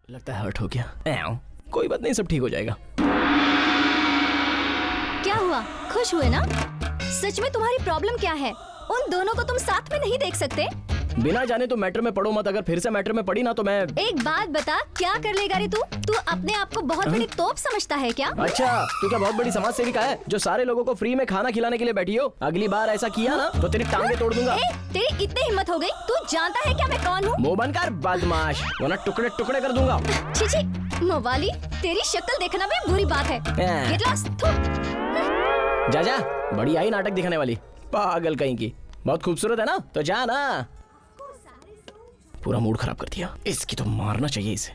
लगता है हर्ट हो गया। कोई बात नहीं, सब ठीक हो जाएगा। क्या हुआ, खुश हुए ना? सच में तुम्हारी प्रॉब्लम क्या है? उन दोनों को तुम साथ में नहीं देख सकते? बिना जाने तो मैटर में पढ़ो मत, अगर फिर से मैटर में पड़ी ना तो मैं। एक बात बता, क्या कर लेगा रे तू? तू अपने आप को बहुत बड़ी तोप समझता है क्या? अच्छा, तू क्या बहुत बड़ी समाज सेविका है जो सारे लोगों को फ्री में खाना खिलाने के लिए बैठी हो? अगली बार ऐसा किया ना तो तेरी टांगे तोड़ दूंगा। तेरी इतनी हिम्मत हो गई? तू जानता है क्या मैं कौन हूँ? मुंह बंद कर बदमाश, वरना टुकड़े टुकड़े कर दूंगा। छी, मवाली, तेरी शक्ल देखना भी बुरी बात है। Get lost, जा जा, बड़ी आई नाटक दिखाने वाली, पागल कहीं की। बहुत खूबसूरत है ना, तो जा ना। पूरा मूड खराब कर दिया, इसकी तो मारना चाहिए इसे।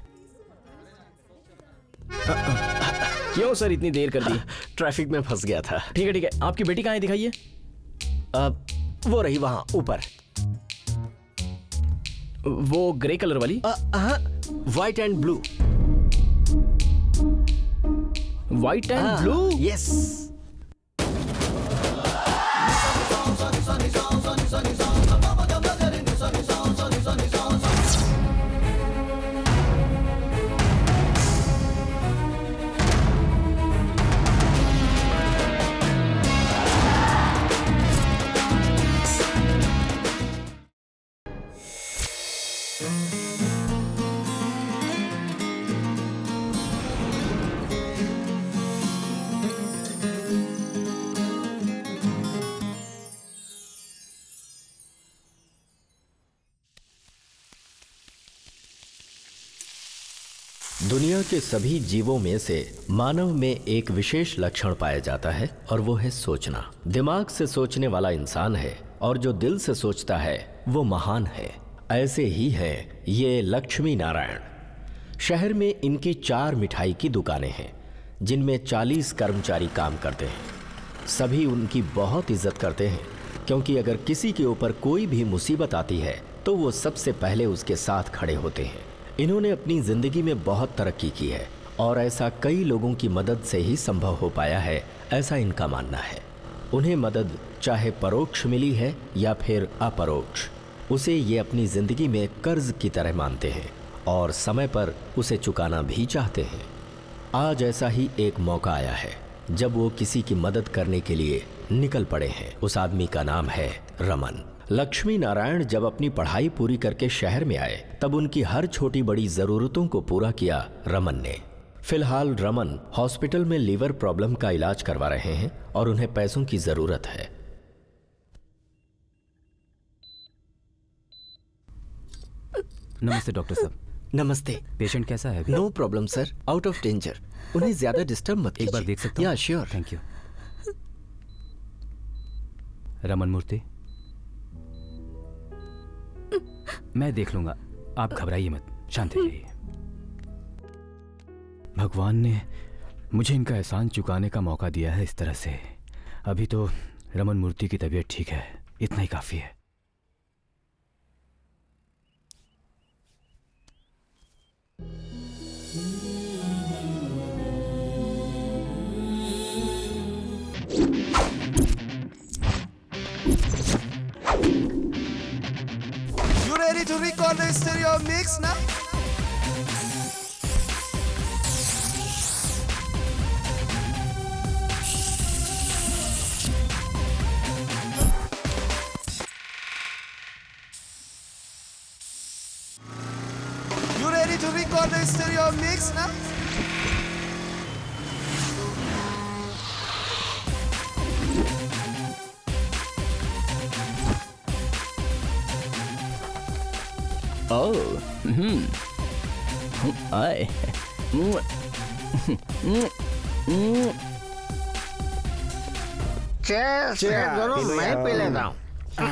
क्यों सर इतनी देर कर दी? ट्रैफिक में फंस गया था। ठीक है ठीक है, आपकी बेटी कहाँ है, दिखाइए। वो रही वहां ऊपर। वो ग्रे कलर वाली? White and blue. White and blue? Yes. दुनिया के सभी जीवों में से मानव में एक विशेष लक्षण पाया जाता है और वो है सोचना। दिमाग से सोचने वाला इंसान है और जो दिल से सोचता है वो महान है। ऐसे ही है ये लक्ष्मी नारायण। शहर में इनकी 4 मिठाई की दुकानें हैं जिनमें 40 कर्मचारी काम करते हैं। सभी उनकी बहुत इज्जत करते हैं क्योंकि अगर किसी के ऊपर कोई भी मुसीबत आती है तो वो सबसे पहले उसके साथ खड़े होते हैं। इन्होंने अपनी जिंदगी में बहुत तरक्की की है और ऐसा कई लोगों की मदद से ही संभव हो पाया है, ऐसा इनका मानना है। उन्हें मदद चाहे परोक्ष मिली है या फिर अपरोक्ष, उसे ये अपनी जिंदगी में कर्ज की तरह मानते हैं और समय पर उसे चुकाना भी चाहते हैं। आज ऐसा ही एक मौका आया है जब वो किसी की मदद करने के लिए निकल पड़े हैं। उस आदमी का नाम है रमन। लक्ष्मी नारायण जब अपनी पढ़ाई पूरी करके शहर में आए तब उनकी हर छोटी बड़ी जरूरतों को पूरा किया रमन ने। फिलहाल रमन हॉस्पिटल में लीवर प्रॉब्लम का इलाज करवा रहे हैं और उन्हें पैसों की जरूरत है। नमस्ते डॉक्टर साहब। नमस्ते। पेशेंट कैसा है? No problem sir, out of danger. उन्हें ज्यादा डिस्टर्ब मत कीजिए। एक बार देख सकता हूं? Yeah sure. Thank you. Raman Murthy, मैं देख लूंगा, आप घबराइए मत, शांत रहिए। भगवान ने मुझे इनका एहसान चुकाने का मौका दिया है इस तरह से। अभी तो रमन मूर्ति की तबीयत ठीक है, इतना ही काफी है। You ready to record the stereo mix now? You ready to record the stereo mix now? आए। मैं पी लेता हूँ।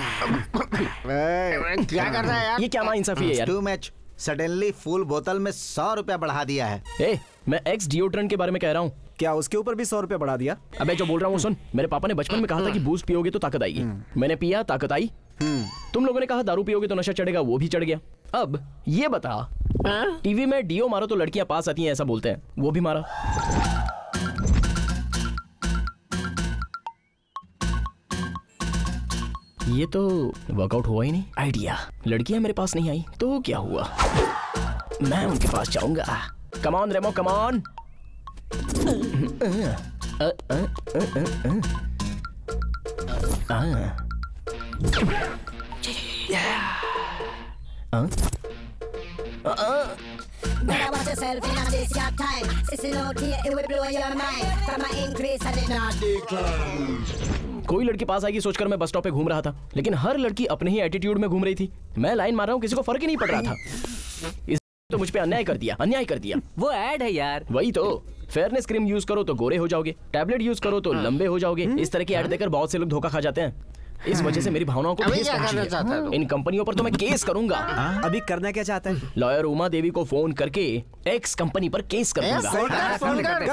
क्या कर रहा है यार? ये क्या नाइंसाफी है यार? टू मैच सडनली फुल बोतल में 100 रुपया बढ़ा दिया है। मैं एक्स डिओड्रेंट के बारे में कह रहा हूँ। क्या उसके ऊपर भी 100 रुपया बढ़ा दिया? अबे जो बोल रहा हूँ सुन, मेरे पापा ने बचपन में कहा था कि बूस्ट पियोगे तो ताकत आएगी। मैंने पिया, ताकत आई। तुम लोगों ने कहा दारू पियोगे तो नशा चढ़ेगा, वो भी चढ़ गया। अब ये बता, टीवी में डीओ मारो तो लड़कियां पास आती हैं ऐसा बोलते हैं, वो भी मारा। ये तो वर्कआउट हुआ ही नहीं। आइडिया, लड़कियां मेरे पास नहीं आई तो क्या हुआ? मैं उनके पास जाऊंगा। Come on Remo, come on. Better watch yourself in this your time. Sissy no tea, it will blow your mind. From an increase and it not decline. कोई लड़की पास आएगी सोचकर मैं बस स्टॉप पे घूम रहा था, लेकिन हर लड़की अपने ही एटीट्यूड में घूम रही थी। मैं लाइन मार रहा हूँ, किसी को फर्क ही नहीं पड़ रहा था। इस तो मुझ पे अन्याय कर दिया, अन्याय कर दिया। वो ऐड है यार। वही तो, फेयरनेस क्रीम यूज करो तो गोरे हो जाओगे, टैबलेट यूज करो तो लंबे हो जाओगे। इस तरह की ऐड देकर बहुत से लोग धोखा खा जाते हैं। इस वजह से मेरी भावनाओं को ठेस पहुंची है। इन कंपनियों पर तो मैं केस करूंगा। अभी करना क्या चाहता है? लॉयर उमा देवी को फोन करके एक्स कंपनी पर केस करूंगा।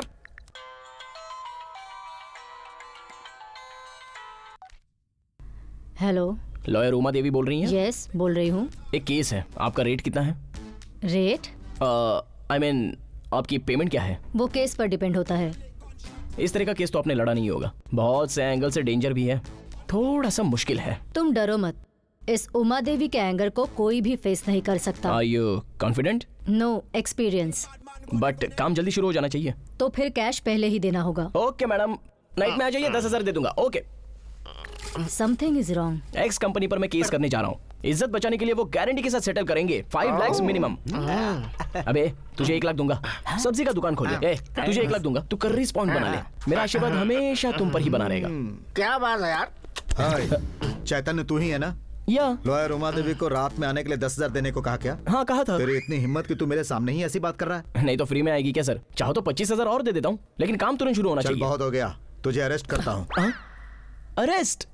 हेलो, लॉयर उमा देवी बोल रही हैं? यस, बोल रही हूँ। एक केस है, आपका रेट कितना है? रेट? आई मीन आपकी पेमेंट क्या है? वो केस पर डिपेंड होता है। इस तरह का केस तो आपने लड़ा नहीं होगा, बहुत से एंगल से डेंजर भी है, थोड़ा सा मुश्किल है। तुम डरो मत, इस उमा देवी के एंगर को कोई भी फेस नहीं कर सकता। Are you confident? No experience. But काम जल्दी शुरू हो जाना चाहिए। तो फिर कैश पहले ही देना होगा। ओके मैडम, नाइट में आ जाइए, 10,000 दे दूंगा। Okay. Something is wrong. X company पर मैं केस करने जा रहा हूँ। इज्जत बचाने के लिए वो गारंटी के साथ सेटल करेंगे, 5 लाख मिनिमम। अबे तुझे 1 लाख दूंगा, सब्जी का दुकान खोल दे। तुझे 1 लाख दूंगा, तू कर्री स्पॉन बना ले। मेरा आशीर्वाद हमेशा तुम पर ही बना रहेगा। क्या बात है यार। चैतन्य तू ही है ना? या लॉयर उमा देवी को रात में आने के लिए 10,000 देने को कहा क्या? हाँ कहा था। तेरी इतनी हिम्मत कि तू मेरे सामने ही ऐसी बात कर रहा है? नहीं तो फ्री में आएगी क्या सर? चाहो तो 25,000 और दे देता हूँ, लेकिन काम तुरंत शुरू होना चाहिए। बहुत हो गया, तुझे अरेस्ट करता हूँ। अरेस्ट?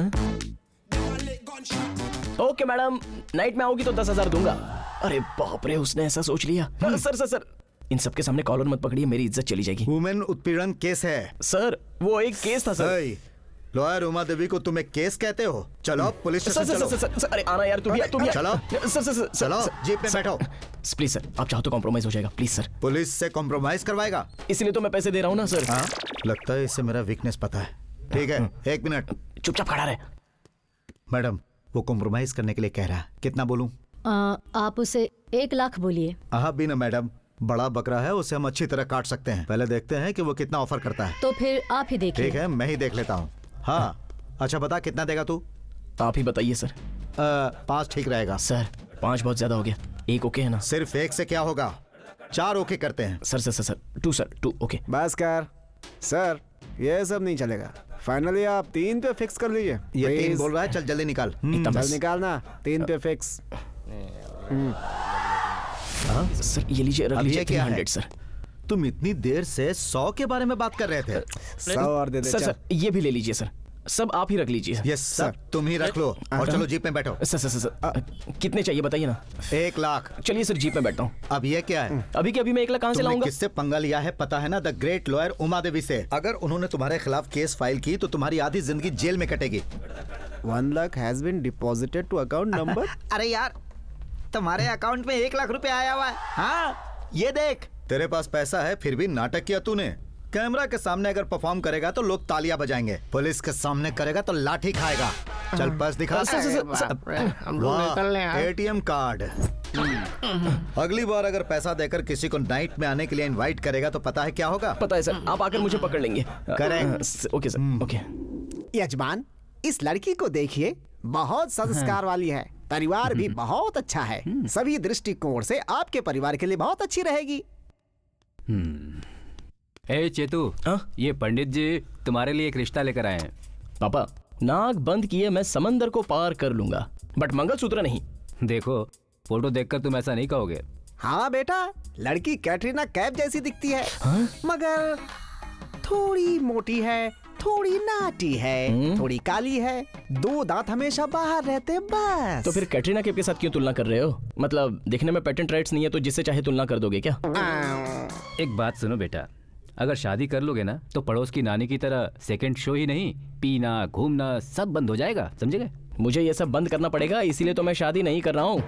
ओके मैडम, नाइट में आओगी तो 10,000 दूंगा। अरे बाप रे, उसने ऐसा सोच लिया। सर सर सर, इन सबके सामने कॉलर मत पकड़िए, मेरी इज्जत चली जाएगी। वुमेन उत्पीड़न केस है सर, वो एक केस था सर। लॉयर उमा देवी को तुम एक केस कहते हो? चलो पुलिस स्टेशन चलो। अरे आना यार, तू भी चलो। सर चलो जीप में बैठो। प्लीज सर, आप चाहो तो कॉम्प्रोमाइज हो जाएगा, प्लीज सर। पुलिस से कॉम्प्रोमाइज करवाएगा? इसलिए तो मैं पैसे दे रहा हूँ ना सर। हाँ, लगता है इससे मेरा वीकनेस पता है। ठीक है, 1 मिनट चुपचाप खड़ा रहे। मैडम, वो कॉम्प्रोमाइज करने के लिए कह रहा है, कितना बोलूं? आप उसे 1 लाख बोलिए। हाँ भी ना मैडम, बड़ा बकरा है, उसे हम अच्छी तरह काट सकते हैं। पहले देखते हैं कि वो कितना ऑफर करता है। तो फिर आप ही देखिए। ठीक है, मैं ही देख लेता हूँ। हाँ अच्छा बता, कितना देगा तू? आप ही बताइए सर। 5 ठीक रहेगा। सर 5 बहुत ज्यादा हो गया, 1 ओके है ना? सिर्फ 1 से क्या होगा, 4 ओके करते हैं। Sir sir sir sir 2 sir 2 okay. बस कर सर, ये सब नहीं चलेगा। फाइनली आप 3 पे फिक्स कर लीजिए। ये 3 बोल रहा है, चल जल्दी निकाल। चल निकालना, 3 पे फिक्स। सर ये लीजिए, रख लीजिए 300 सर। तुम इतनी देर से 100 के बारे में बात कर रहे थे। 100 और दे दे। सर सर ये भी ले लीजिए सर, सब आप ही रख लीजिए। यस सर, तुम ही रख लो और चलो जीप में बैठो। सर सर सर कितने चाहिए बताइए ना? 1 लाख। चलिए सर जीप में बैठता हूँ। अब ये क्या है? अभी के अभी मैं 1 लाख कहाँ से लाऊंगा? किससे पंगा लिया है पता है ना? The great lawyer Uma Devi से। अगर उन्होंने तुम्हारे खिलाफ केस फाइल की तो तुम्हारी आधी जिंदगी जेल में कटेगी। 1 lakh has been deposited to account number. अरे यार, तुम्हारे अकाउंट में 1 लाख रुपए आया हुआ है। हाँ ये देख, तेरे पास पैसा है फिर भी नाटक किया तूने। कैमरा के सामने अगर परफॉर्म करेगा तो लोग तालियां बजाएंगे, पुलिस के सामने करेगा तो लाठी खाएगा। चल पर्स दिखा। ATM card. अगली बार अगर पैसा देकर किसी को नाइट में आने के लिए इनवाइट करेगा तो पता है क्या होगा? पता है सर, आप आकर मुझे पकड़ लेंगे। करेक्ट। Okay sir okay. यजमान, इस लड़की को देखिए, बहुत संस्कार वाली है, परिवार भी बहुत अच्छा है। सभी दृष्टिकोण से आपके परिवार के लिए बहुत अच्छी रहेगी। ए चेतु, ये पंडित जी तुम्हारे लिए एक रिश्ता लेकर आए हैं। पापा, नाक बंद किए मैं समंदर को पार कर लूंगा, बट मंगलसूत्र नहीं। देखो, फोटो देखकर तुम ऐसा नहीं कहोगे। हाँ बेटा, लड़की कैटरीना कैफ जैसी दिखती है। मगर थोड़ी मोटी है, थोड़ी नाटी है, थोड़ी काली है, 2 दांत हमेशा बाहर रहते बस। तो फिर कैटरीना कैफ के साथ क्यों तुलना कर रहे हो? मतलब दिखने में पेटेंट राइट्स नहीं है तो जिससे चाहे तुलना कर दोगे क्या? एक बात सुनो बेटा, अगर शादी कर लोगे ना तो पड़ोस की नानी की तरह सेकंड शो ही नहीं, पीना घूमना सब बंद हो जाएगा, समझे गए? मुझे ये सब बंद करना पड़ेगा, इसीलिए तो मैं शादी नहीं कर रहा हूँ।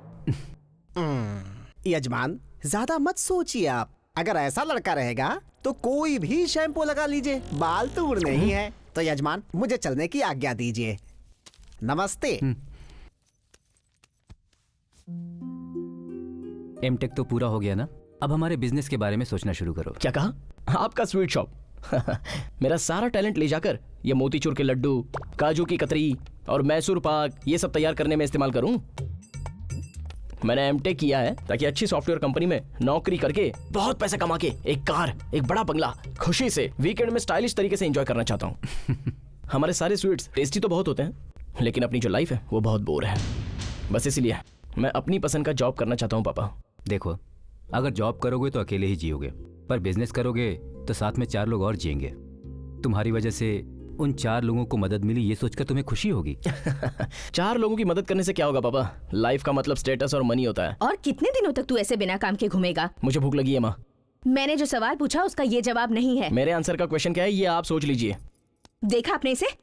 यजमान, ज्यादा मत सोचिए आप। अगर ऐसा लड़का रहेगा तो कोई भी शैम्पू लगा लीजिए, बाल तो उड़ने ही है। तो यजमान, मुझे चलने की आज्ञा दीजिए। नमस्ते। एमटेक तो पूरा हो गया ना, अब हमारे बिजनेस के बारे में सोचना शुरू करो। क्या कहा? आपका स्वीट शॉप? मेरा सारा टैलेंट ले जाकर ये मोतीचूर के लड्डू, काजू की कतरी और मैसूर पाक ये सब तैयार करने में इस्तेमाल करूं? मैंने एमटेक किया है ताकि अच्छी सॉफ्टवेयर कंपनी में नौकरी करके बहुत पैसा कमा के एक कार, एक बड़ा बंगला, खुशी से वीकेंड में स्टाइलिश तरीके से एंजॉय करना चाहता हूँ। हमारे सारे स्वीट्स टेस्टी तो बहुत होते हैं, लेकिन अपनी जो लाइफ है वो बहुत बोर है। बस इसीलिए मैं अपनी पसंद का जॉब करना चाहता हूँ पापा। देखो, अगर जॉब करोगे तो अकेले ही जियोगे, पर बिजनेस करोगे तो साथ में 4 लोग और जिएंगे। तुम्हारी वजह से उन 4 लोगों को मदद मिली, ये सोचकर तुम्हें खुशी होगी। 4 लोगों की मदद करने से क्या होगा पापा? लाइफ का मतलब स्टेटस और मनी होता है। और कितने दिनों तक तू ऐसे बिना काम के घूमेगा? मुझे भूख लगी है माँ। मैंने जो सवाल पूछा उसका ये जवाब नहीं है। मेरे आंसर का क्वेश्चन क्या है ये आप सोच लीजिए। देखा आपने इसे?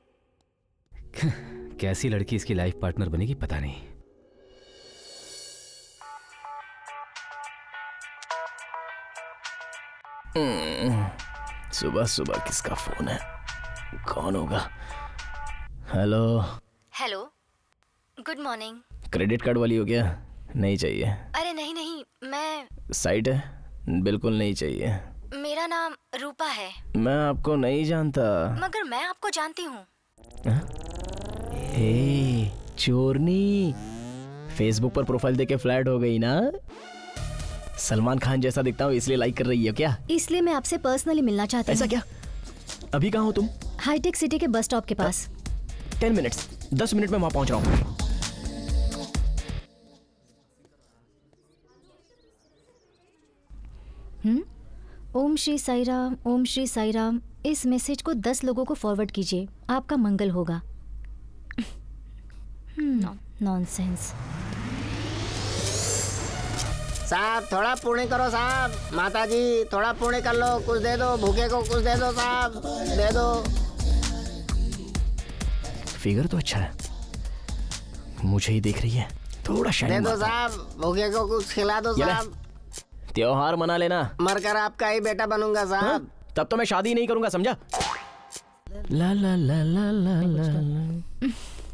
कैसी लड़की इसकी लाइफ पार्टनर बनेगी पता नहीं। सुबह सुबह किसका फोन है? कौन होगा? Hello. Hello, good morning. Credit card वाली हो गया? नहीं चाहिए। अरे नहीं नहीं, मैं साइट है? बिल्कुल नहीं चाहिए। मेरा नाम रूपा है। मैं आपको नहीं जानता। मगर मैं आपको जानती हूँ। हे चोरनी, फेसबुक पर प्रोफाइल देके फ्लैट हो गई ना? सलमान खान जैसा दिखता हूँ इसलिए लाइक कर रही हो क्या? इसलिए मैं आपसे पर्सनली मिलना चाहती हूँ। ऐसा क्या? अभी कहाँ हो तुम? हाईटेक सिटी के बस स्टॉप के पास। 10 मिनट्स, 10 मिनट में वहां पहुंच रहा हूँ। ओम श्री साई राम, ओम श्री साई राम। इस मैसेज को 10 लोगों को फॉरवर्ड कीजिए, आपका मंगल होगा। नॉनसेंस। साहब थोड़ा पुण्य करो साहब। माता जी थोड़ा पुण्य कर लो, कुछ दे दो, भूखे को कुछ दे दो साहब, दे दो। फिगर तो अच्छा है, मुझे ही देख रही है। थोड़ा शाइन दे दो साहब, भूखे को कुछ खिला दो साहब। त्योहार मना लेना। मरकर आपका ही बेटा बनूंगा साहब। हाँ? तब तो मैं शादी नहीं करूंगा, समझा? ला ला ला ला ला ला।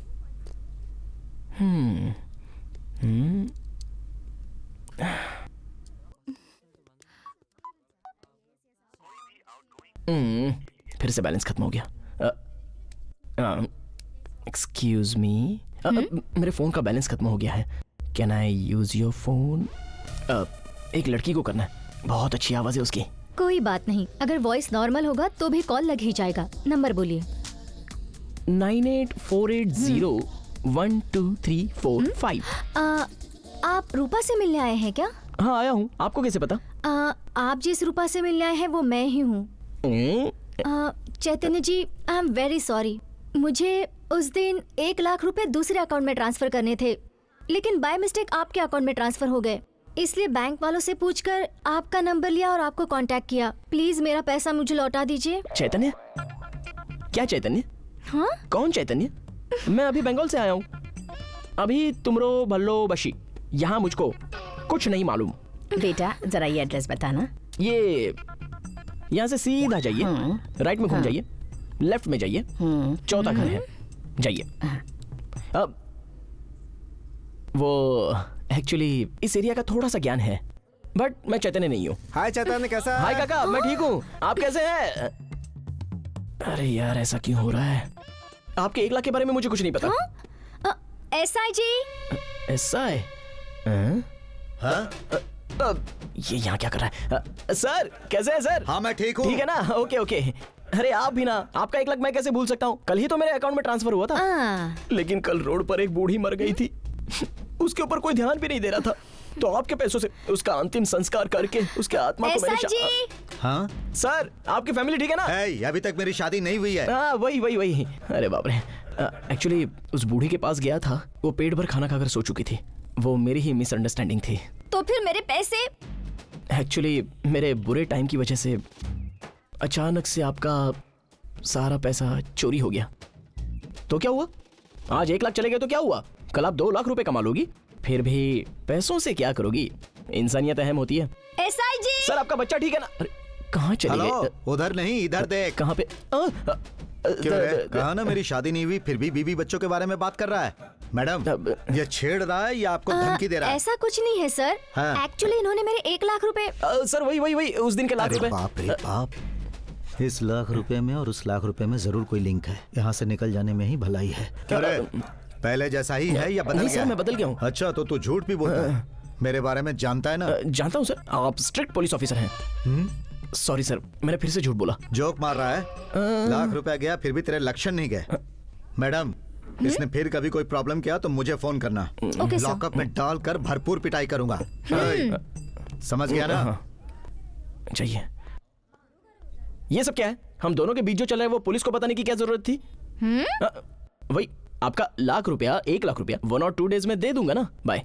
फिर से बैलेंस खत्म हो गया। एक्सक्यूज मी, मेरे फोन का बैलेंस खत्म हो गया है। Can I use your phone? एक लड़की को करना है, बहुत अच्छी आवाज है उसकी। कोई बात नहीं, अगर वॉइस नॉर्मल होगा तो भी कॉल लग ही जाएगा। नंबर बोलिए। 9848012345। आप रूपा से मिलने आए हैं क्या? हाँ आया हूँ, आपको कैसे पता? आप जिस रूपा से मिलने आए हैं वो मैं ही हूँ। Chaitanya ji, I am very sorry. मुझे उस दिन 1 लाख रुपए दूसरे अकाउंट में ट्रांसफर करने थे, लेकिन बाय मिस्टेक आपके अकाउंट में ट्रांसफर हो गए। इसलिए बैंक वालों से पूछकर आपका नंबर लिया और आपको कांटेक्ट किया। प्लीज मेरा पैसा मुझे लौटा दीजिए। चैतन्य? क्या चैतन्य? हाँ? कौन चैतन्य? मैं अभी बंगाल से आया हूँ। अभी तुमरो भल्लो बशी, यहाँ मुझको कुछ नहीं मालूम। बेटा जरा ये एड्रेस बताना। ये यहाँ से सीधा जाइए, राइट में घूम जाइए, लेफ्ट में जाइए, चौथा घर है, जाइए। अब वो एक्चुअली इस एरिया का थोड़ा सा ज्ञान है, बट मैं चैतन्य नहीं हूँ। हाय चैतन्य, कैसा है? हाय काका, मैं ठीक हूँ, आप कैसे हैं? अरे यार ऐसा क्यों हो रहा है? आपके 1 लाख के बारे में मुझे कुछ नहीं पता। एसआई जी। एसआई? ये यहाँ क्या कर रहा है? सर कैसे है सर? हाँ मैं ठीक हूँ। ठीक है ना? Okay okay. अरे आप भी ना, आपका 1 लाख मैं कैसे भूल सकता हूँ? कल ही तो मेरे अकाउंट में ट्रांसफर हुआ था। लेकिन कल रोड पर एक बूढ़ी मर गई थी, उसके ऊपर कोई ध्यान भी नहीं दे रहा था, तो आपके पैसों से उसका अंतिम संस्कार करके उसके आत्मा को मैंने हाँ सर, आपकी फैमिली ठीक है ना? अभी तक मेरी शादी नहीं हुई है। हाँ वही। अरे बाप रे, एक्चुअली उस बूढ़ी के पास गया था, वो पेट भर खाना खाकर सो चुकी थी। वो मेरी ही मिसअंडरस्टैंडिंग थी। तो फिर मेरे पैसे? एक्चुअली मेरे बुरे टाइम की वजह से अचानक से आपका सारा पैसा चोरी हो गया। तो क्या हुआ? आज 1 लाख चले गए तो क्या हुआ? कल आप 2 लाख रुपए कमा लोगी, फिर भी पैसों से क्या करोगी? इंसानियत अहम होती है। एसआई जी। सर आपका बच्चा ठीक है ना? अरे कहाँ चले गए? उधर नहीं, इधर देख। कहाँ पे? क्यों रे? कहा ना मेरी शादी नहीं हुई, फिर भी बीवी बच्चों के बारे में बात कर रहा है। मैडम ये छेड़ रहा है या आपको धमकी दे रहा है? ऐसा कुछ नहीं है सर। हाँ। एक्चुअली इन्होंने मेरे 1 लाख रुपए। सर वही उस दिन के लाख रुपए। बाप रे बाप, इस लाख रुपए में और उस लाख रुपए में जरूर कोई लिंक है। यहाँ से निकल जाने में ही भलाई है। अरे पहले जैसा ही है या बदल नहीं गया? सर, मैं बदल गया हूँ। अच्छा तो तू झूठ भी बोलता है। मेरे बारे में जानता है ना? जानता हूँ सर, आप स्ट्रिक्ट पुलिस ऑफिसर हैं। सॉरी सर, मैंने फिर से झूठ बोला। जोक मार रहा है? लाख रुपया गया फिर भी तेरे लक्षण नहीं गए। मैडम इसने फिर कभी कोई प्रॉब्लम किया तो मुझे फोन करना। लॉकअप में डालकर भरपूर पिटाई करूंगा। समझ गया ना? चाहिए। ये सब क्या है? हम दोनों के बीच जो चल रहा है वो पुलिस को बताने की क्या जरूरत थी? वही आपका लाख रुपया, 1 लाख रुपया 1 और 2 डेज में दे दूंगा ना। बाय।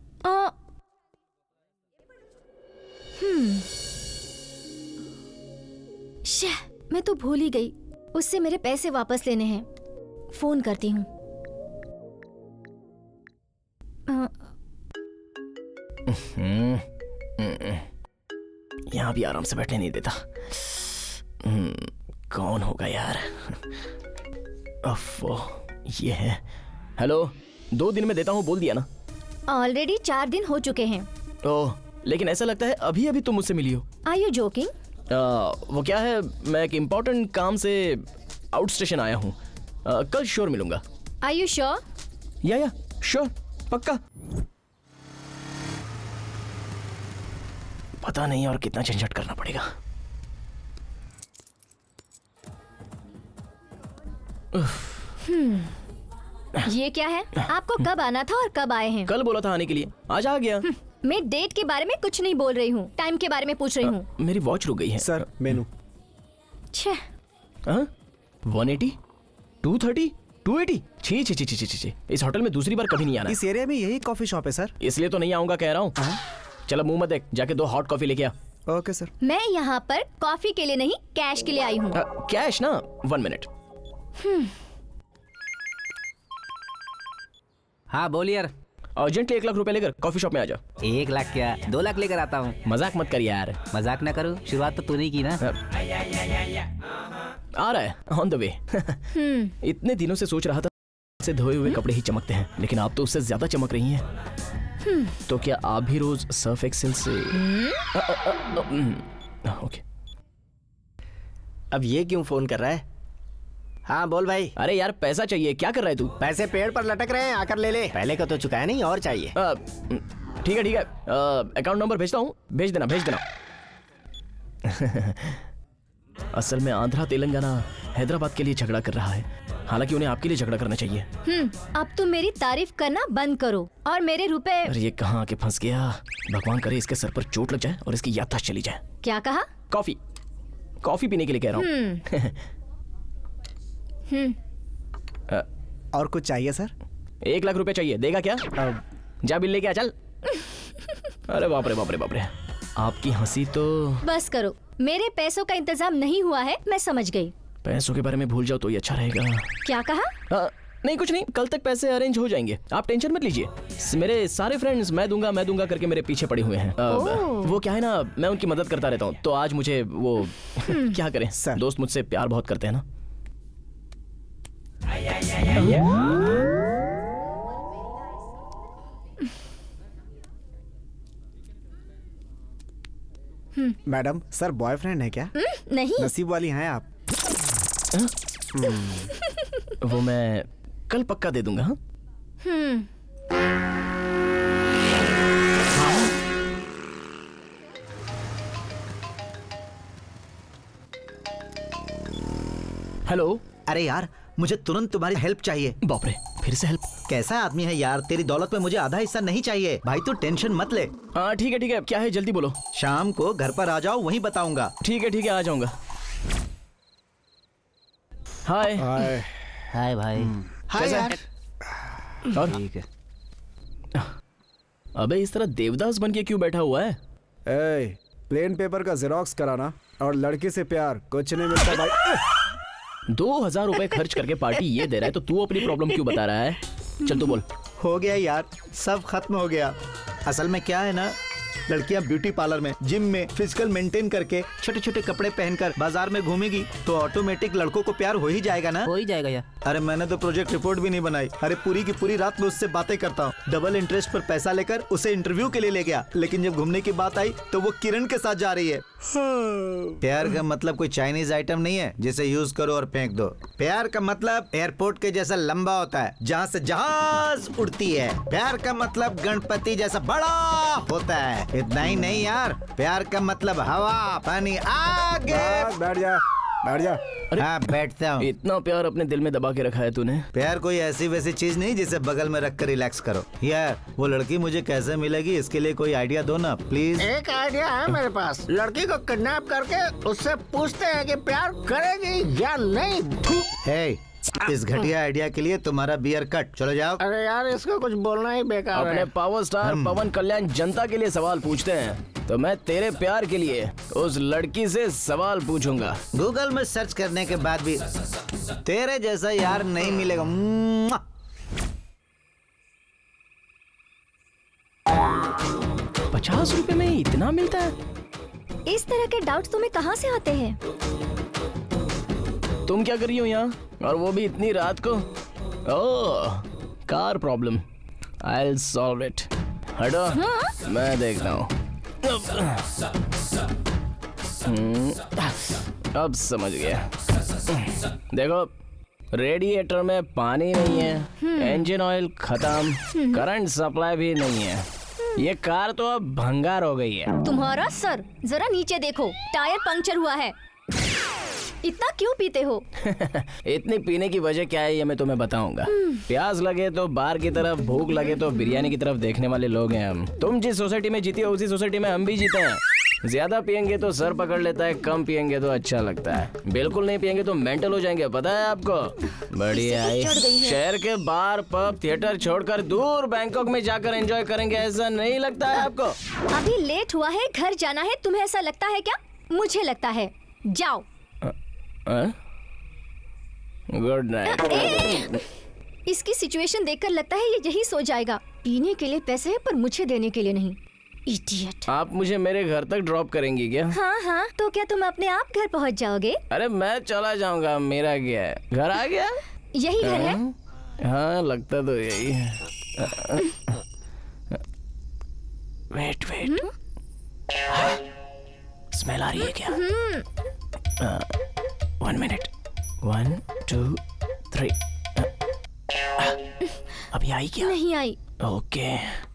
मैं तो भूल ही गई, उससे मेरे पैसे वापस लेने हैं। फोन करती हूँ। यहाँ भी आराम से बैठने नहीं देता। कौन होगा यार? अफ़ो, ये है। हेलो, 2 दिन में देता हूँ बोल दिया ना। ऑलरेडी 4 दिन हो चुके हैं। ओह, लेकिन ऐसा लगता है अभी अभी तुम मुझसे मिली हो। Are you joking? वो क्या है, मैं एक इम्पोर्टेंट काम से आउट स्टेशन आया हूँ। कल श्योर मिलूंगा। Are you sure? Yeah sure, पक्का। पता नहीं और कितना झंझट करना पड़ेगा। ये क्या है? आपको कब आना था और कब आए हैं? कल बोला था आने के लिए, आज आ गया। मैं डेट के बारे में कुछ नहीं बोल रही हूँ, टाइम के बारे में पूछ रही हूँ। मेरी वॉच रुक गई है। Sir menu. 180, 230, 280। छी। इस होटल में दूसरी बार कभी नहीं आना। इस एरिया में यही कॉफी शॉप है सर। इसलिए तो नहीं आऊंगा कह रहा हूँ। चलो मुंह मत देख, जाके 2 हॉट कॉफी लेके आ। Okay sir. मैं यहाँ पर कॉफी के लिए नहीं, कैश के लिए आई हूँ। कैश ना? 1 मिनट। हाँ बोल यार। अर्जेंटली 1 लाख रुपए लेकर कॉफी शॉप में आ जा। 1 लाख क्या, 2 लाख लेकर आता हूँ। मजाक मत कर यार। मजाक ना करो, शुरुआत तो तूने की ना। आ रहा है, ऑन द वे। इतने दिनों से सोच रहा था से धोए हुए कपड़े ही चमकते हैं, लेकिन आप तो उससे ज्यादा चमक रही हैं। तो क्या आप भी रोज सर्फ एक्सेल से? ओके। अब ये क्यों फोन कर रहा है? हाँ बोल भाई। अरे यार पैसा चाहिए, क्या कर रहा है तू? पैसे पेड़ पर लटक रहे हैं, आकर ले ले। पहले का तो चुकाया नहीं, और चाहिए? ठीक है। अकाउंट नंबर भेजता हूँ, भेज देना। असल में आंध्रा तेलंगाना हैदराबाद के लिए झगड़ा कर रहा है, हालांकि उन्हें आपके लिए झगड़ा करना चाहिए। अब तुम मेरी तारीफ करना बंद करो और मेरे रुपए। अरे ये कहाँ आके फंस गया? भगवान करे इसके सर पर चोट लग जाए और इसकी याददाश्त चली जाए। क्या कहा? कॉफी पीने के लिए कह रहा हूँ। और कुछ चाहिए सर? 1 लाख रुपए चाहिए, देगा क्या? जा बिल लेके आ, चल। अरे बाप रे, आपकी हंसी तो। बस करो, मेरे पैसों का इंतजाम नहीं हुआ है, मैं समझ गई। पैसों के बारे में भूल जाओ तो ये अच्छा रहेगा। क्या कहा? नहीं कुछ नहीं, कल तक पैसे अरेंज हो जाएंगे, आप टेंशन मत लीजिए। मेरे सारे फ्रेंड्स मैं दूंगा करके मेरे पीछे पड़े हुए हैं। वो क्या है ना, मैं उनकी मदद करता रहता हूँ, तो आज मुझे वो क्या करें, दोस्त मुझसे प्यार बहुत करते हैं ना। मैडम सर बॉयफ्रेंड है क्या? नहीं। नसीब वाली हैं आप। वो मैं कल पक्का दे दूंगा। हेलो। अरे यार मुझे तुरंत तुम्हारी हेल्प चाहिए। बाप रे, फिर से हेल्प? कैसा आदमी है यार, तेरी दौलत में मुझे आधा हिस्सा नहीं चाहिए। भाई तू टेंशन मत ले। हाँ ठीक है, क्या है जल्दी बोलो। शाम को घर पर आ जाओ, वहीं बताऊंगा। ठीक है आ जाऊंगा। हाय भाई। हाय यार। ठीक है। अबे इस तरह देवदास बन के क्यों बैठा हुआ है? प्लेन पेपर का जेरोक्स कराना और लड़की से प्यार कुछ नहीं मिलता भाई। 2000 रुपए खर्च करके पार्टी ये दे रहा है तो तू अपनी प्रॉब्लम क्यों बता रहा है? चल तू बोल। हो गया यार, सब खत्म हो गया। असल में क्या है ना, लड़कियां ब्यूटी पार्लर में, जिम में फिजिकल मेंटेन करके छोटे छोटे कपड़े पहनकर बाजार में घूमेगी तो ऑटोमेटिक लड़कों को प्यार हो ही जाएगा ना। हो ही जाएगा यार। अरे मैंने तो प्रोजेक्ट रिपोर्ट भी नहीं बनाई। अरे पूरी की पूरी रात में उससे बातें करता हूँ, डबल इंटरेस्ट पर पैसा लेकर उसे इंटरव्यू के लिए ले गया, लेकिन जब घूमने की बात आई तो वो किरण के साथ जा रही है। प्यार का मतलब कोई चाइनीज आइटम नहीं है जिसे यूज करो और फेंक दो। प्यार का मतलब एयरपोर्ट के जैसा लंबा होता है जहाँ से जहाज उड़ती है। प्यार का मतलब गणपति जैसा बड़ा होता है। इतना ही नहीं यार, प्यार का मतलब हवा पानी आगे। बैठ जा बैठ जा। हाँ बैठता हूँ। इतना प्यार अपने दिल में दबा के रखा है तूने। प्यार कोई ऐसी वैसी चीज नहीं जिसे बगल में रख कर रिलैक्स करो। यार वो लड़की मुझे कैसे मिलेगी इसके लिए कोई आइडिया दो ना प्लीज। एक आइडिया है मेरे पास। लड़की को किडनैप करके उससे पूछते हैं कि प्यार करेगी या नहीं। हे, इस घटिया आइडिया के लिए तुम्हारा बियर कट। चलो जाओ। अरे यार इसको कुछ बोलना ही बेकार है। अपने पावर स्टार पवन कल्याण जनता के लिए सवाल पूछते हैं तो मैं तेरे प्यार के लिए उस लड़की से सवाल पूछूंगा। गूगल में सर्च करने के बाद भी तेरे जैसा यार नहीं मिलेगा। 50 रुपए में इतना मिलता है? इस तरह के डाउट्स तुम्हें कहाँ से आते हैं? तुम क्या कर रही हो यहाँ, और वो भी इतनी रात को? Oh, car problem. I'll solve it। हटो। हाँ? मैं देखता हूँ। अब समझ गया। देखो, रेडिएटर में पानी नहीं है, इंजन ऑयल खत्म, करंट सप्लाई भी नहीं है। ये कार तो अब भंगार हो गई है। तुम्हारा सर जरा नीचे देखो, टायर पंक्चर हुआ है। इतना क्यों पीते हो? इतनी पीने की वजह क्या है ये मैं तुम्हें बताऊंगा। प्यास लगे तो बार की तरफ, भूख लगे तो बिरयानी की तरफ देखने वाले लोग हैं हम। तुम जिस सोसाइटी में जीती हो उसी सोसाइटी में हम भी जीते हैं। ज्यादा पियेंगे तो सर पकड़ लेता है, कम पियेंगे तो अच्छा लगता है। बिल्कुल नहीं पियेंगे तो मेंटल हो जाएंगे, पता है आपको? बढ़िया है। शहर के बार पब थिएटर छोड़कर दूर बैंकॉक में जाकर एंजॉय करेंगे, ऐसा नहीं लगता है आपको? अभी लेट हुआ है, घर जाना है, तुम्हें ऐसा लगता है क्या? मुझे लगता है। जाओ। Good night. इसकी सिचुएशन देखकर लगता है ये यही सो जाएगा। पीने के लिए पैसे है पर मुझे देने के लिए नहीं। इडियट। आप मुझे मेरे घर तक ड्रॉप करेंगी क्या? हाँ हाँ, तो क्या तुम अपने आप घर पहुँच जाओगे? अरे मैं चला जाऊंगा, मेरा क्या है, घर आ गया। यही घर है? हाँ लगता तो यही है। वेट वेट, स्मेल आ रही है क्या? 1 मिनट, 1 2 3। अभी आई क्या? नहीं आई। ओके।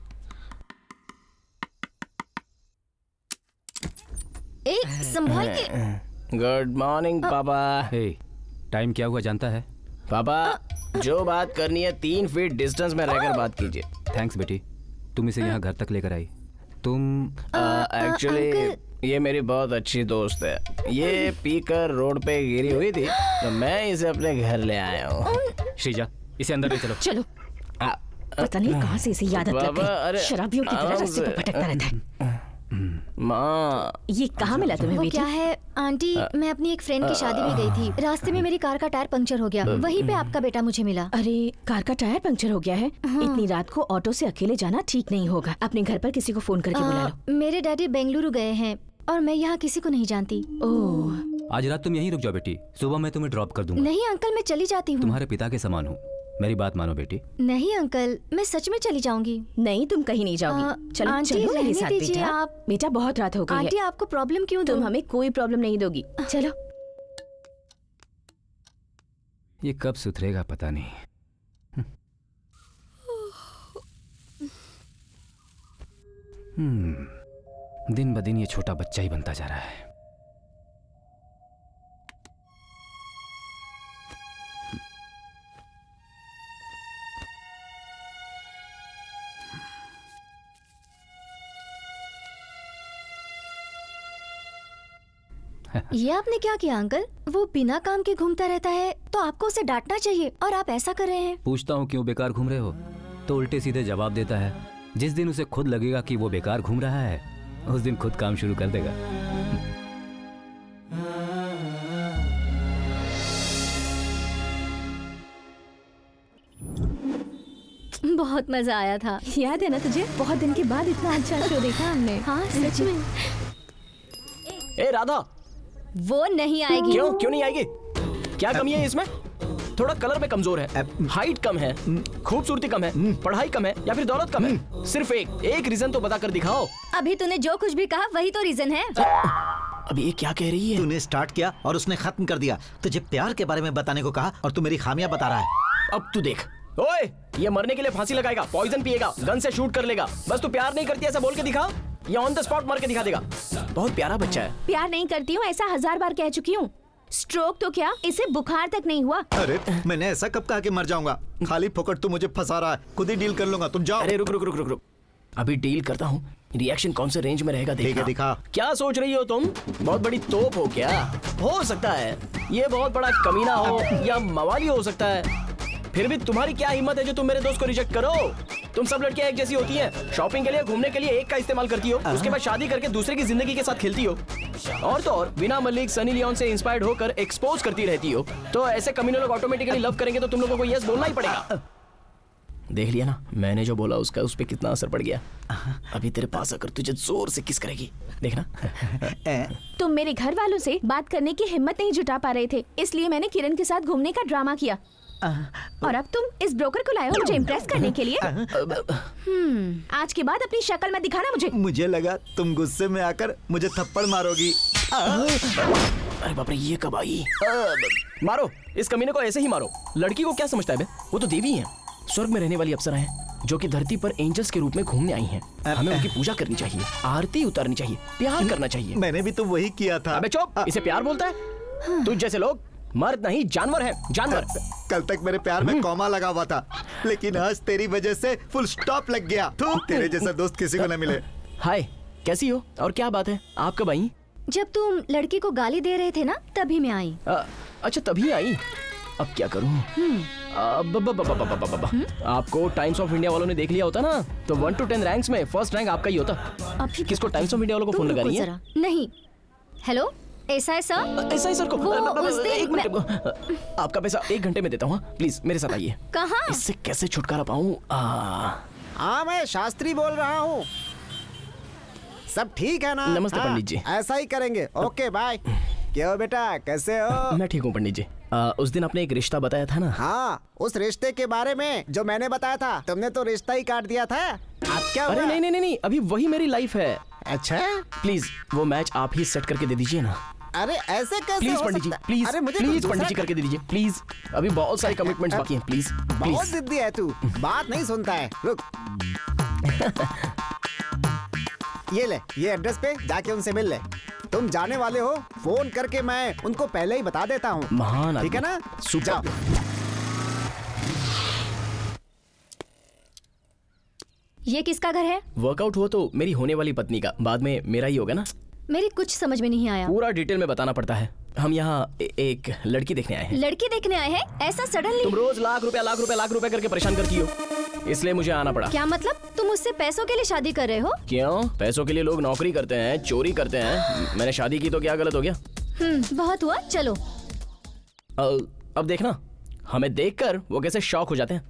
संभाल के। गुड मॉर्निंग पापा। हे, टाइम क्या हुआ जानता है? पापा जो बात करनी है 3 फीट डिस्टेंस में रहकर बात कीजिए। थैंक्स बेटी, तुम इसे यहाँ घर तक लेकर आई। तुम एक्चुअली ये मेरी बहुत अच्छी दोस्त है। ये पीकर रोड पे गिरी हुई थी तो मैं इसे अपने घर ले आया हूँ। श्रीजा, इसे अंदर ले चलो। चलो। पता नहीं कहाँ से इसे याद लग गई। शराबियों की तरह रास्ते पर भटकता रहता है। माँ, ये कहाँ मिला तुम्हें वो बेटी? क्या है आंटी, मैं अपनी एक फ्रेंड की शादी में गई थी। रास्ते में मेरी कार का टायर पंक्चर हो गया, वहीं पे आपका बेटा मुझे मिला। अरे, कार का टायर पंक्चर हो गया है? इतनी रात को ऑटो से अकेले जाना ठीक नहीं होगा। अपने घर पर किसी को फोन करके बुला लो। मेरे डैडी बेंगलुरु गए हैं और मैं यहाँ किसी को नहीं जानती। ओह, आज रात तुम यहीं रुक जाओ बेटी, सुबह मैं तुम्हें ड्रॉप कर दूंगा। नहीं अंकल, मैं चली जाती हूँ। तुम्हारे पिता के समान हूँ, मेरी बात मानो बेटी। नहीं अंकल, मैं सच में चली जाऊंगी। नहीं, तुम कहीं नहीं जाओगी। चलो आंटी, चलो मेरे साथ दीजिए बेटा। आप। बेटा बहुत रात हो गई है। आंटी आपको प्रॉब्लम क्यों दूं? तुम हमें कोई प्रॉब्लम नहीं दोगी। चलो। ये कब सुधरेगा पता नहीं। दिन ब दिन ये छोटा बच्चा ही बनता जा रहा है। ये आपने क्या किया अंकल? वो बिना काम के घूमता रहता है तो आपको उसे डांटना चाहिए, और आप ऐसा कर रहे हैं। पूछता हूँ क्यों बेकार घूम रहे हो, तो उल्टे सीधे जवाब देता है। जिस दिन उसे खुद लगेगा कि वो बेकार घूम रहा है, उस दिन खुद काम शुरू कर देगा। बहुत बहुत मजा आया था। याद है ना तुझे? बहुत दिन के बाद इतना अच्छा शो देखा हमने। हाँ सच में। ए राधा, वो नहीं आएगी। क्यों नहीं आएगी? क्या कमी है इसमें? थोड़ा कलर में कमजोर है, हाइट कम है, खूबसूरती कम है, पढ़ाई कम है, या फिर दौलत कम है? सिर्फ एक रीजन तो बता कर दिखाओ। अभी तूने जो कुछ भी कहा वही तो रीजन है। अभी ये क्या कह रही है? तूने स्टार्ट किया और उसने खत्म कर दिया। तुझे प्यार के बारे में बताने को कहा और तू मेरी खामियां बता रहा है। अब तू देख, ओए ये मरने के लिए फांसी लगाएगा, पॉइजन पिएगा, गन से शूट कर लेगा। बस तू प्यार नहीं करती ऐसा बोल के दिखा, या ऑन द स्पॉट मार के दिखा देगा। बहुत प्यारा बच्चा है। प्यार नहीं करती हूँ ऐसा 1000 बार कह चुकी हूँ। स्ट्रोक तो क्या, इसे बुखार तक नहीं हुआ। अरे मैंने ऐसा कब कहा कि मर जाऊंगा? खाली फोकट तू मुझे फंसा रहा है, खुद ही डील कर लूंगा, तुम जाओ। अरे रुक, अभी डील करता हूँ। रिएक्शन कौन से रेंज में रहेगा देखना। दिखा। क्या सोच रही हो तुम? बहुत बड़ी तोप हो क्या? हो सकता है ये बहुत बड़ा कमीना हो या मवाली हो सकता है। फिर भी तुम्हारी क्या हिम्मत है जो तुम मेरे दोस्त को रिजेक्ट करो? तुम सब लड़कियां एक जैसी होती हैं। शॉपिंग के लिए, घूमने के लिए एक का इस्तेमाल करती हो, उसके बाद शादी करके दूसरे की जिंदगी के साथ खेलती हो। और तो और बिना मलिक, सनी लियोन से इंस्पायर्ड होकर एक्सपोज करती रहती हो। तो ऐसे कमीने लोग ऑटोमेटिकली लव करेंगे तो तुम लोगों को यस बोलना ही पड़ेगा। देख लिया ना मैंने जो बोला उसका उस पे कितना असर पड़ गया। अभी तेरे पास आकर तुझे जोर से किस करेगी, देखना। तुम मेरे घर वालों से बात करने की हिम्मत नहीं जुटा पा रहे थे, इसलिए मैंने किरण के साथ घूमने का ड्रामा किया। और अब तुम इस ब्रोकर को लाए हो मुझे इम्प्रेस करने के लिए। आज के बाद अपनी शक्ल मत दिखाना मुझे। मुझे लगा तुम गुस्से में आकर मुझे थप्पड़ मारोगी। अरे बाप रे, ये कब आई? मारो इस कमीने को, ऐसे ही मारो। लड़की को क्या समझता है बे? वो तो देवी है, स्वर्ग में रहने वाली अप्सरा है जो कि धरती पर एंजल्स के रूप में घूमने आई हैं। हमें उनकी पूजा करनी चाहिए, आरती उतारनी चाहिए, प्यार करना चाहिए। मैंने भी तो वही किया था। अबे चुप, इसे प्यार बोलता है? तुझ जैसे लोग मर्द नहीं जानवर है, जानवर। कल तक मेरे प्यार में कॉमा लगा हुआ था, लेकिन आज तेरी वजह से फुल स्टॉप लग गया। तेरे जैसा दोस्त किसी को न मिले। हाय, कैसी हो और क्या बात है? आप कब आई? जब तुम लड़की को गाली दे रहे थे ना, तभी मैं आई। अच्छा तभी आई। अब क्या करूं? आपको टाइम्स ऑफ इंडिया वालों ने देख लिया होता ना, तो 1 to 10 रैंक्स में फर्स्ट रैंक आपका ही होता। अभी किसको टाइम्स ऑफ इंडिया वालों को फोन लगा रही है? नहीं। Hello SI sir. SI sir को उस दिन एक मिनट, आपका पैसा 1 घंटे में देता हूँ, प्लीज मेरे साथ आइए। कहाँ? इससे कैसे छुटकारा पाऊँ? हाँ मैं शास्त्री बोल रहा हूँ। सब ठीक है ना? नमस्ते पंडित जी। ऐसा ही करेंगे। Okay bye. क्या हो बेटा, कैसे हो? मैं ठीक हूँ पंडित जी। उस दिन आपने एक रिश्ता बताया था ना? हाँ, उस रिश्ते के बारे में जो मैंने बताया था, तुमने तो रिश्ता ही काट दिया था। अब क्या हुआ? अरे नहीं, अभी वही मेरी लाइफ है। अच्छा, प्लीज वो मैच आप ही सेट करके दे दीजिए ना। अरे ऐसे कैसे प्लीज हो पंडित जी, सकता? प्लीज अरे मुझे प्लीज कुछ पंडित जी करके दे दीजिए प्लीज। अभी बहुत सारे कमिटमेंट्स बाकी हैं, प्लीज बहुत जिद्दी है तू, बात नहीं सुनता है। रुक। ये ले, ये एड्रेस पे जाके उनसे मिल ले। तुम जाने वाले हो, फोन करके मैं उनको पहले ही बता देता हूँ। महान, ठीक है ना? सुपर। ये किसका घर है? वर्कआउट हुआ तो मेरी होने वाली पत्नी का, बाद में मेरा ही होगा ना। मेरी कुछ समझ में नहीं आया। पूरा डिटेल में बताना पड़ता है। हम यहाँ एक लड़की देखने आए हैं। लड़की देखने आए हैं? ऐसा सडनली? तुम रोज लाख रुपया करके परेशान करती हो, इसलिए मुझे आना पड़ा। क्या मतलब? तुम मुझसे पैसों के लिए शादी कर रहे हो? क्यों? पैसों के लिए लोग नौकरी करते हैं, चोरी करते हैं। मैंने शादी की तो क्या गलत हो गया? बहुत हुआ, चलो। अब देखना, हमें देखकर वो कैसे शॉक हो जाते हैं।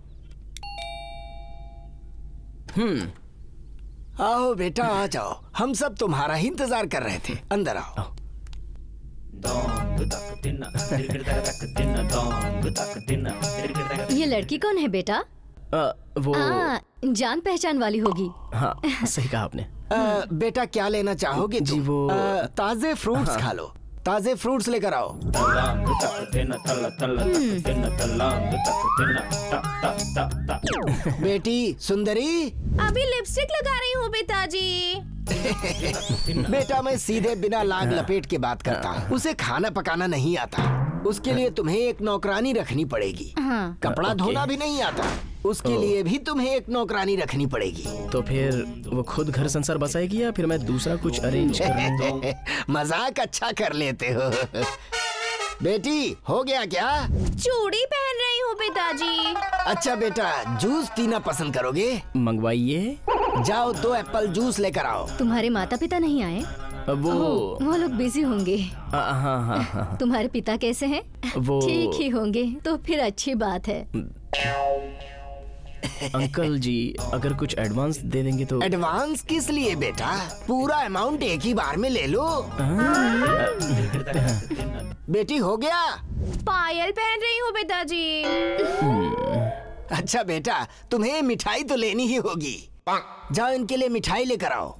आओ बेटा आ जाओ, हम सब तुम्हारा ही इंतजार कर रहे थे। अंदर आओ। ये लड़की कौन है बेटा? वो जान पहचान वाली होगी। हाँ सही कहा आपने। बेटा क्या लेना चाहोगे? जी वो ताजे फ्रूट्स खा लो, ताजे फ्रूट्स लेकर आओ। बेटी सुंदरी, अभी लिपस्टिक लगा रही हूँ पिताजी। बेटा मैं सीधे बिना लाग लपेट के बात करता हूँ। उसे खाना पकाना नहीं आता, उसके लिए तुम्हें एक नौकरानी रखनी पड़ेगी। कपड़ा धोना भी नहीं आता, उसके लिए भी तुम्हें एक नौकरानी रखनी पड़ेगी। तो फिर वो खुद घर संसार बसाएगी या फिर मैं दूसरा कुछ अरेंज कर? मजाक अच्छा कर लेते हो। बेटी हो गया क्या? चूड़ी पहन रही हूँ पिताजी। अच्छा बेटा, जूस पीना पसंद करोगे? मंगवाइए। जाओ 2 एप्पल जूस लेकर आओ। तुम्हारे माता पिता नहीं आए? वो लोग बिजी होंगे। हाँ। तुम्हारे पिता कैसे हैं? वो ठीक ही होंगे, तो फिर अच्छी बात है। अंकल जी अगर कुछ एडवांस दे देंगे तो। एडवांस किस लिए बेटा, पूरा अमाउंट एक ही बार में ले लो। बेटी हो गया? पायल पहन रही हूँ पिताजी। अच्छा बेटा, तुम्हें मिठाई तो लेनी ही होगी। जाओ इनके लिए मिठाई लेकर आओ।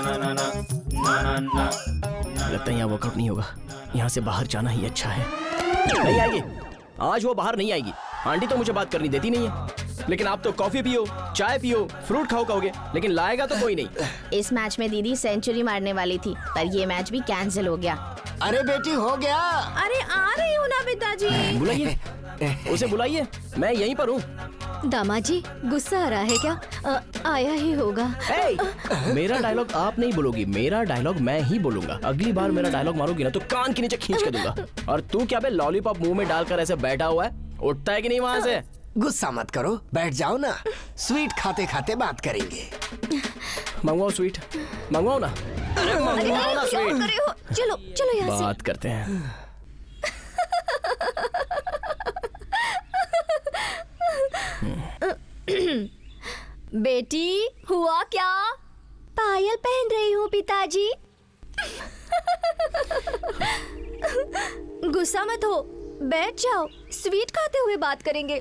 लगता है यहाँ वर्कआउट नहीं होगा, यहाँ से बाहर जाना ही अच्छा है। नहीं आएगी, आज वो बाहर नहीं आएगी। आंटी तो मुझे बात करनी देती नहीं है, लेकिन आप तो कॉफी पियो, चाय पियो, फ्रूट खाओ कहोगे, लेकिन लाएगा तो कोई नहीं। इस मैच में दीदी सेंचुरी मारने वाली थी, पर ये मैच भी कैंसिल हो गया। अरे बेटी हो गया। अरे आ रही हूँ ना पिताजी। बुलाइए उसे, बुलाइए, मैं यहीं पर हूँ। दामाद जी गुस्सा आ रहा है क्या? आया ही होगा। मेरा डायलॉग आप नहीं बोलोगी, मेरा डायलॉग मैं ही बोलूंगा। अगली बार मेरा डायलॉग मारोगी ना तो कान के नीचे खींच के दूंगा। और तू क्या बे लॉलीपॉप मुंह में डालकर ऐसे बैठा हुआ है, उठता है कि नहीं वहाँ से? गुस्सा मत करो, बैठ जाओ ना, स्वीट खाते खाते बात करेंगे। मंगवाओ स्वीट, मंगवाओ ना। अरे चलो चलो यहाँ से बात करते हैं। बेटी हुआ क्या? पायल पहन रही हूँ पिताजी। गुस्सा मत हो, बैठ जाओ, स्वीट खाते हुए बात करेंगे।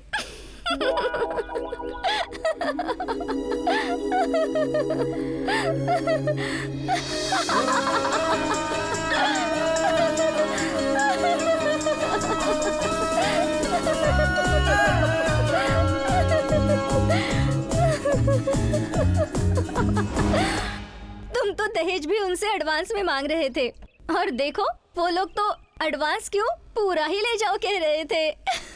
तुम तो दहेज भी उनसे एडवांस में मांग रहे थे, और देखो वो लोग तो एडवांस क्यों पूरा ही ले जाओ कह रहे थे।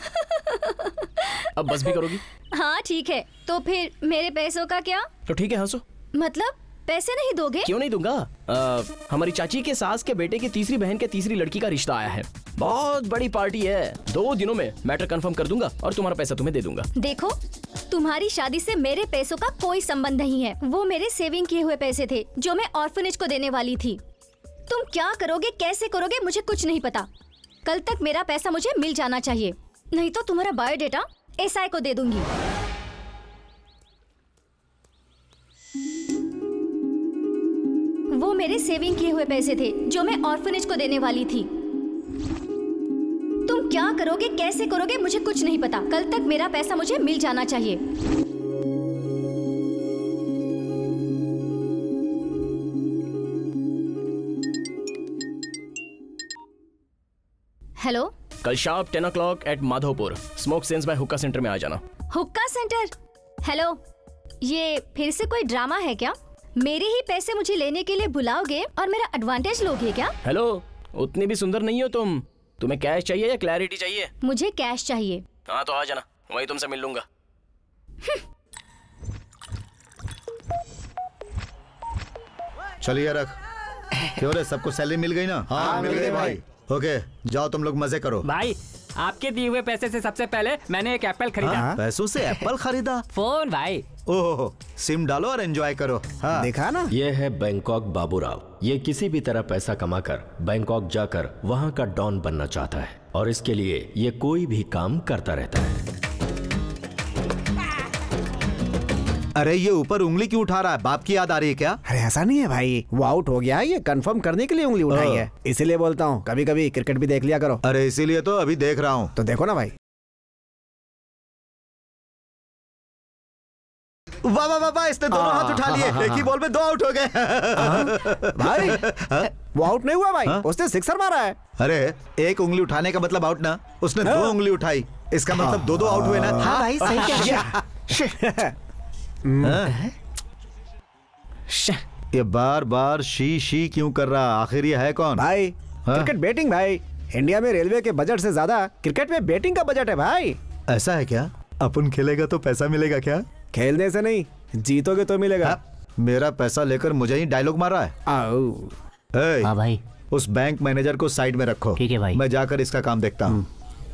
अब बस भी करोगी? हाँ ठीक है, तो फिर मेरे पैसों का क्या? तो ठीक है हंसो। मतलब पैसे नहीं दोगे? क्यों नहीं दूंगा? हमारी चाची के सास के बेटे की तीसरी बहन के तीसरी लड़की का रिश्ता आया है, बहुत बड़ी पार्टी है। 2 दिनों में मैटर कंफर्म कर दूंगा और तुम्हारा पैसा तुम्हें दे दूंगा। देखो तुम्हारी शादी से मेरे पैसों का कोई संबंध नहीं है, वो मेरे सेविंग किए हुए पैसे थे जो मैं ऑर्फनेज को देने वाली थी। तुम क्या करोगे, कैसे करोगे, मुझे कुछ नहीं पता। कल तक मेरा पैसा मुझे मिल जाना चाहिए, नहीं तो तुम्हारा बायोडेटा एसआई को दे दूंगी। वो मेरे सेविंग किए हुए पैसे थे जो मैं ऑर्फनेज को देने वाली थी। तुम क्या करोगे, कैसे करोगे, मुझे कुछ नहीं पता। कल तक मेरा पैसा मुझे मिल जाना चाहिए। हेलो, कल sharp 10 o'clock at Madhopur smoke sense by hookah centre में आ जाना। हुक्का सेंटर? हेलो, ये फिर से कोई ड्रामा है क्या? मेरे ही पैसे मुझे लेने के लिए बुलाओगे और मेरा एडवांटेज लोगे क्या? हेलो, उतनी भी सुंदर नहीं हो तुम। तुम्हें कैश चाहिए या क्लैरिटी चाहिए? मुझे कैश चाहिए। हाँ तो आ जाना, वहीं तुमसे मिल लूंगा। चलिए रख। क्यों रे, सबको सैलरी मिल गई ना? हाँ मिल गई भाई। ओके जाओ तुम लोग मजे करो। भाई आपके दिए हुए पैसे से सबसे पहले मैंने एक एप्पल खरीदा। हाँ? पैसों से एप्पल खरीदा? फोन भाई। ओहो, सिम डालो और एंजॉय करो। हाँ। देखा ना? ये है बैंकॉक बाबूराव। ये किसी भी तरह पैसा कमाकर बैंकॉक जाकर वहाँ का डॉन बनना चाहता है, और इसके लिए ये कोई भी काम करता रहता है। अरे ये ऊपर उंगली क्यों उठा रहा है? बाप की याद आ रही है क्या? अरे ऐसा नहीं है भाई, वो आउट हो गया है, ये कंफर्म करने के लिए उंगली उठाई है। इसीलिए बोलता हूँ कभी कभी क्रिकेट भी देख लिया करो। अरे इसीलिए तो अभी देख रहा हूँ। तो देखो ना भाई। वाह वाह वाह, इसने दोनों हाथ उठा लिए, एक ही बॉल में 2 आउट हो गए। भाई वो आउट नहीं हुआ भाई, उसने सिक्सर मारा है। अरे एक उंगली उठाने का मतलब आउट ना, उसने 2 उंगली उठाई, इसका मतलब 2-2 आउट हुए ना। हाँ भाई सही कह रहे। ये बार बार शी क्यों कर रहा? आखिर ये है कौन? भाई क्रिकेट बैटिंग भाई, इंडिया में रेलवे के बजट से ज्यादा क्रिकेट में बैटिंग का बजट है भाई। ऐसा है क्या? अपन खेलेगा तो पैसा मिलेगा क्या? खेलने से नहीं, जीतोगे तो मिलेगा। मेरा पैसा लेकर मुझे ही डायलॉग मार रहा है। हाँ भाई। उस बैंक मैनेजर को साइड में रखो। ठीक है भाई। मैं जाकर इसका काम देखता हूँ।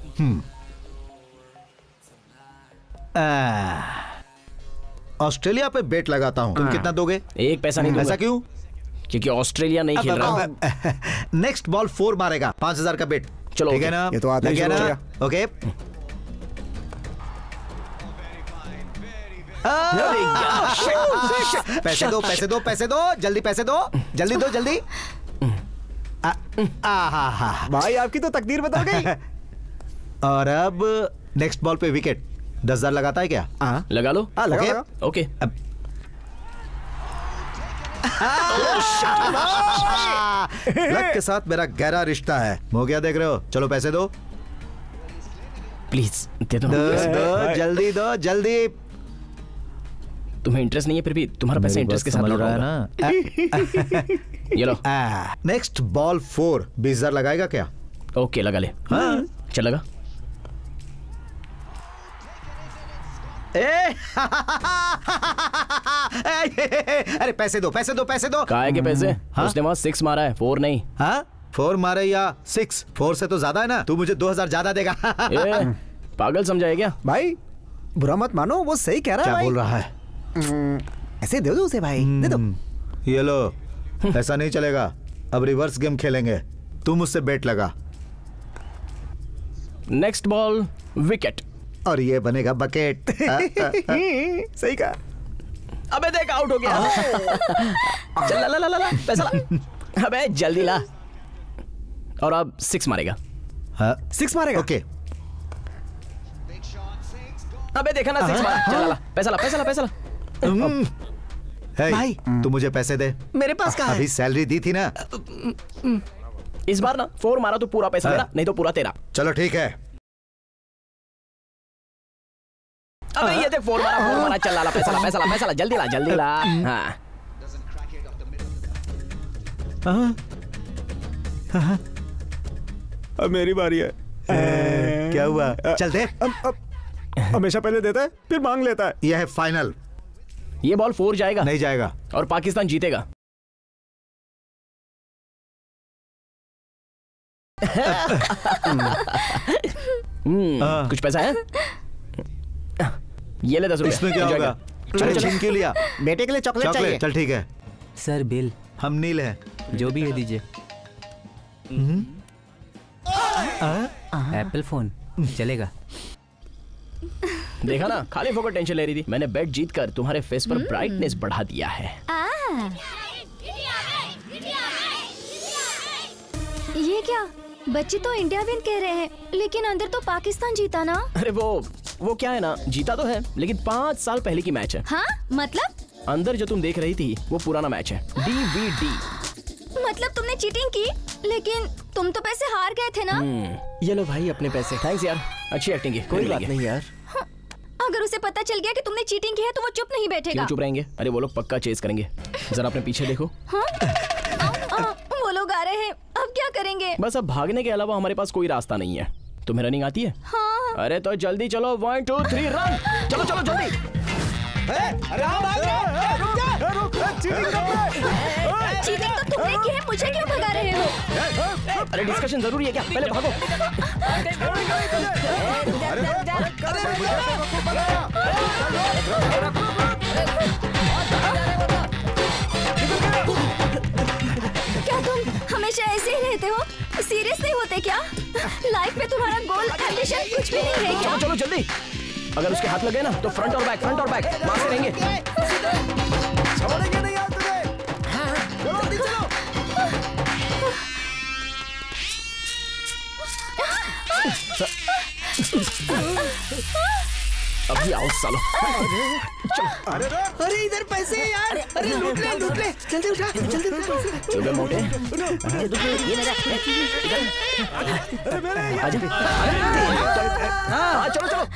ऑस्ट्रेलिया पे बेट लगाता हूँ। तुम कितना दोगे? 1 पैसा नहीं दूंगा। ऐसा क्यों? क्योंकि ऑस्ट्रेलिया नहीं खेल रहा। नेक्स्ट बॉल 4 मारेगा, 5000 का बेट। चलो ठीक है ना? ये तो आता है ना? ओके पैसे दो, पैसे दो, पैसे दो, जल्दी पैसे दो, जल्दी दो, जल्दी। भाई आपकी तो तकदीर बदल गई। और अब नेक्स्ट बॉल पे विकेट। 10,000 लगाता है क्या? लगा लो। लगा। ओके। लक के साथ मेरा गहरा रिश्ता है। हो गया देख रहे हो? चलो पैसे दो, प्लीज दे दो। दो, जल्दी दो, जल्दी। तुम्हें इंटरेस्ट नहीं है, फिर भी तुम्हारा पैसा इंटरेस्ट के साथ लग रहा है ना। ये लो। Next ball 4। 20,000 लगाएगा क्या? ओके लगा ले। चल लगा। अरे पैसे दो, पैसे दो, पैसे दो। काहे के पैसे? उसने वहां 6 मारा है, 4 नहीं। 4 मारे या 6? 4 से तो ज्यादा है ना। तू मुझे 2,000 ज्यादा देगा। पागल समझा है क्या? भाई बुरा मत मानो, वो सही कह रहा है। क्या बोल रहा है? ऐसे दे दो उसे भाई, दे दो। ये लो। ऐसा नहीं चलेगा, अब रिवर्स गेम खेलेंगे। तू मुझसे बेट लगा। Next ball wicket. और ये बनेगा बकेट। सही कहा। अबे देख, आउट हो गया। चल ला ला ला ला पैसा ला। अबे जल्दी ला। और अब 6 मारेगा। 6 मारेगा? ओके। अबे देखा ना 6 मारा। चल ला, पैसा ला, पैसा ला, पैसा ला। भाई तू मुझे पैसे दे। मेरे पास कहाँ है? अभी सैलरी दी थी ना। इस बार ना 4 मारा तो पूरा पैसा मेरा, नहीं तो पूरा तेरा। चलो ठीक है। अबे ये देख 4 मारा, 4 मारा। चल ला, पैसा ला, पैसा ला, पैसा ला, जल्दी ला, जल्दी ला। अब मेरी बारी है। क्या हुआ? चल दे। हमेशा पहले देता है फिर मांग लेता है। यह है फाइनल। ये बॉल 4 जाएगा। नहीं जाएगा। और पाकिस्तान जीतेगा। कुछ पैसा है? ये ले 10 रुपए। इसमें क्या होगा? चल छीन क्यों लिया? बेटे के लिए चॉकलेट चाहिए। चल ठीक है। Sir bill. हम नील हैं। जो भी है दीजिए। एप्पल फोन चलेगा। देखा ना, खाली फोकट टेंशन ले रही थी। मैंने बेट जीत कर तुम्हारे फेस पर ब्राइटनेस बढ़ा दिया है। ये क्या? बच्चे तो इंडिया विन कह रहे हैं, लेकिन अंदर तो पाकिस्तान जीता ना। अरे वो क्या है ना, जीता तो है, लेकिन 5 साल पहले की मैच है। हाँ मतलब? अंदर जो तुम देख रही थी वो पुराना मैच है। DVD। मतलब तुमने चीटिंग की, लेकिन तुम तो पैसे हार गए थे ना। ये लो भाई अपने पैसे। थैंक्स यार, अच्छी एक्टिंग की। कोई बात नहीं यार। अगर उसे पता चल गया कि तुमने चीटिंग की है तो वो चुप नहीं बैठेगा। क्यों चुप रहेंगे? अरे वो लोग पक्का चेज करेंगे। जरा अपने पीछे देखो। वो लोग आ रहे हैं, अब क्या करेंगे? बस अब भागने के अलावा हमारे पास कोई रास्ता नहीं है। तुम्हें रनिंग आती है? हाँ। अरे तो जल्दी चलो। 1 2 3 रन। चलो चलो जल्दी। चीटिंग तो तुमने की है, मुझे क्यों भगा रहे हो? अरे डिस्कशन जरूरी है क्या? पहले भागो। क्या तुम हमेशा ऐसे ही रहते हो? सीरियस नहीं होते क्या? लाइफ में तुम्हारा गोल एम्बिशन कुछ भी नहीं है क्या? चलो चलो जल्दी। अगर उसके हाथ लगे ना तो फ्रंट और बैक मारते रहेंगे। छोड़ेंगे नहीं यार तुझे। चलो जल्दी चलो। अभी आओ सालो। अरे इधर पैसे यार। अरे लूट ले जल्दी उठा, जल्दी उठा। चलो मोटे। चलो चलो।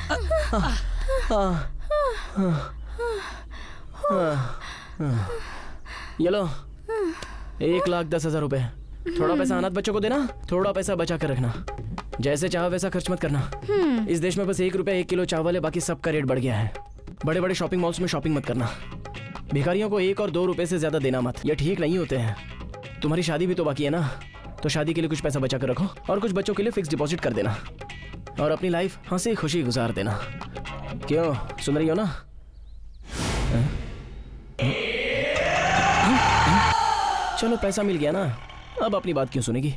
ये लो 1,10,000 रुपए। थोड़ा पैसा अनाथ बच्चों को देना, थोड़ा पैसा बचा कर रखना। जैसे चाहो वैसा खर्च मत करना। इस देश में बस 1 रुपया 1 किलो चावल है, बाकी सबका रेट बढ़ गया है। बड़े बड़े शॉपिंग मॉल्स में शॉपिंग मत करना। भिखारियों को 1 और 2 रुपए से ज्यादा देना मत, ये ठीक नहीं होते हैं। तुम्हारी शादी भी तो बाकी है ना, तो शादी के लिए कुछ पैसा बचा कर रखो और कुछ बच्चों के लिए फिक्स डिपॉजिट कर देना और अपनी लाइफ हंसी खुशी गुजार देना। क्यों, सुन रही हो ना? चलो पैसा मिल गया ना, अब अपनी बात क्यों सुनेगी?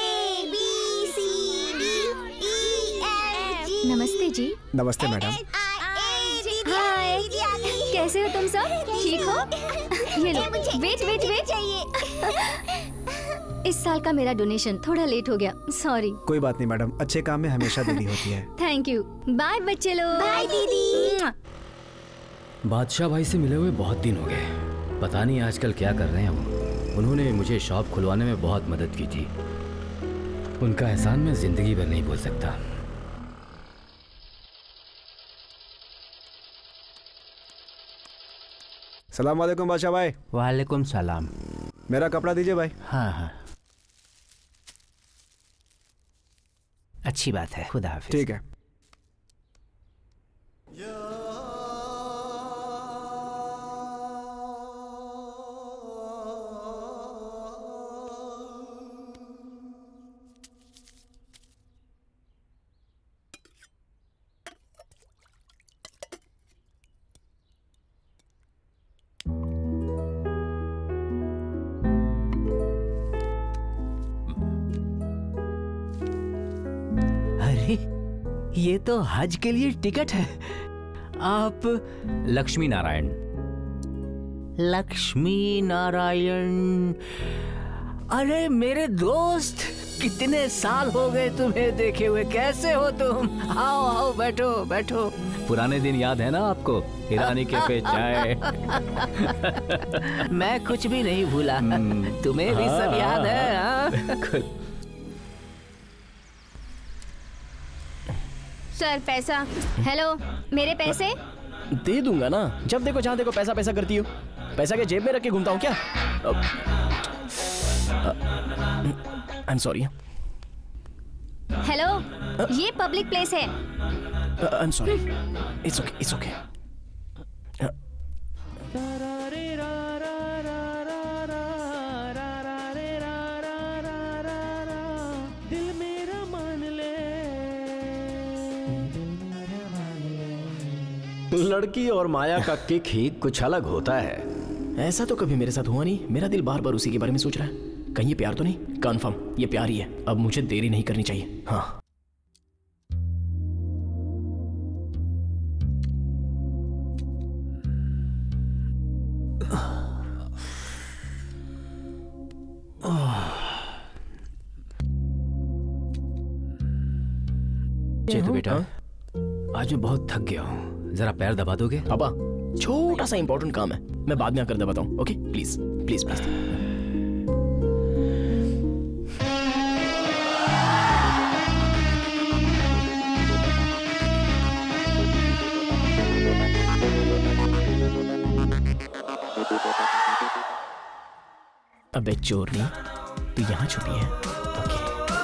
नमस्ते जी। नमस्ते मैडम। कैसे हो तुम सब? ठीक हो? ये लो। वेट चाहिए। इस साल का मेरा डोनेशन थोड़ा लेट हो गया, सॉरी। कोई बात नहीं मैडम, अच्छे काम में हमेशा देरी होती है। Thank you. बाय बच्चे लोग। बाय दीदी। बादशाह भाई से मिले हुए बहुत दिन हो गए, पता नहीं आजकल क्या कर रहे हैं वो। उन्होंने मुझे शॉप खुलवाने में बहुत मदद की थी, उनका एहसान मैं जिंदगी भर नहीं भूल सकता। सलाम वालेकुम बादशाह भाई। वालेकुम सलाम। मेरा कपड़ा दीजिए भाई। हाँ हाँ, अच्छी बात है, खुदा हाफिज। ठीक है। ये तो हज के लिए टिकट है। आप लक्ष्मी नारायण। लक्ष्मी नारायण, अरे मेरे दोस्त, कितने साल हो गए तुम्हें देखे हुए। कैसे हो तुम? आओ आओ, बैठो बैठो। पुराने दिन याद है ना आपको? ईरानी कैफे चाय। मैं कुछ भी नहीं भूला, तुम्हें भी सब याद है? हाँ? सर पैसा। हेलो, मेरे पैसे? दे दूंगा ना, जब देखो जहाँ देखो पैसा पैसा करती हो। पैसा के जेब में रख के घूमता हूँ क्या? I am sorry. हेलो, ये पब्लिक प्लेस है। I am sorry. It's okay, it's okay. लड़की और माया का किक ही कुछ अलग होता है। ऐसा तो कभी मेरे साथ हुआ नहीं। मेरा दिल बार बार उसी के बारे में सोच रहा है। कहीं ये प्यार तो नहीं? कंफर्म ये प्यार ही है। अब मुझे देरी नहीं करनी चाहिए। हाँ, चेतु बेटा, आज मैं बहुत थक गया हूँ, जरा पैर दबा दोगे? पापा, छोटा सा इंपॉर्टेंट काम है, मैं बाद में आकर दबाता हूँ। Okay, please please please. अबे चोरनी, तू यहाँ छुपी है? Okay.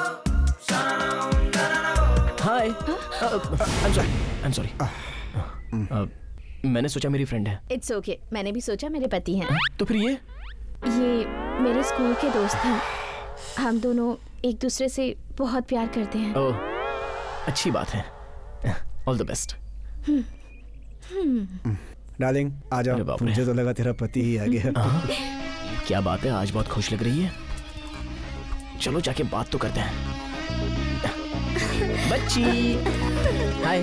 Hi, I am sorry. मैंने सोचा मेरी फ्रेंड है। इट्स ओके, मैंने भी सोचा मेरे पति हैं। तो फिर ये मेरे स्कूल के दोस्त हैं। हम दोनों एक दूसरे से बहुत प्यार करते हैं। ओह, अच्छी बात है। All the best. डार्लिंग आ जाओ, मुझे तो लगा तेरा पति ही आ गया। क्या बात है, आज बहुत खुश लग रही है। चलो जाके बात तो करते हैं। बच्ची, हाय।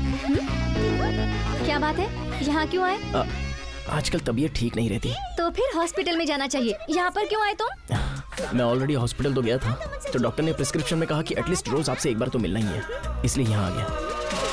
क्या बात है, यहाँ क्यों आए? आजकल तबीयत ठीक नहीं रहती। तो फिर हॉस्पिटल में जाना चाहिए, यहाँ पर क्यों आए तुम? मैं ऑलरेडी हॉस्पिटल तो गया था, तो डॉक्टर ने प्रिस्क्रिप्शन में कहा कि एटलीस्ट रोज आपसे एक बार तो मिलना ही है, इसलिए यहाँ आ गया।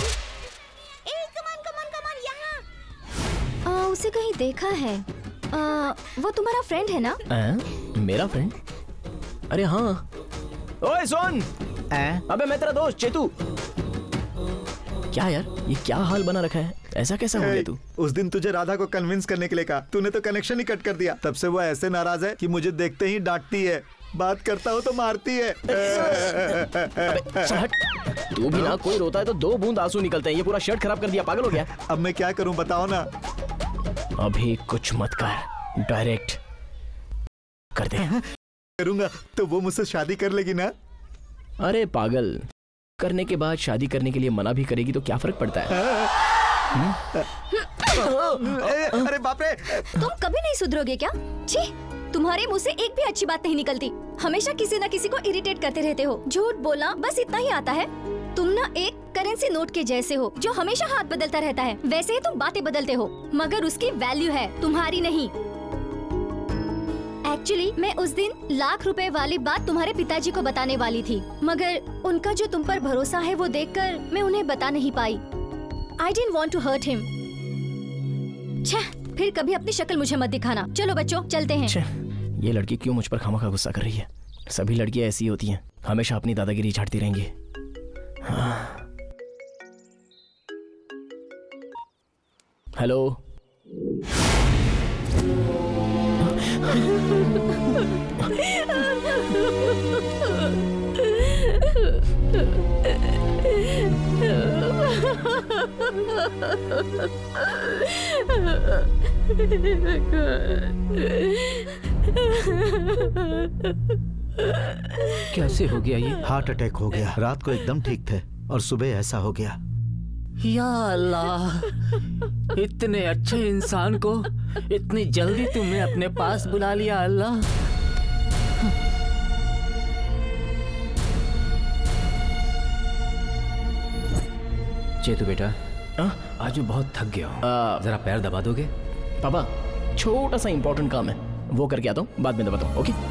उसे कहीं देखा है। वो तुम्हारा फ्रेंड है ना? मेरा फ्रेंड? अरे हाँ। ओए सुन, अबे मैं तेरा दोस्त चेतू। क्या यार, ये क्या हाल बना रखा है? ऐसा कैसा हो गया तू? उस दिन तुझे राधा को कन्विंस करने के लिए कहा, तूने तो कनेक्शन ही कट कर दिया। तब से वो ऐसे नाराज है कि मुझे देखते ही डांटती है, बात करता हूँ तो मारती है। तू भी ना, कोई रोता है तो 2 बूंद आंसू निकलते हैं। ये पूरा शर्ट खराब कर दिया, पागल हो गया। अब मैं क्या करूँ बताओ ना। अभी कुछ मत कर, डायरेक्ट कर दे। करूंगा तो वो मुझसे शादी कर लेगी ना? अरे पागल, करने के बाद शादी करने के लिए मना भी करेगी तो क्या फर्क पड़ता है? अरे बाप रे, तुम कभी नहीं सुधरोगे क्या? छी, तुम्हारे मुंह से एक भी अच्छी बात नहीं निकलती। हमेशा किसी ना किसी को इरिटेट करते रहते हो। झूठ बोलना बस इतना ही आता है। तुम ना एक करेंसी नोट के जैसे हो जो हमेशा हाथ बदलता रहता है। वैसे ही तुम बातें बदलते हो, मगर उसकी वैल्यू है, तुम्हारी नहीं। एक्चुअली मैं उस दिन ₹1,00,000 वाली बात तुम्हारे पिताजी को बताने वाली थी, मगर उनका जो तुम पर भरोसा है वो देखकर मैं उन्हें बता नहीं पाई। I didn't want to hurt him। फिर कभी अपनी शक्ल मुझे मत दिखाना। चलो बच्चों चलते हैं। ये लड़की क्यों मुझ पर खामखा गुस्सा कर रही है? सभी लड़कियां ऐसी होती हैं, हमेशा अपनी दादागिरी झाड़ती रहेंगी। हेलो। कैसे हो गया ये? हार्ट अटैक हो गया। रात को एकदम ठीक थे और सुबह ऐसा हो गया। या अल्लाह, इतने अच्छे इंसान को इतनी जल्दी तुमने अपने पास बुला लिया। अल्लाह, चेतु बेटा, आज मैं बहुत थक गया हूँ, जरा पैर दबा दोगे? पापा, छोटा सा इंपॉर्टेंट काम है, वो करके आता हूँ, बाद में दबाता हूँ। ओके?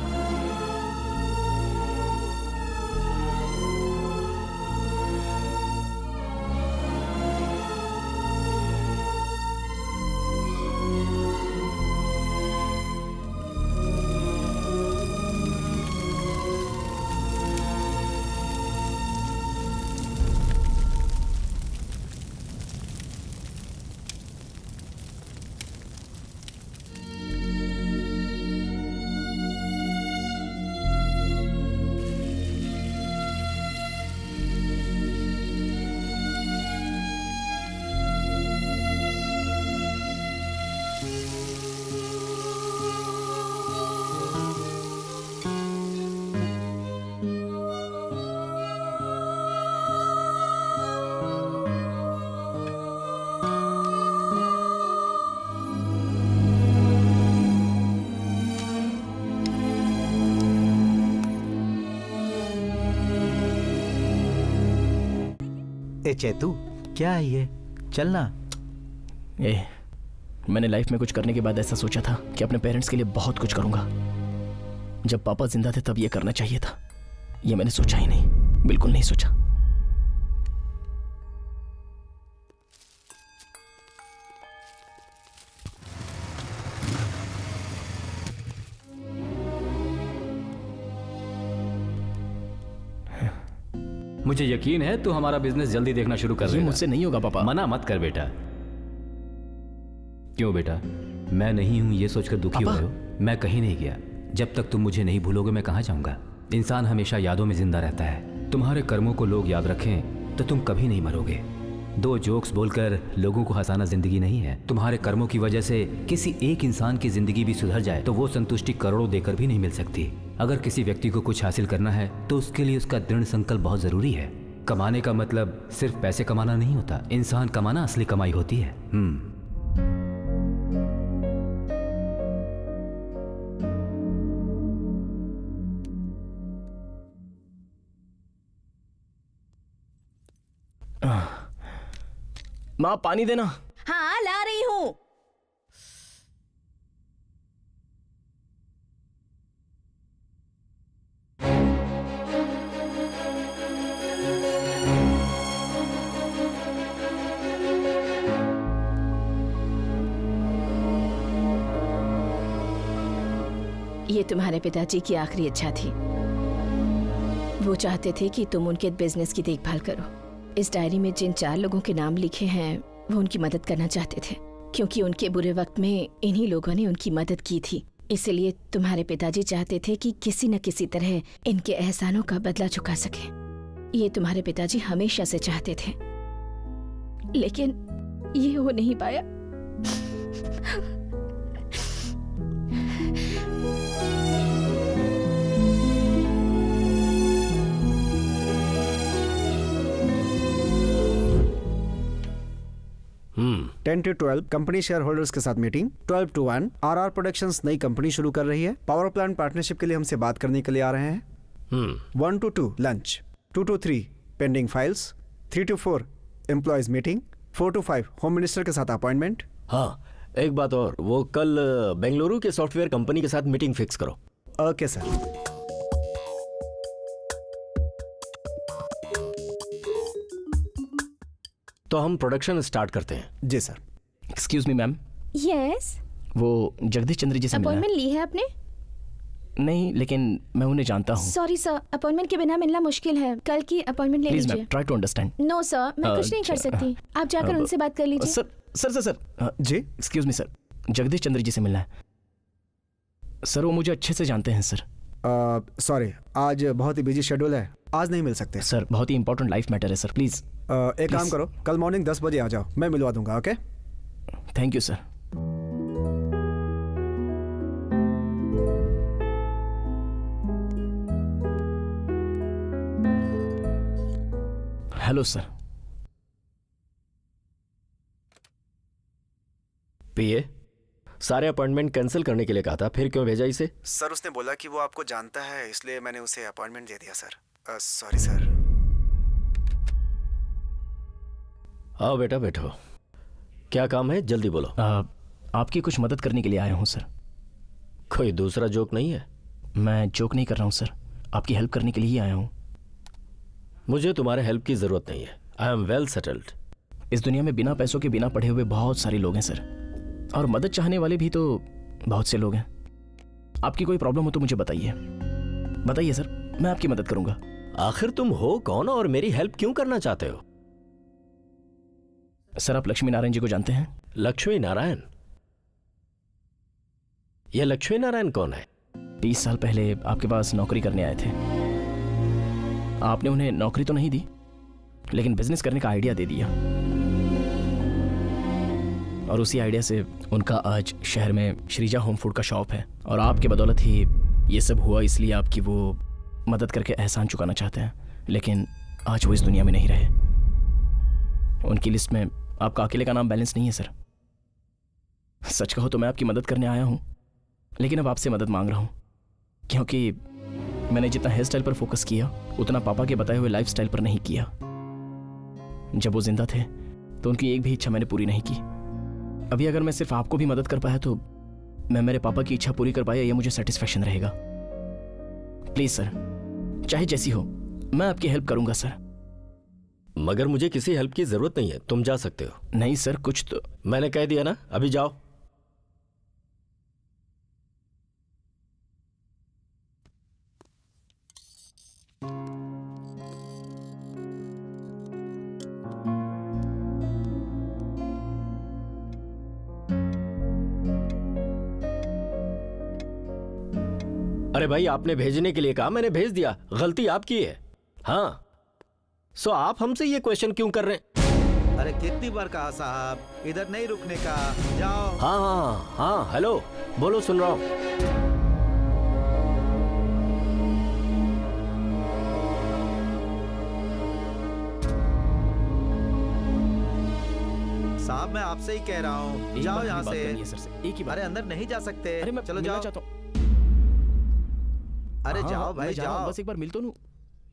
ए चेतु, क्या है ये? चलना। मैंने लाइफ में कुछ करने के बाद ऐसा सोचा था कि अपने पेरेंट्स के लिए बहुत कुछ करूंगा। जब पापा जिंदा थे तब ये करना चाहिए था। ये मैंने सोचा ही नहीं, बिल्कुल नहीं सोचा। मुझे यकीन है तू हमारा बिजनेस जल्दी देखना शुरू कर देगा। मुझसे नहीं होगा पापा। मना मत कर बेटा। क्यों बेटा, मैं नहीं हूं ये सोचकर दुखी हो रहे हो? मैं कहीं नहीं गया। जब तक तुम मुझे नहीं भूलोगे मैं कहां जाऊंगा? इंसान हमेशा यादों में जिंदा रहता है। तुम्हारे कर्मों को लोग याद रखें तो तुम कभी नहीं मरोगे। दो जोक्स बोलकर लोगों को हंसाना जिंदगी नहीं है। तुम्हारे कर्मों की वजह से किसी एक इंसान की जिंदगी भी सुधर जाए तो वो संतुष्टि करोड़ों देकर भी नहीं मिल सकती। अगर किसी व्यक्ति को कुछ हासिल करना है तो उसके लिए उसका दृढ़ संकल्प बहुत जरूरी है। कमाने का मतलब सिर्फ पैसे कमाना नहीं होता, इंसान कमाना असली कमाई होती है। माँ पानी देना। हाँ ला रही हूँ। ये तुम्हारे पिताजी की आखिरी इच्छा थी। वो चाहते थे कि तुम उनके बिजनेस की देखभाल करो। इस डायरी में जिन 4 लोगों के नाम लिखे हैं वो उनकी मदद करना चाहते थे, क्योंकि उनके बुरे वक्त में इन्हीं लोगों ने उनकी मदद की थी। इसलिए तुम्हारे पिताजी चाहते थे कि किसी न किसी तरह इनके एहसानों का बदला चुका सके। ये तुम्हारे पिताजी हमेशा से चाहते थे, लेकिन ये हो नहीं पाया। Hmm. 10 to 12 company share holders के साथ मीटिंग। 12 to 1 RR प्रोडक्शंस नई कंपनी शुरू कर रही है। पावर प्लांट पार्टनरशिप के लिए हमसे बात करने के लिए आ रहे हैं। 1 to 2 lunch. 2 to 3 pending files, 3 to 4 employees meeting, 4 to 5 home minister के साथ अपॉइंटमेंट। हाँ, एक बात और, वो कल बेंगलुरु के सॉफ्टवेयर कंपनी के साथ मीटिंग फिक्स करो। Okay sir. तो हम प्रोडक्शन स्टार्ट करते हैं। जी sir. Excuse me ma'am. Yes. वो जगदीश चंद्र जी से मिलना है। अपॉइंटमेंट ली है आपने? नहीं, लेकिन मैं उन्हें जानता हूँ। सॉरी सर, अपॉइंटमेंट के बिना मिलना मुश्किल है। कल की अपॉइंटमेंट ले प्लीज लीजिए। Ma'am, try to understand. No sir, मैं कुछ नहीं कर सकती। आप जाकर उनसे बात कर लीजिए। सर सर सर सर जी excuse me sir, Jagdish Chandra ji से मिलना है। सर वो मुझे अच्छे से जानते हैं सर। सॉरी, आज बहुत ही बिजी शेड्यूल है, आज नहीं मिल सकते। सर बहुत ही इंपॉर्टेंट लाइफ मैटर है सर, प्लीज। एक काम करो, कल मॉर्निंग 10 बजे आ जाओ, मैं मिलवा दूंगा। Okay, thank you sir. Hello sir. PA, सारे अपॉइंटमेंट कैंसिल करने के लिए कहा था, फिर क्यों भेजा इसे? सर उसने बोला कि वो आपको जानता है, इसलिए मैंने उसे अपॉइंटमेंट दे दिया सर। Sorry sir. आओ बेटा, बैठो। क्या काम है, जल्दी बोलो। आपकी कुछ मदद करने के लिए आया हूँ सर। कोई दूसरा जोक नहीं है? मैं जोक नहीं कर रहा हूँ सर, आपकी हेल्प करने के लिए ही आया हूँ। मुझे तुम्हारे हेल्प की जरूरत नहीं है, आई एम वेल सेटल्ड। इस दुनिया में बिना पैसों के बिना पढ़े हुए बहुत सारे लोग हैं सर, और मदद चाहने वाले भी तो बहुत से लोग हैं। आपकी कोई प्रॉब्लम हो तो मुझे बताइए, बताइए सर, मैं आपकी मदद करूंगा। आखिर तुम हो कौन और मेरी हेल्प क्यों करना चाहते हो? सर आप लक्ष्मी नारायण जी को जानते हैं? लक्ष्मी नारायण? यह लक्ष्मी नारायण कौन है? 20 साल पहले आपके पास नौकरी करने आए थे। आपने उन्हें नौकरी तो नहीं दी, लेकिन बिजनेस करने का आइडिया दे दिया, और उसी आइडिया से उनका आज शहर में श्रीजा होम फूड का शॉप है, और आपके बदौलत ही ये सब हुआ। इसलिए आपकी वो मदद करके एहसान चुकाना चाहते हैं, लेकिन आज वो इस दुनिया में नहीं रहे। उनकी लिस्ट में आपका अकेले का नाम बैलेंस नहीं है सर। सच कहो तो मैं आपकी मदद करने आया हूं, लेकिन अब आपसे मदद मांग रहा हूं, क्योंकि मैंने जितना हेयर स्टाइल पर फोकस किया उतना पापा के बताए हुए लाइफ स्टाइल पर नहीं किया। जब वो जिंदा थे तो उनकी एक भी इच्छा मैंने पूरी नहीं की। अभी अगर मैं सिर्फ आपको भी मदद कर पाया तो मैं मेरे पापा की इच्छा पूरी कर पाया, ये मुझे सेटिस्फैक्शन रहेगा। प्लीज सर, चाहे जैसी हो, मैं आपकी हेल्प करूंगा सर। मगर मुझे किसी हेल्प की जरूरत नहीं है, तुम जा सकते हो। नहीं सर, कुछ तो मैंने कह दिया ना, अभी जाओ। अरे भाई, आपने भेजने के लिए कहा, मैंने भेज दिया, गलती आपकी है। हाँ, सो आप हमसे ये क्वेश्चन क्यों कर रहे हैं? अरे कितनी बार कहा साहब, इधर नहीं रुकने का, जाओ। हाँ हाँ हाँ, हेलो, बोलो, सुन रहा हूँ। साहब मैं आपसे ही कह रहा हूँ, जाओ यहाँ से। एक ही बात। अरे अंदर नहीं जा सकते। अरे मैं चलो जाओ। चाहता हूँ। अरे जाओ भाई, जाओ। बस एक बार मिल तो लूं।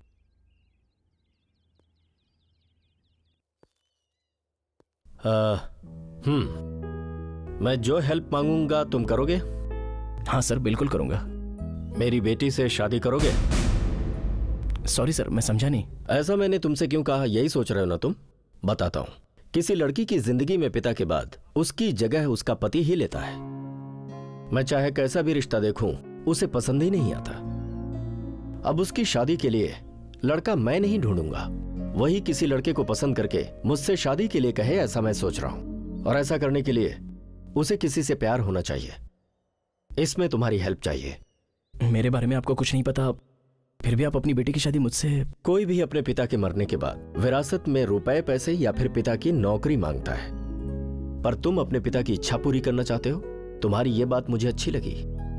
मैं जो हेल्प मांगूंगा तुम करोगे? हाँ सर, बिल्कुल करूंगा। मेरी बेटी से शादी करोगे? सॉरी सर, मैं समझा नहीं। ऐसा मैंने तुमसे क्यों कहा, यही सोच रहे हो ना तुम? बताता हूं। किसी लड़की की जिंदगी में पिता के बाद उसकी जगह उसका पति ही लेता है। मैं चाहे कैसा भी रिश्ता देखूं, उसे पसंद ही नहीं आता। अब उसकी शादी के लिए लड़का मैं नहीं ढूंढूंगा, वही किसी लड़के को पसंद करके मुझसे शादी के लिए कहे, ऐसा मैं सोच रहा हूं। और ऐसा करने के लिए उसे किसी से प्यार होना चाहिए। इसमें तुम्हारी हेल्प चाहिए। मेरे बारे में आपको कुछ नहीं पता, फिर भी आप अपनी बेटी की शादी मुझसे? कोई भी अपने पिता के मरने के बाद विरासत में रुपए, पैसे या फिर पिता की नौकरी मांगता है, पर तुम अपने पिता की इच्छा पूरी करना चाहते हो। तुम्हारी ये बात मुझे अच्छी लगी।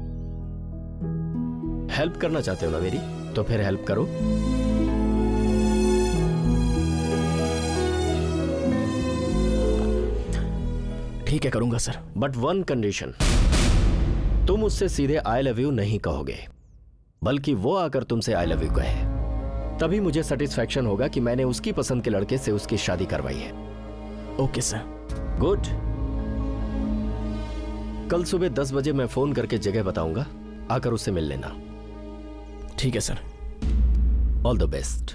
हेल्प करना चाहते हो ना मेरी, तो फिर हेल्प करो। ठीक है, करूंगा सर। बट वन कंडीशन, तुम उससे सीधे आई लव यू नहीं कहोगे, बल्कि वो आकर तुमसे आई लव यू कहे। तभी मुझे सेटिस्फैक्शन होगा कि मैंने उसकी पसंद के लड़के से उसकी शादी करवाई है। Okay sir. गुड। कल सुबह 10 बजे मैं फोन करके जगह बताऊंगा, आकर उससे मिल लेना। ठीक है sir. All the best.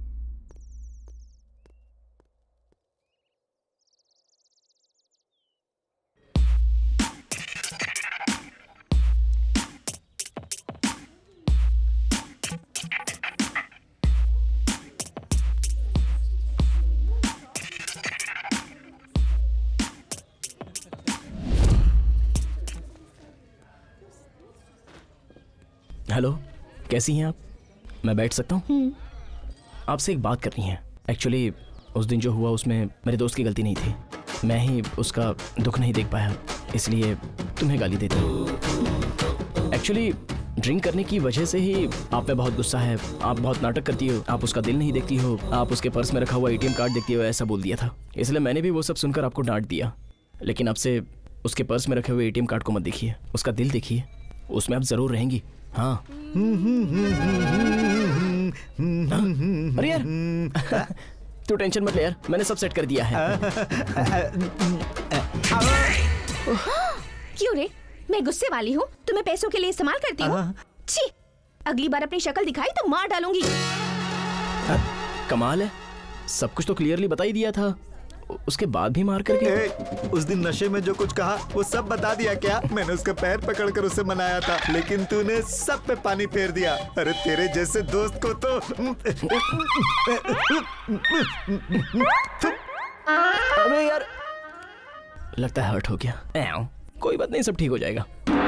Hello, कैसी हैं आप? मैं बैठ सकता हूँ? आपसे एक बात करनी है। एक्चुअली उस दिन जो हुआ उसमें मेरे दोस्त की गलती नहीं थी, मैं ही उसका दुख नहीं देख पाया, इसलिए तुम्हें गाली देता हूँ। एक्चुअली ड्रिंक करने की वजह से ही आप पे बहुत गुस्सा है, आप बहुत नाटक करती हो, आप उसका दिल नहीं देखती हो, आप उसके पर्स में रखा हुआ ATM कार्ड देखती हो, ऐसा बोल दिया था। इसलिए मैंने भी वो सब सुनकर आपको डांट दिया। लेकिन आपसे उसके पर्स में रखे हुए ATM कार्ड को मत देखिए, उसका दिल देखिए, उसमें आप जरूर रहेंगी। हाँ। अरे यार तू टेंशन मत ले यार, मैंने सब सेट कर दिया है। क्यों रे, मैं गुस्से वाली हूँ? तुम्हें पैसों के लिए इस्तेमाल करती हूँ? छी, अगली बार अपनी शक्ल दिखाई तो मार डालूंगी। कमाल है, सब कुछ तो क्लियरली बता ही दिया था, उसके बाद भी मार करके। उस दिन नशे में जो कुछ कहा वो सब बता दिया क्या? मैंने उसका पैर पकड़कर उसे मनाया था, लेकिन तूने सब पे पानी फेर दिया। अरे तेरे जैसे दोस्त को तो अबे यार, लगता है हर्ट हो गया। कोई बात नहीं, सब ठीक हो जाएगा।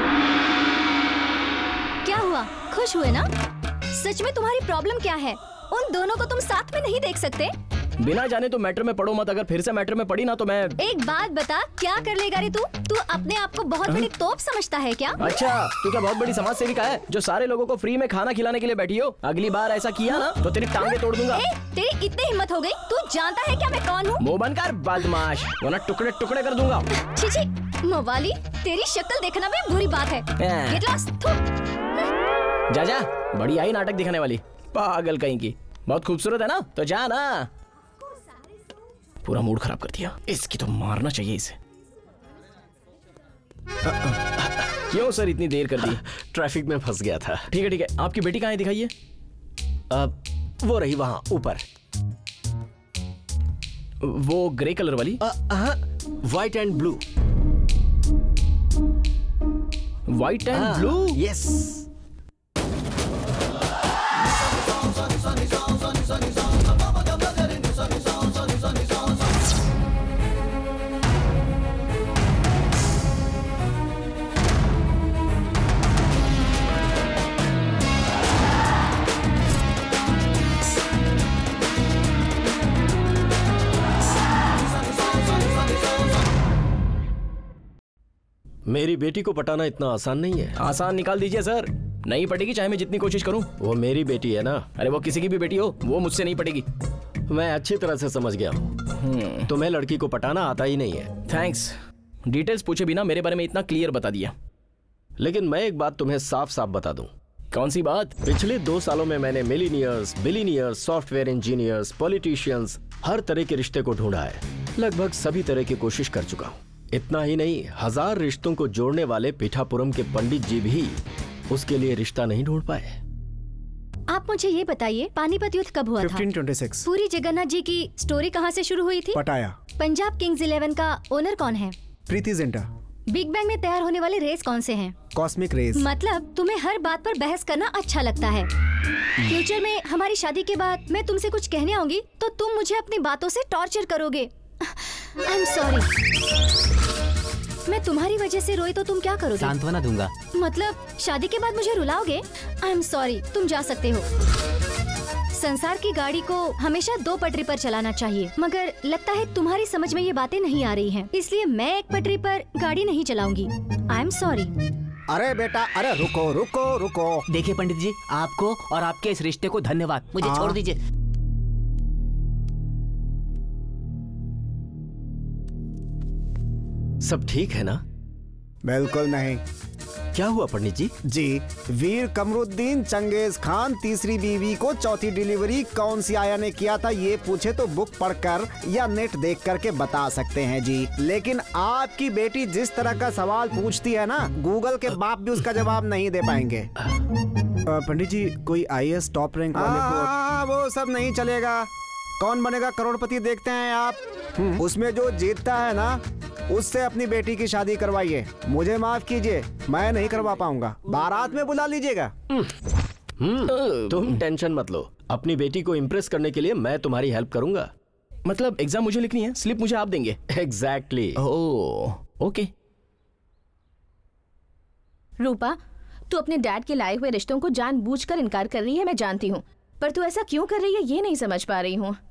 क्या हुआ, खुश हुए ना? सच में तुम्हारी प्रॉब्लम क्या है? उन दोनों को तुम साथ में नहीं देख सकते? बिना जाने तो मैटर में पढ़ो मत, अगर फिर से मैटर में पड़ी ना तो मैं। एक बात बता, क्या कर लेगा रे तू? तू अपने आप को बहुत बड़ी तोप समझता है क्या? अच्छा, तू क्या बहुत बड़ी समाज सेविका है जो सारे लोगों को फ्री में खाना खिलाने के लिए बैठी हो? अगली बार ऐसा किया ना तो तेरी टांगे तोड़ दूंगा। तेरी इतनी हिम्मत हो गई? तू जानता है क्या मैं कौन हूँ? मुंह बंद कर बदमाश, वरना टुकड़े टुकड़े कर दूंगा। छी, मवाली, तेरी शक्ल देखना भी बुरी बात है। Get lost, जा जा, बड़ी आई नाटक दिखाने वाली, पागल कहीं की। बहुत खूबसूरत है ना, तो जा ना। पूरा मूड खराब कर दिया, इसकी तो मारना चाहिए इसे। क्यों सर इतनी देर कर दी? ट्रैफिक में फंस गया था। ठीक है ठीक है, आपकी बेटी कहाँ है, दिखाइए। वो रही वहां ऊपर, वो ग्रे कलर वाली। White and blue. White and blue? Yes. मेरी बेटी को पटाना इतना आसान नहीं है। आसान निकाल दीजिए सर, नहीं पटेगी चाहे मैं जितनी कोशिश करूं। वो मेरी बेटी है ना। अरे वो किसी की भी बेटी हो, वो मुझसे नहीं पटेगी। मैं अच्छी तरह से समझ गया हूँ, तुम्हें लड़की को पटाना आता ही नहीं है। थैंक्स, डिटेल्स पूछे बिना मेरे बारे में इतना क्लियर बता दिया। लेकिन मैं एक बात तुम्हें साफ साफ बता दूं। कौन सी बात? पिछले 2 सालों में मैंने millionaires, billionaires, software engineers, politicians, हर तरह के रिश्ते को ढूंढा है। लगभग सभी तरह की कोशिश कर चुका हूँ। इतना ही नहीं, 1000 रिश्तों को जोड़ने वाले पीठापुरम के पंडित जी भी उसके लिए रिश्ता नहीं ढूंढ पाए। आप मुझे ये बताइए, पानीपत युद्ध कब हुआ था? 1526। पूरी जगन्नाथ जी की स्टोरी कहाँ से शुरू हुई थी? पटाया। पंजाब किंग्स 11 का ओनर कौन है? प्रीति जिंटा। बिग बैंग में तैयार होने वाले रेस कौन से हैं? Cosmic race. मतलब तुम्हें हर बात पर बहस करना अच्छा लगता है। फ्यूचर में हमारी शादी के बाद मैं तुमसे कुछ कहने आऊंगी तो तुम मुझे अपनी बातों से टॉर्चर करोगे। I am sorry. मैं तुम्हारी वजह से रोई तो तुम क्या करोगे? सांत्वना दूंगा। मतलब शादी के बाद मुझे रुलाओगे? आई एम सॉरी, तुम जा सकते हो। संसार की गाड़ी को हमेशा 2 पटरी पर चलाना चाहिए, मगर लगता है तुम्हारी समझ में ये बातें नहीं आ रही हैं, इसलिए मैं एक पटरी पर गाड़ी नहीं चलाऊंगी। आई एम सॉरी। अरे बेटा, अरे रुको रुको रुको। देखिए पंडित जी, आपको और आपके इस रिश्ते को धन्यवाद, मुझे छोड़ दीजिए। सब ठीक है ना? बिल्कुल नहीं। क्या हुआ पंडित जी? जी, वीर कमरुद्दीन चंगेज खान तीसरी बीवी को चौथी डिलीवरी कौन सी आया ने किया था, ये पूछे तो बुक पढ़कर या नेट देख करके बता सकते हैं जी। लेकिन आपकी बेटी जिस तरह का सवाल पूछती है ना, गूगल के बाप भी उसका जवाब नहीं दे पाएंगे। पंडित जी, कोई IAS टॉप रैंक वाले को वो सब नहीं चलेगा। कौन बनेगा करोड़पति देखते हैं आप, उसमें जो जीतता है ना उससे अपनी बेटी की शादी करवाइए। मुझे माफ कीजिए, मैं नहीं करवा पाऊंगा। बारात में बुला लीजिएगा। तुम टेंशन मत लो, अपनी बेटी को इम्प्रेस करने के लिए मैं तुम्हारी हेल्प करूंगा। मतलब एग्जाम मुझे लिखनी है, स्लिप मुझे आप देंगे? एग्जैक्टली। Oh okay. रूपा, तू अपने डैड के लाए हुए रिश्तों को जानबूझकर इनकार कर रही है, मैं जानती हूँ, पर तू ऐसा क्यों कर रही है ये नहीं समझ पा रही हूँ।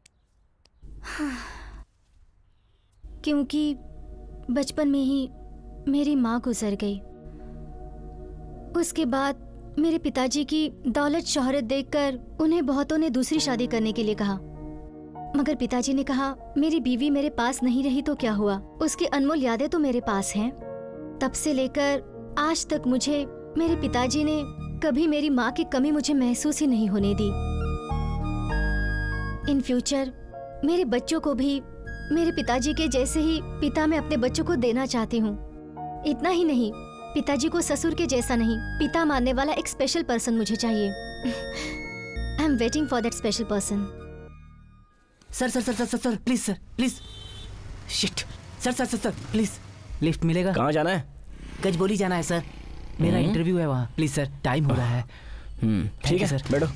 क्योंकि बचपन में ही मेरी माँ गुजर गई। उसके बाद मेरे पिताजी की दौलत शोहरत देखकर उन्हें बहुतों ने दूसरी शादी करने के लिए कहा, मगर पिताजी ने कहा मेरी बीवी मेरे पास नहीं रही तो क्या हुआ, उसकी अनमोल यादें तो मेरे पास हैं। तब से लेकर आज तक मुझे मेरे पिताजी ने कभी मेरी माँ की कमी मुझे महसूस ही नहीं होने दी। इन फ्यूचर मेरे बच्चों को भी मेरे पिताजी के जैसे ही पिता मैं अपने बच्चों को देना चाहती हूँ। इतना ही नहीं, पिताजी को ससुर के जैसा नहीं, पिता मानने वाला एक स्पेशल पर्सन मुझे चाहिए। I am waiting for that special person. Sir sir sir sir sir please sir please. Shit sir sir sir sir please, lift मिलेगा? कहाँ जाना है? गजबोली जाना है सर, मेरा इंटरव्यू है वहाँ। प्लीज सर, टाइम हो रहा है। ठीक है सर, बैठो।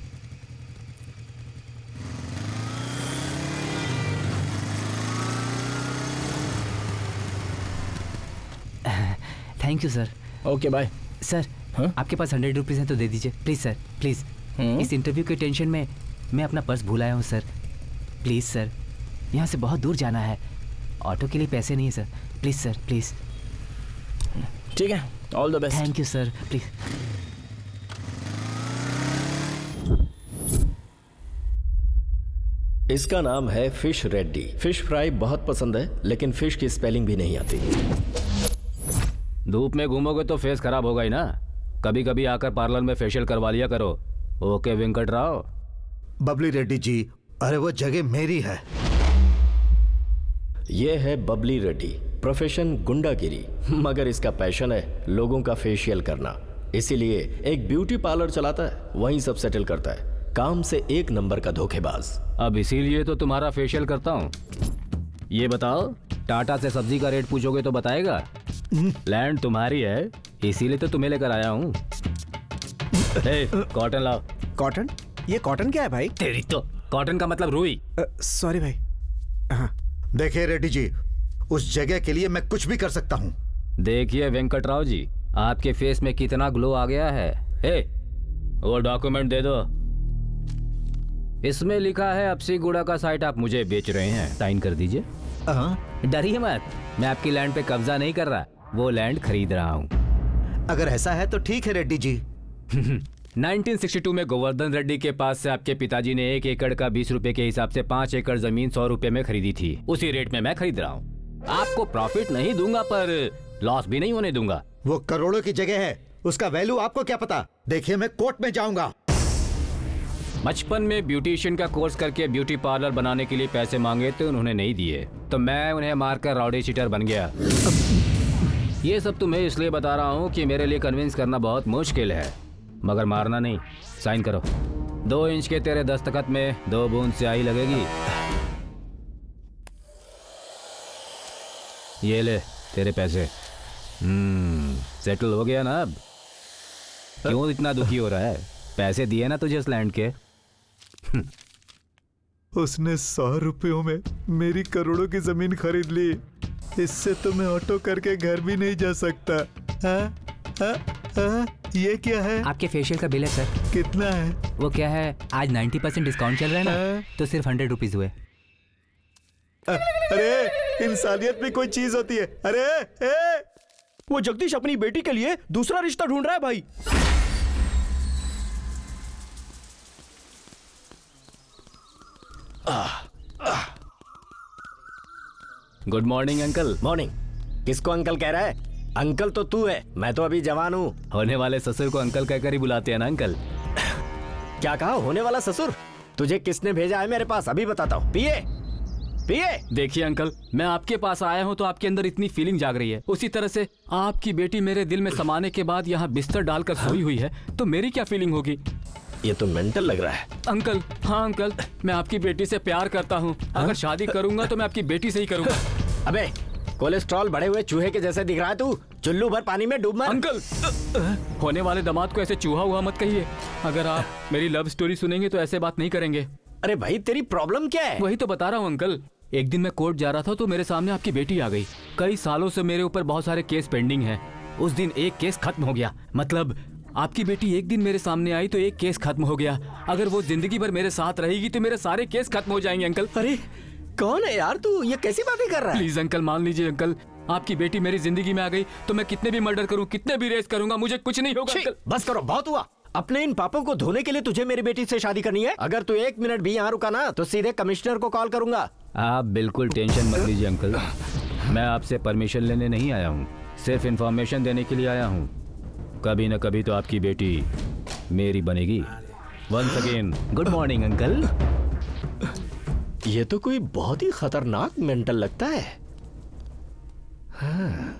Thank you sir. Okay bye. Sir आपके पास 100 रुपीज़ हैं तो दे दीजिए प्लीज़ सर, प्लीज़। इस इंटरव्यू के टेंशन में मैं अपना पर्स भूल आया हूँ सर। प्लीज़ सर, यहाँ से बहुत दूर जाना है, ऑटो के लिए पैसे नहीं है सर। Please sir, please. ठीक है, all the best. Thank you sir, please. इसका नाम है फिश रेड्डी। फिश फ्राई बहुत पसंद है, लेकिन फिश की स्पेलिंग भी नहीं आती। धूप में घूमोगे तो फेस खराब होगा ही ना, कभी कभी आकर पार्लर में फेशियल करवा लिया करो। ओके वेंकट राव। बबली रेड्डी जी, अरे वो जगह मेरी है। ये है बबली रेड्डी, प्रोफेशन गुंडागिरी, मगर इसका पैशन है लोगों का फेशियल करना। इसीलिए एक ब्यूटी पार्लर चलाता है, वहीं सब सेटल करता है। काम से एक नंबर का धोखेबाज। अब इसीलिए तो तुम्हारा फेशियल करता हूँ। ये बताओ, टाटा से सब्जी का रेट पूछोगे तो बताएगा? लैंड तुम्हारी है, इसीलिए तो तुम्हें लेकर आया हूँ। कॉटन लाओ। कॉटन? ये कॉटन क्या है भाई? तेरी तो, कॉटन का मतलब रुई। सॉरी भाई। हाँ। देखिए रेड्डी जी, उस जगह के लिए मैं कुछ भी कर सकता हूँ। देखिए वेंकट राव जी, आपके फेस में कितना ग्लो आ गया है। वो डॉक्यूमेंट दे दो। इसमें लिखा है अपसीगुड़ा का साइट आप मुझे बेच रहे हैं, साइन कर दीजिए। डरिए मत, मैं आपकी लैंड पे कब्जा नहीं कर रहा, वो लैंड खरीद रहा हूँ। अगर ऐसा है तो ठीक है रेड्डी जी। 1962 में गोवर्धन रेड्डी के पास से आपके पिताजी ने 1 एकड़ का 20 रुपए के हिसाब से 5 एकड़ जमीन 100 रुपए में खरीदी थी। उसी रेट में मैं खरीद रहा हूँ। आपको प्रॉफिट नहीं दूंगा पर लॉस भी नहीं होने दूंगा। वो करोड़ों की जगह है, उसका वैल्यू आपको क्या पता। देखिए मैं कोर्ट में जाऊंगा। बचपन में ब्यूटिशियन का कोर्स करके ब्यूटी पार्लर बनाने के लिए पैसे मांगे तो उन्होंने नहीं दिए, तो मैं उन्हें मारकर राउडी चीटर बन गया। ये सब तुम्हें इसलिए बता रहा हूँ कि मेरे लिए कन्विंस करना बहुत मुश्किल है, मगर मारना नहीं। साइन करो। 2 इंच के तेरे दस्तखत में 2 बूंद स्याही लगेगी। ये ले तेरे पैसे। सेटल हो गया ना अब? क्यों इतना दुखी हो रहा है? पैसे दिए ना तुझे इस लैंड के। उसने 100 रुपयों में मेरी करोड़ों की जमीन खरीद ली। इससे तो मैं ऑटो करके घर भी नहीं जा सकता। ये क्या है? आपके फेशियल का बिल है सर। कितना है? वो क्या है, आज 90% डिस्काउंट चल रहा है ना, तो सिर्फ 100 रुपीज हुए। अरे इंसानियत में कोई चीज होती है। अरे वो जगदीश अपनी बेटी के लिए दूसरा रिश्ता ढूंढ रहा है भाई। Good morning uncle. मॉर्निंग। किसको अंकल कह रहा है? अंकल तो तू है, मैं तो अभी जवान हूँ। होने वाले ससुर को अंकल कहकर ही बुलाते हैं ना अंकल। क्या कहा, होने वाला ससुर? तुझे किसने भेजा है मेरे पास, अभी बताता हूँ। पिए पिए। देखिए अंकल, मैं आपके पास आया हूँ तो आपके अंदर इतनी फीलिंग जाग रही है, उसी तरह से आपकी बेटी मेरे दिल में समाने के बाद यहाँ बिस्तर डालकर सोई हुई है तो मेरी क्या फीलिंग होगी? ये तो मेंटल लग रहा है अंकल। हाँ अंकल, मैं आपकी बेटी से प्यार करता हूँ। अगर शादी करूंगा तो मैं आपकी बेटी से ही करूंगा। अबे कोलेस्ट्रॉल बढ़े हुए चूहे के जैसे दिख रहा है तू, चुल्लू भर पानी में डूब मर। अंकल, होने वाले दामाद को ऐसे चूहा हुआ मत कहिए। अगर आप मेरी लव स्टोरी सुनेंगे तो ऐसे बात नहीं करेंगे। अरे भाई तेरी प्रॉब्लम क्या है? वही तो बता रहा हूँ अंकल। एक दिन मैं कोर्ट जा रहा था तो मेरे सामने आपकी बेटी आ गई। कई सालों से मेरे ऊपर बहुत सारे केस पेंडिंग हैं। उस दिन एक केस खत्म हो गया। मतलब आपकी बेटी एक दिन मेरे सामने आई तो एक केस खत्म हो गया। अगर वो जिंदगी भर मेरे साथ रहेगी तो मेरे सारे केस खत्म हो जाएंगे अंकल। अरे कौन है यार तू, ये कैसी बातें कर रहा है? प्लीज अंकल मान लीजिए अंकल, आपकी बेटी मेरी जिंदगी में आ गई तो मैं कितने भी मर्डर करूं, कितने भी रेस करूंगा, मुझे कुछ नहीं होगा अंकल। बस करो, बहुत हुआ। अपने इन पापों को धोने के लिए तुझे मेरी बेटी से शादी करनी है? अगर तू 1 मिनट भी यहाँ रुका ना तो सीधे कमिश्नर को कॉल करूंगा। आप बिल्कुल टेंशन मत लीजिए अंकल, मैं आपसे परमिशन लेने नहीं आया हूँ, सिर्फ इन्फॉर्मेशन देने के लिए आया हूँ। कभी न कभी तो आपकी बेटी मेरी बनेगी। Once again good morning uncle. ये तो कोई बहुत ही खतरनाक मेंटल लगता है। हाँ।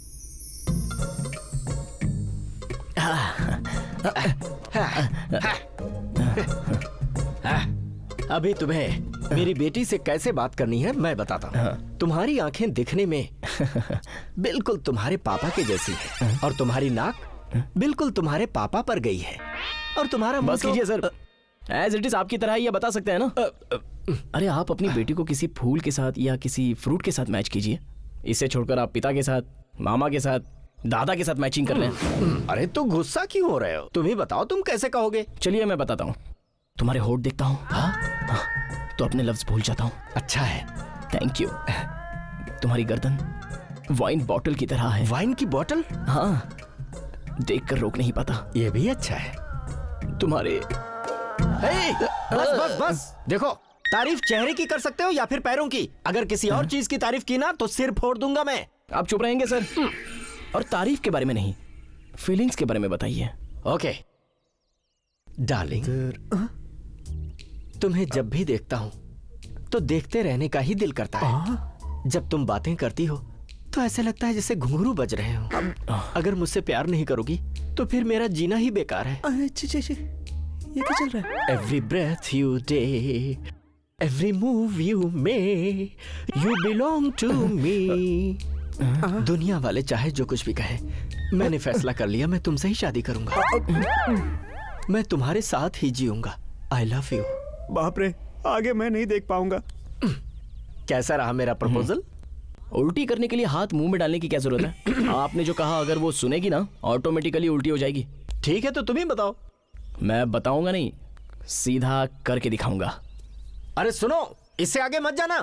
अभी तुम्हें मेरी बेटी से कैसे बात करनी है मैं बताता हूँ। तुम्हारी आंखें दिखने में बिल्कुल तुम्हारे पापा के जैसी है और तुम्हारी नाक बिल्कुल तुम्हारे पापा पर गई है और तुम्हारा बस कीजिए सर, एज इट इज आपकी तरह ही ये बता सकते हैं ना। अरे आप अपनी बेटी को किसी फूल के साथ या किसी फ्रूट के साथ मैच कीजिए। इसे छोड़कर आप पिता के साथ, मामा के साथ, दादा के साथ मैचिंग कर लें। अरे तो गुस्सा क्यों हो रहे हो? तुम ही बताओ तुम कैसे कहोगे? चलिए मैं बताता हूँ। तुम्हारे होठ देखता हूँ तो अपने लफ्ज भूल जाता हूँ। अच्छा है, थैंक यू। तुम्हारी गर्दन वाइन बॉटल की तरह है। वाइन की बॉटल? हाँ, देखकर रोक नहीं पाता। ये भी अच्छा है। तुम्हारे बस बस बस, देखो तारीफ चेहरे की कर सकते हो या फिर पैरों की। अगर किसी और चीज की तारीफ की ना तो सिर फोड़ दूंगा मैं। आप चुप रहेंगे सर? और तारीफ के बारे में नहीं, फीलिंग्स के बारे में बताइए। ओके डार्लिंग, तुम्हें जब भी देखता हूँ तो देखते रहने का ही दिल करता है। जब तुम बातें करती हो तो ऐसे लगता है जैसे घुंघरू बज रहे हो। अगर मुझसे प्यार नहीं करोगी तो फिर मेरा जीना ही बेकार है। ये क्या चल रहा है? Every breath you take, every move you make, you belong to me. दुनिया वाले चाहे जो कुछ भी कहे, मैंने फैसला कर लिया, मैं तुमसे ही शादी करूंगा। मैं तुम्हारे साथ ही जीऊंगा। I love you. बाप रे, आगे मैं नहीं देख पाऊंगा। कैसा रहा मेरा प्रपोजल? उल्टी करने के लिए हाथ मुंह में डालने की क्या जरूरत है? आपने जो कहा अगर वो सुनेगी ना ऑटोमेटिकली उल्टी हो जाएगी। ठीक है तो तुम ही बताओ। मैं बताऊंगा नहीं, सीधा करके दिखाऊंगा। अरे सुनो, इससे आगे मत जाना।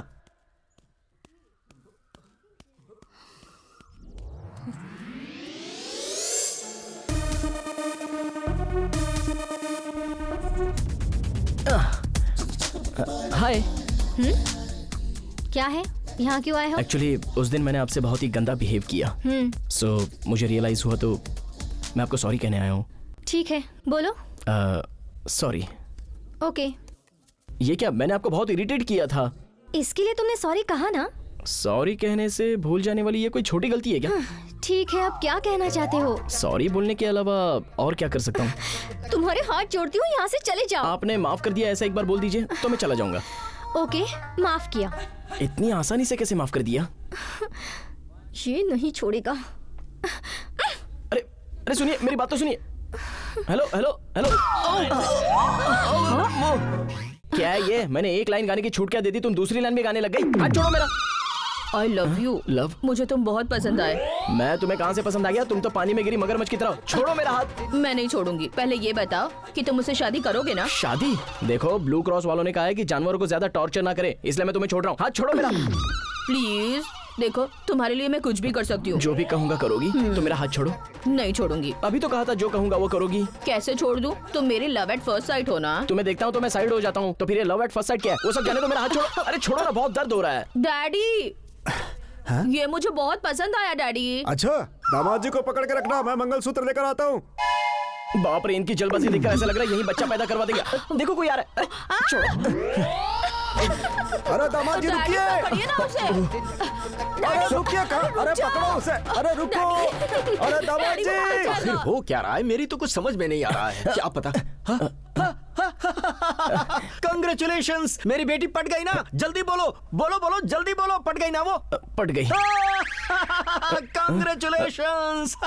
हाय। क्या है? यहाँ क्यों आए हो? एक्चुअली उस दिन मैंने आपसे बहुत ही गंदा बिहेव किया, सो मुझे रियलाइज हुआ तो मैं आपको सॉरी कहने आया हूँ। ठीक है, बोलो। सॉरी। ओके। ये क्या, मैंने आपको बहुत इरिटेट किया था। इसके लिए तुमने सॉरी कहा ना? सॉरी कहने से भूल जाने वाली ये कोई छोटी गलती है क्या? ठीक है, अब क्या कहना चाहते हो? सॉरी बोलने के अलावा और क्या कर सकता हूँ? तुम्हारे हाथ जोड़ती हूँ, यहाँ से चले जाओ। आपने माफ कर दिया, ऐसा एक बार बोल दीजिए तो मैं चला जाऊंगा। ओके, माफ किया। इतनी आसानी से कैसे माफ कर दिया? ये नहीं छोड़ेगा। अरे अरे सुनिए, मेरी बात तो सुनिए। Hello hello hello. क्या है ये? मैंने एक लाइन गाने की छूट क्या दे दी, तुम दूसरी लाइन में गाने लग गई। हाथ छोड़ो मेरा। I love you। लव? मुझे तुम बहुत पसंद आए। मैं तुम्हें कहाँ से पसंद आ गया? तुम तो पानी में गिरी मगरमच्छ की तरह। छोड़ो मेरा हाथ। मैं नहीं छोड़ूंगी। पहले ये बताओ कि तुम मुझसे शादी करोगे ना? शादी? देखो, ब्लू क्रॉस वालों ने कहा है कि जानवरों को ज्यादा टॉर्चर ना करे, इसलिए मैं तुम्हें छोड़ रहा हूँ। हाथ छोड़ो मेरा। प्लीज देखो, तुम्हारे लिए मैं कुछ भी कर सकती हूँ। जो भी कहूँगा करोगी तो मेरा हाथ छोड़ो। नहीं छोड़ूंगी। अभी तो कहा था जो कहूँगा वो करोगी। कैसे छोड़ दूँ? तुम मेरी लव एट फर्स्ट साइट हो ना। तुम्हें देखता हूँ तो मैं साइड हो जाता हूँ, तो फिर ये लव एट फर्स्ट साइट क्या है? वो सब जाने दो, मेरा हाथ छोड़ो। अरे छोड़ो ना, बहुत दर्द हो रहा है। डैडी ये मुझे बहुत पसंद आया डैडी। अच्छा, दामाद जी को पकड़ के रखना, मैं मंगलसूत्र लेकर आता हूँ। बाप रे, इनकी जल्दबाजी देखकर ऐसा लग रहा है यही बच्चा पैदा करवा देंगे। देखो कोई आ रहा है। छोड़ो। अरे दामाद जी रुकिए। अरे रुकिए, अरे पकड़ो उसे। अरे रुको। अरे दामाद जी। फिर हो क्या रहा है? मेरी तो कुछ समझ में नहीं आ रहा है। क्या पता। कंग्रेचुलेशंस, मेरी बेटी पट गई ना। जल्दी बोलो बोलो बोलो, जल्दी बोलो। पट गई ना वो? पट गई। कंग्रेचुलेशंस।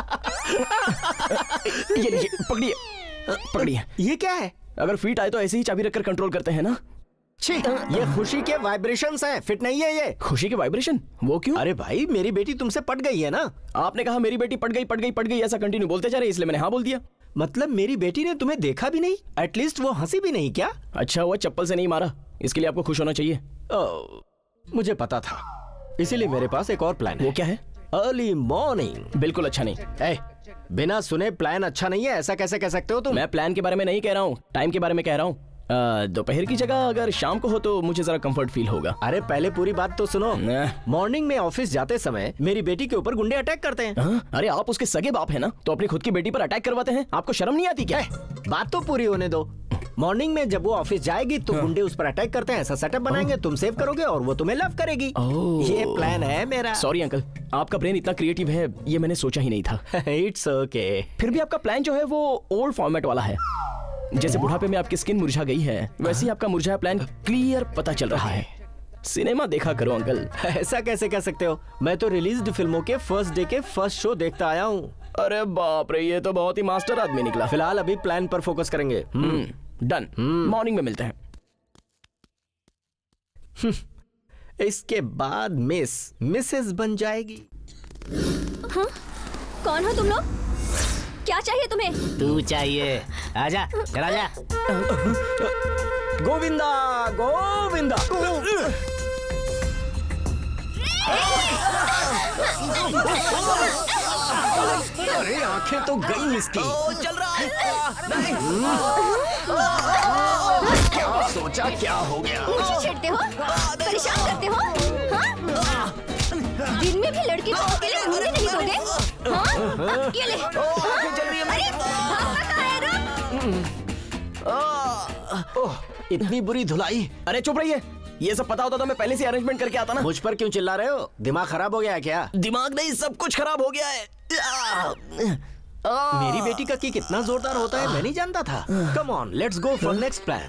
ये लीजिए, पकड़िए पकड़िए। ये क्या है? अगर फिट आए तो ऐसे ही चाबी रखकर कंट्रोल करते हैं ना। ये खुशी के वाइब्रेशंस हैं, फिट नहीं है ये। खुशी के वाइब्रेशन? वो क्यों? अरे भाई, मेरी बेटी तुमसे पट गई है ना। आपने कहा मेरी बेटी पट गई पट गई पट गई, ऐसा कंटिन्यू बोलते जा रहे, इसलिए मैंने हाँ बोल दिया। मतलब मेरी बेटी ने तुम्हें देखा भी नहीं? एटलीस्ट वो हंसी भी नहीं क्या? अच्छा हुआ चप्पल से नहीं मारा, इसके लिए आपको खुश होना चाहिए। मुझे पता था, इसीलिए मेरे पास एक और प्लान है। वो क्या है? Early morning. बिल्कुल अच्छा नहीं। बिना सुने प्लान अच्छा नहीं है, ऐसा कैसे कह सकते हो तुम? मैं प्लान के बारे में नहीं कह रहा हूँ, टाइम के बारे में कह रहा हूँ। दोपहर की जगह अगर शाम को हो तो मुझे जरा कंफर्ट फील होगा। अरे पहले पूरी बात तो सुनो। मॉर्निंग में ऑफिस जाते समय मेरी बेटी के ऊपर गुंडे अटैक करते हैं। अरे आप उसके सगे बाप है ना, तो अपनी खुद की बेटी पर अटैक करवाते हैं, आपको शर्म नहीं आती क्या? बात तो पूरी होने दो। मॉर्निंग में जब वो ऑफिस जाएगी तो गुंडे उस पर अटैक करते हैं, ऐसा सेटअप बनाएंगे, तुम सेव करोगे और वो तुम्हें लव करेगी। ये प्लान है मेरा। सॉरी अंकल, आपका ब्रेन इतना क्रिएटिव है, ये मैंने सोचा ही नहीं था। It's okay. फिर भी आपका प्लान जो है वो ओल्ड फॉर्मेट वाला है। जैसे बुढ़ापे में आपकी स्किन मुरझा गई है, वैसे ही आपका मुरझाया प्लान क्लियर पता चल रहा है। सिनेमा देखा करो अंकल। ऐसा कैसे कह सकते हो? मैं तो रिलीज्ड फिल्मों के फर्स्ट डे के फर्स्ट शो देखता आया हूँ। अरे बाप रे, ये तो बहुत ही मास्टर आदमी निकला। फिलहाल अभी प्लान पर फोकस करेंगे। डन। मॉर्निंग में मिलते हैं। इसके बाद मिसेस बन जाएगी। हाँ? कौन हो तुम लोग? क्या चाहिए तुम्हें? तू चाहिए, आजा चला जा। गोविंदा गोविंदा। अरे आंखें तो गई इसकी। चल रहा है। क्या सोचा, क्या हो गया? मुझे छेड़ते हो, परेशान करते हो, हाँ? दिन में भी लड़की को अकेले घूमने नहीं दोगे? हाँ? अकेले? अरे इतनी बुरी धुलाई। अरे चुप रहिए, ये सब पता होता तो मैं पहले से अरेंजमेंट करके आता ना। मुझ पर क्यों चिल्ला रहे हो? दिमाग खराब हो गया है क्या? दिमाग नहीं, सब कुछ खराब हो गया है। मेरी बेटी का किक कितना जोरदार होता है मैं नहीं जानता था। Come on, let's go for next plan.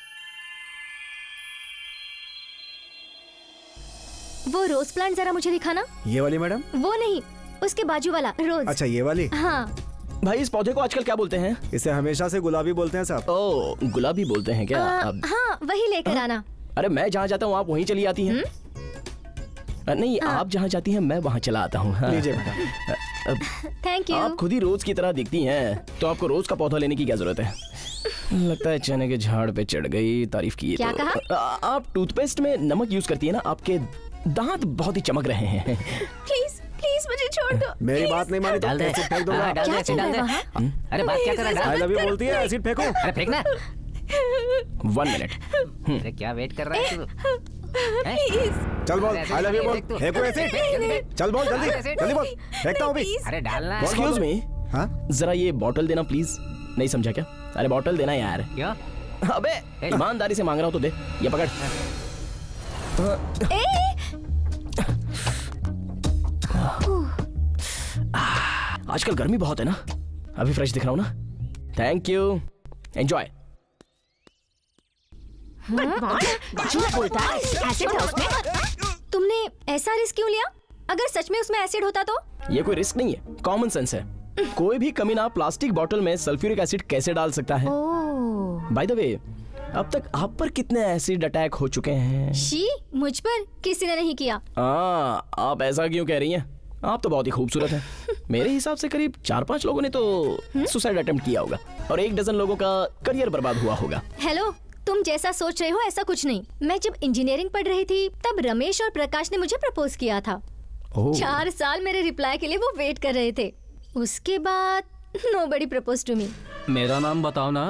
वो रोज प्लांट जरा मुझे दिखाना। ये वाली मैडम? वो नहीं, उसके बाजू वाला रोज। अच्छा ये वाली? हाँ। भाई इस पौधे को आजकल क्या बोलते हैं? इसे हमेशा से गुलाबी बोलते हैं साहब। ओह, गुलाबी बोलते हैं क्या? हाँ, वही लेकर आना। अरे मैं जहाँ जाता हूँ आप वहीं चली आती हैं। नहीं, आप जहाँ जाती हैं मैं वहाँ चला आता हूँ। लीजिए मैडम। Thank you. आप खुद ही रोज की तरह दिखती हैं, तो आपको रोज का पौधा लेने की क्या जरूरत है? लगता है चने के झाड़ पे चढ़ गई, तारीफ की। क्या तो कहा? आप टूथपेस्ट में नमक यूज करती है ना, आपके दांत बहुत ही चमक रहे हैं। प्लीज प्लीज मुझे छोड़ दो। मेरी बात नहीं मानी तो एसिड फेंक दूंगा। डाल दे, डाल दे। अरे बात क्या कर रहा है? आई लव यू बोलती है, एसिड फेंको। अरे फेंकना। 1 मिनट। अरे क्या वेट कर रहा है तू? चल बोल, आई लव यू बोल। फेंको एसिड। चल बोल जल्दी, जल्दी बोल। फेंकता हूँ भी। अरे डालना। एक्सक्यूज मी, हाँ? जरा ये बॉटल देना प्लीज। नहीं समझा क्या? अरे बॉटल देना यार। क्या? अबे ईमानदारी से मांग रहा हूँ तो दे। ये पकड़। आजकल गर्मी बहुत है ना, अभी फ्रेश दिख रहा हूँ ना। Thank you, enjoy. तुमने ऐसा रिस्क क्यों लिया? अगर सच में उसमें एसिड होता तो? ये कोई रिस्क नहीं है, कॉमन सेंस है। कोई भी कमीना प्लास्टिक बोतल में सल्फ्यूरिक एसिड कैसे डाल सकता है? बाय द वे, अब तक आप पर कितने एसिड अटैक हो चुके हैं? शी, मुझ पर किसी ने नहीं किया। आप ऐसा क्यों कह रही हैं? आप तो बहुत ही खूबसूरत हैं। मेरे हिसाब से करीब 4-5 लोगों ने तो सुसाइड अटेम्प्ट किया होगा और 1 डजन लोगों का करियर बर्बाद हुआ होगा। हेलो, तुम जैसा सोच रहे हो ऐसा कुछ नहीं। मैं जब इंजीनियरिंग पढ़ रही थी तब रमेश और प्रकाश ने मुझे प्रपोज किया था। 4 साल मेरे रिप्लाई के लिए वो वेट कर रहे थे। उसके बाद नोबडी प्रपोज टू मी। मेरा नाम बताओ ना।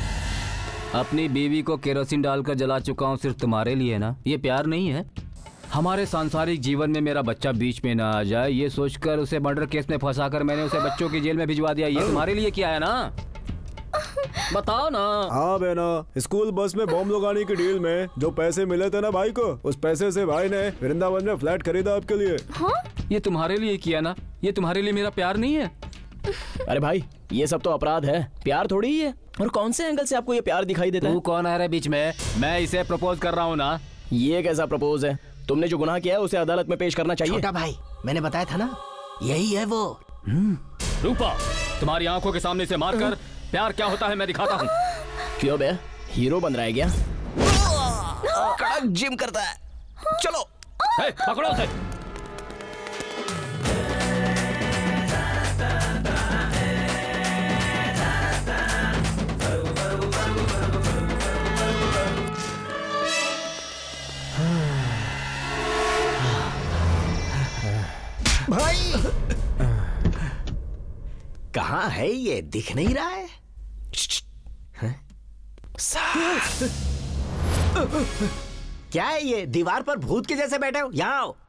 अपनी बीवी को केरोसिन डालकर जला चुका हूँ सिर्फ तुम्हारे लिए ना। ये प्यार नहीं है। हमारे सांसारिक जीवन में मेरा बच्चा बीच में ना आ जाए, ये सोचकर उसे मर्डर केस में फंसाकर मैंने उसे बच्चों की जेल में भिजवा दिया। ये तुम्हारे लिए किया है ना? बताओ ना। हाँ बहना, स्कूल बस में बॉम्ब लगाने की डील में जो पैसे मिले थे ना भाई को, उस पैसे से भाई ने वृंदावन में फ्लैट खरीदा आपके लिए। हाँ? ये तुम्हारे लिए किया ना? ये तुम्हारे लिए मेरा प्यार नहीं है? अरे भाई, ये सब तो अपराध है, प्यार थोड़ी ही है। और कौन से एंगल से आपको ये प्यार दिखाई देता है? तू कौन है रे बीच में? मैं इसे प्रपोज कर रहा हूँ ना। ये कैसा प्रपोज है? तुमने जो गुनाह किया है उसे अदालत में पेश करना चाहिए। छोटा भाई, मैंने बताया था ना, यही है वो। रूपा, तुम्हारी आंखों के सामने से मारकर प्यार क्या होता है मैं दिखाता हूँ। क्यों बे, हीरो बन रहा है क्या? कड़क जिम करता है। चलो पकड़ो उसे। भाई कहाँ है ये? दिख नहीं रहा है। क्या है ये? दीवार पर भूत के जैसे बैठे हो? यहाँ आओ।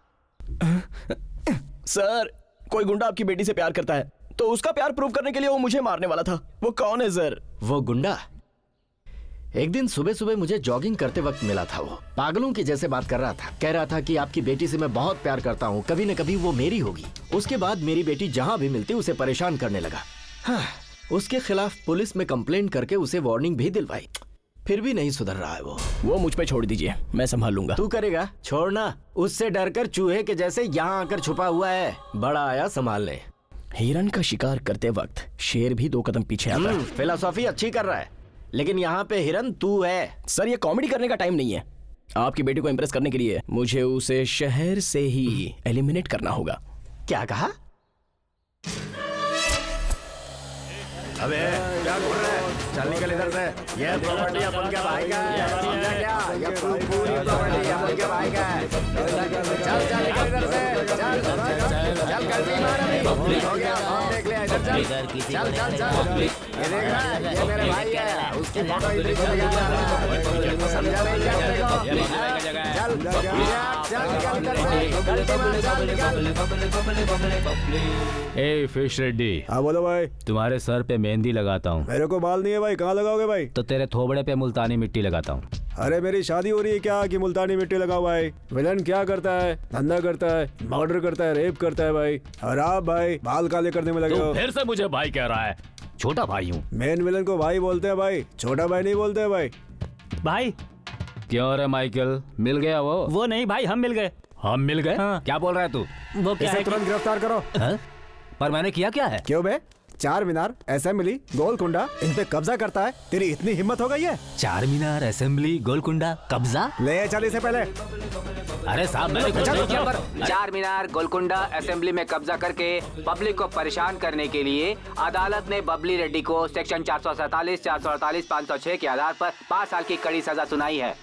सर, कोई गुंडा आपकी बेटी से प्यार करता है तो उसका प्यार प्रूव करने के लिए वो मुझे मारने वाला था। वो कौन है सर? वो गुंडा एक दिन सुबह सुबह मुझे जॉगिंग करते वक्त मिला था। वो पागलों की जैसे बात कर रहा था। कह रहा था कि आपकी बेटी से मैं बहुत प्यार करता हूँ, कभी न कभी वो मेरी होगी। उसके बाद मेरी बेटी जहाँ भी मिलती उसे परेशान करने लगा। हाँ, उसके खिलाफ पुलिस में कंप्लेंट करके उसे वार्निंग भी दिलवाई, फिर भी नहीं सुधर रहा है वो मुझ पे छोड़ दीजिए, मैं संभाल लूंगा। तू करेगा? छोड़ना, उससे डरकर चूहे के जैसे यहाँ आकर छुपा हुआ है। बड़ा आया संभालने। हिरन का शिकार करते वक्त शेर भी 2 कदम पीछे आता है। फिलॉसफी अच्छी कर रहा है, लेकिन यहाँ पे हिरन तू है। सर, ये कॉमेडी करने का टाइम नहीं है। आपकी बेटी को इम्प्रेस करने के लिए मुझे उसे शहर से ही एलिमिनेट करना होगा। क्या कहा? अबे क्या बोल रहा है? चल निकल इधर से। ये प्रॉपर्टी अपन के भाई का है, समझा क्या? ये पूरी प्रॉपर्टी अपन के भाई का है। चल चल निकल इधर से। चल चल गलती मार अभी। हो गया, हम देख लिया। इधर चल चल चल चल। ये देख रहा है, ये मेरे भाई है। उसकी फोटो इधर से लगा रहा है। समझा नहीं क्या देखो? चल चल निकल इधर से। गलती मार, चल निकल। ए फिश रेड्डी। हाँ बोलो भाई। तुम्हारे सर पे मेहंदी लगाता हूँ। मेरे को बाल नहीं है भाई, कहाँ लगाओगे भाई? तो तेरे थोबड़े पे मुल्तानी मिट्टी लगाता हूँ। अरे मेरी शादी हो रही है क्या कि मुल्तानी मिट्टी लगाओ भाई? विलन क्या करता है? धंधा करता है, मर्डर करता है, रेप करता है भाई। और आप भाई बाल काले करने में लगे हो। फिर से मुझे भाई कह रहा है? छोटा भाई हूँ। मेन विलन को भाई बोलते हैं भाई, छोटा भाई नहीं बोलते हैं भाई। भाई क्यों रे माइकल, मिल गया वो नहीं भाई, हम मिल गए। हम मिल गए? हाँ। क्या बोल रहा है तू? वो क्या है? तुरंत गिरफ्तार करो। पर मैंने किया क्या है? क्यों बे? चार मीनार, असेंबली, गोलकुंडा, इन पे कब्जा करता है। तेरी इतनी हिम्मत हो गई है? चार मीनार, असेंबली, गोलकुंडा, कब्जा? ले चल इसे पहले। अरे साहब, मैंने कुछ नहीं किया। पर चार मीनार, गोलकुंडा, असेंबली में कब्जा करके पब्लिक को परेशान करने के लिए अदालत ने बबली रेड्डी को सेक्शन 447, 448, 506 के आधार पर 5 साल की कड़ी सजा सुनाई है।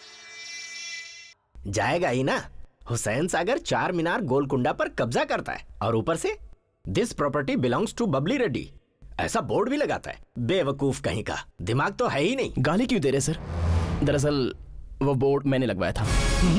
जाएगा ही ना। हुसैन सागर चार मीनार गोलकुंडा पर कब्जा करता है और ऊपर से this property belongs to Babli Reddy ऐसा बोर्ड भी लगाता है। बेवकूफ कहीं का, दिमाग तो है ही नहीं। गाली क्यों दे रहे सर? दरअसल वो बोर्ड मैंने लगवाया था।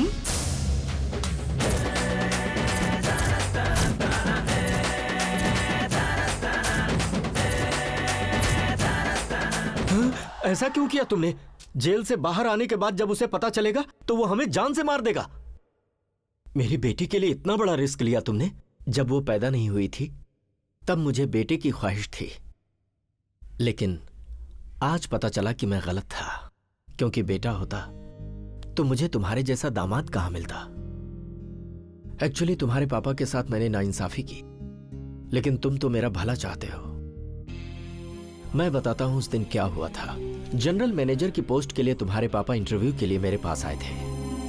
ऐसा क्यों किया तुमने? जेल से बाहर आने के बाद जब उसे पता चलेगा तो वो हमें जान से मार देगा। मेरी बेटी के लिए इतना बड़ा रिस्क लिया तुमने। जब वो पैदा नहीं हुई थी तब मुझे बेटे की ख्वाहिश थी, लेकिन आज पता चला कि मैं गलत था, क्योंकि बेटा होता तो मुझे तुम्हारे जैसा दामाद कहां मिलता। एक्चुअली तुम्हारे पापा के साथ मैंने नाइंसाफी की, लेकिन तुम तो मेरा भला चाहते हो। मैं बताता हूं उस दिन क्या हुआ था। जनरल मैनेजर की पोस्ट के लिए तुम्हारे पापा इंटरव्यू के लिए मेरे पास आए थे।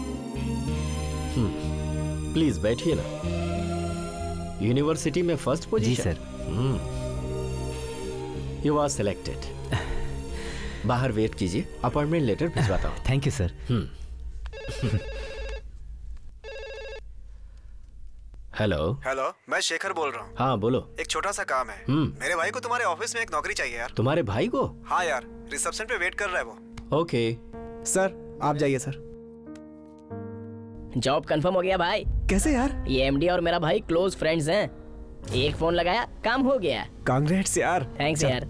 प्लीज बैठिए ना। यूनिवर्सिटी में फर्स्ट पोजीशन? जी सर। You are selected. बाहर वेट कीजिए, अपॉइंटमेंट लेटर भिजवाता हूं। Thank you sir. Hello. Hello, मैं शेखर बोल रहा हूँ। हाँ बोलो। एक छोटा सा काम है। मेरे भाई को तुम्हारे ऑफिस में एक नौकरी चाहिए यार। तुम्हारे भाई को? हाँ यार, रिसेप्शन पे वेट कर रहा है वो। ओके सर आप जाइए सर। जॉब कंफर्म हो गया भाई। कैसे यार? ये एमडी और मेरा भाई क्लोज फ्रेंड्स हैं। एक फोन लगाया, काम हो गया। कांग्रेट्स यार। थैंक्स यार।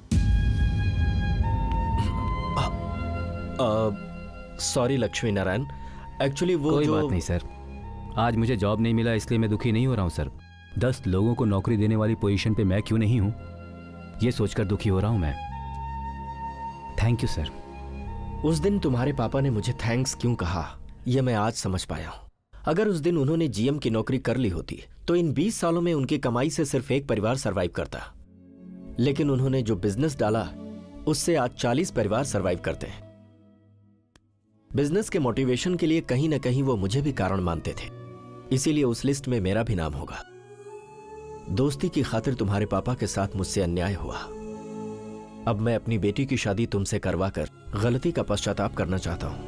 सॉरी लक्ष्मी नारायण, एक्चुअली वो कोई बात नहीं सर, आज मुझे जॉब नहीं मिला इसलिए मैं दुखी नहीं हो रहा हूँ सर। 10 लोगों को नौकरी देने वाली पोजीशन पे मैं क्यों नहीं हूँ, ये सोचकर दुखी हो रहा हूँ मैं। Thank you sir. उस दिन तुम्हारे पापा ने मुझे थैंक्स क्यों कहा यह मैं आज समझ पाया हूँ। अगर उस दिन उन्होंने जीएम की नौकरी कर ली होती तो इन 20 सालों में उनकी कमाई से सिर्फ एक परिवार सरवाइव करता, लेकिन उन्होंने जो बिजनेस डाला उससे आज 40 परिवार सरवाइव करते हैं। बिजनेस के मोटिवेशन के लिए कहीं ना कहीं वो मुझे भी कारण मानते थे, इसीलिए उस लिस्ट में मेरा भी नाम होगा। दोस्ती की खातिर तुम्हारे पापा के साथ मुझसे अन्याय हुआ। अब मैं अपनी बेटी की शादी तुमसे करवाकर गलती का पश्चाताप करना चाहता हूं।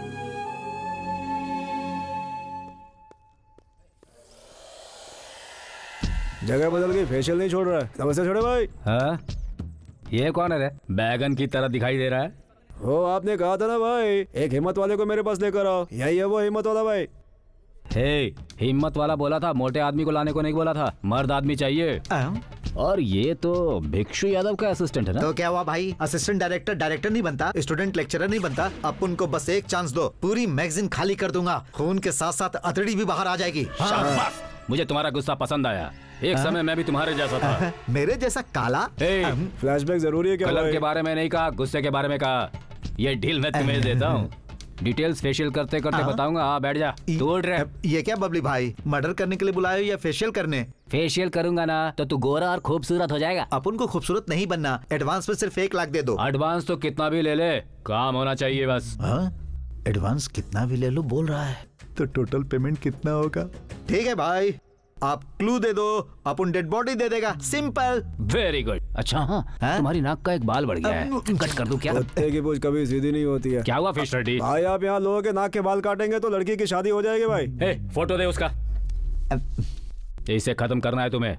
जगह बदल गई, फेशियल नहीं छोड़ रहा है। नमस्ते छोड़े भाई। हाँ, ये कौन है रे? बैगन की तरह दिखाई दे रहा है। वो आपने कहा था ना भाई, एक हिम्मत वाले को मेरे पास लेकर आओ। यही है वो हिम्मत वाला भाई। हे, हिम्मत वाला बोला था, मोटे आदमी को लाने को नहीं बोला था। मर्द आदमी चाहिए। और ये तो भिक्षु यादव का असिस्टेंट है ना? तो क्या हुआ भाई, असिस्टेंट डायरेक्टर डायरेक्टर नहीं बनता, स्टूडेंट लेक्चरर नहीं बनता। अब उनको बस एक चांस दो, पूरी मैगजीन खाली कर दूंगा। खून के साथ साथ अतड़ी भी बाहर आ जाएगी। शाबाश, मुझे तुम्हारा गुस्सा पसंद आया। एक समय मैं भी तुम्हारे जैसा था। मेरे जैसा काला? फ्लैशबैक जरूरी है क्या? कलर के बारे में नहीं कहा, गुस्से के बारे में कहा। ये डील मैं तुम्हें देता हूँ। डिटेल्स फेशियल करते करते बताऊंगा। हाँ बैठ जा। तू उठ रहे। ये क्या बबली भाई, मर्डर करने के लिए बुलाए हो या फेशियल करने? फेशियल करूंगा ना तो तू गोरा और खूबसूरत हो जाएगा। अपन को खूबसूरत नहीं बनना। एडवांस में सिर्फ 1 लाख दे दो। एडवांस तो कितना भी ले ले, काम होना चाहिए बस। एडवांस कितना भी ले लो बोल रहा है, तो टोटल पेमेंट कितना होगा? ठीक है भाई, आप क्लू दे दो, अपन डेड बॉडी दे देगा। सिंपल। Very good. अच्छा हाँ, तुम्हारी नाक का एक बाल बढ़ गया है, कट कर दूं क्या? कुत्ते की पूंछ कभी सीधी नहीं होती है। क्या हुआ फिश रेड्डी? भाई आप यहाँ लोगों के नाक के बाल काटेंगे तो लड़की की शादी हो जाएगी भाई। हे, फोटो दे उसका। इसे खत्म करना है तुम्हें।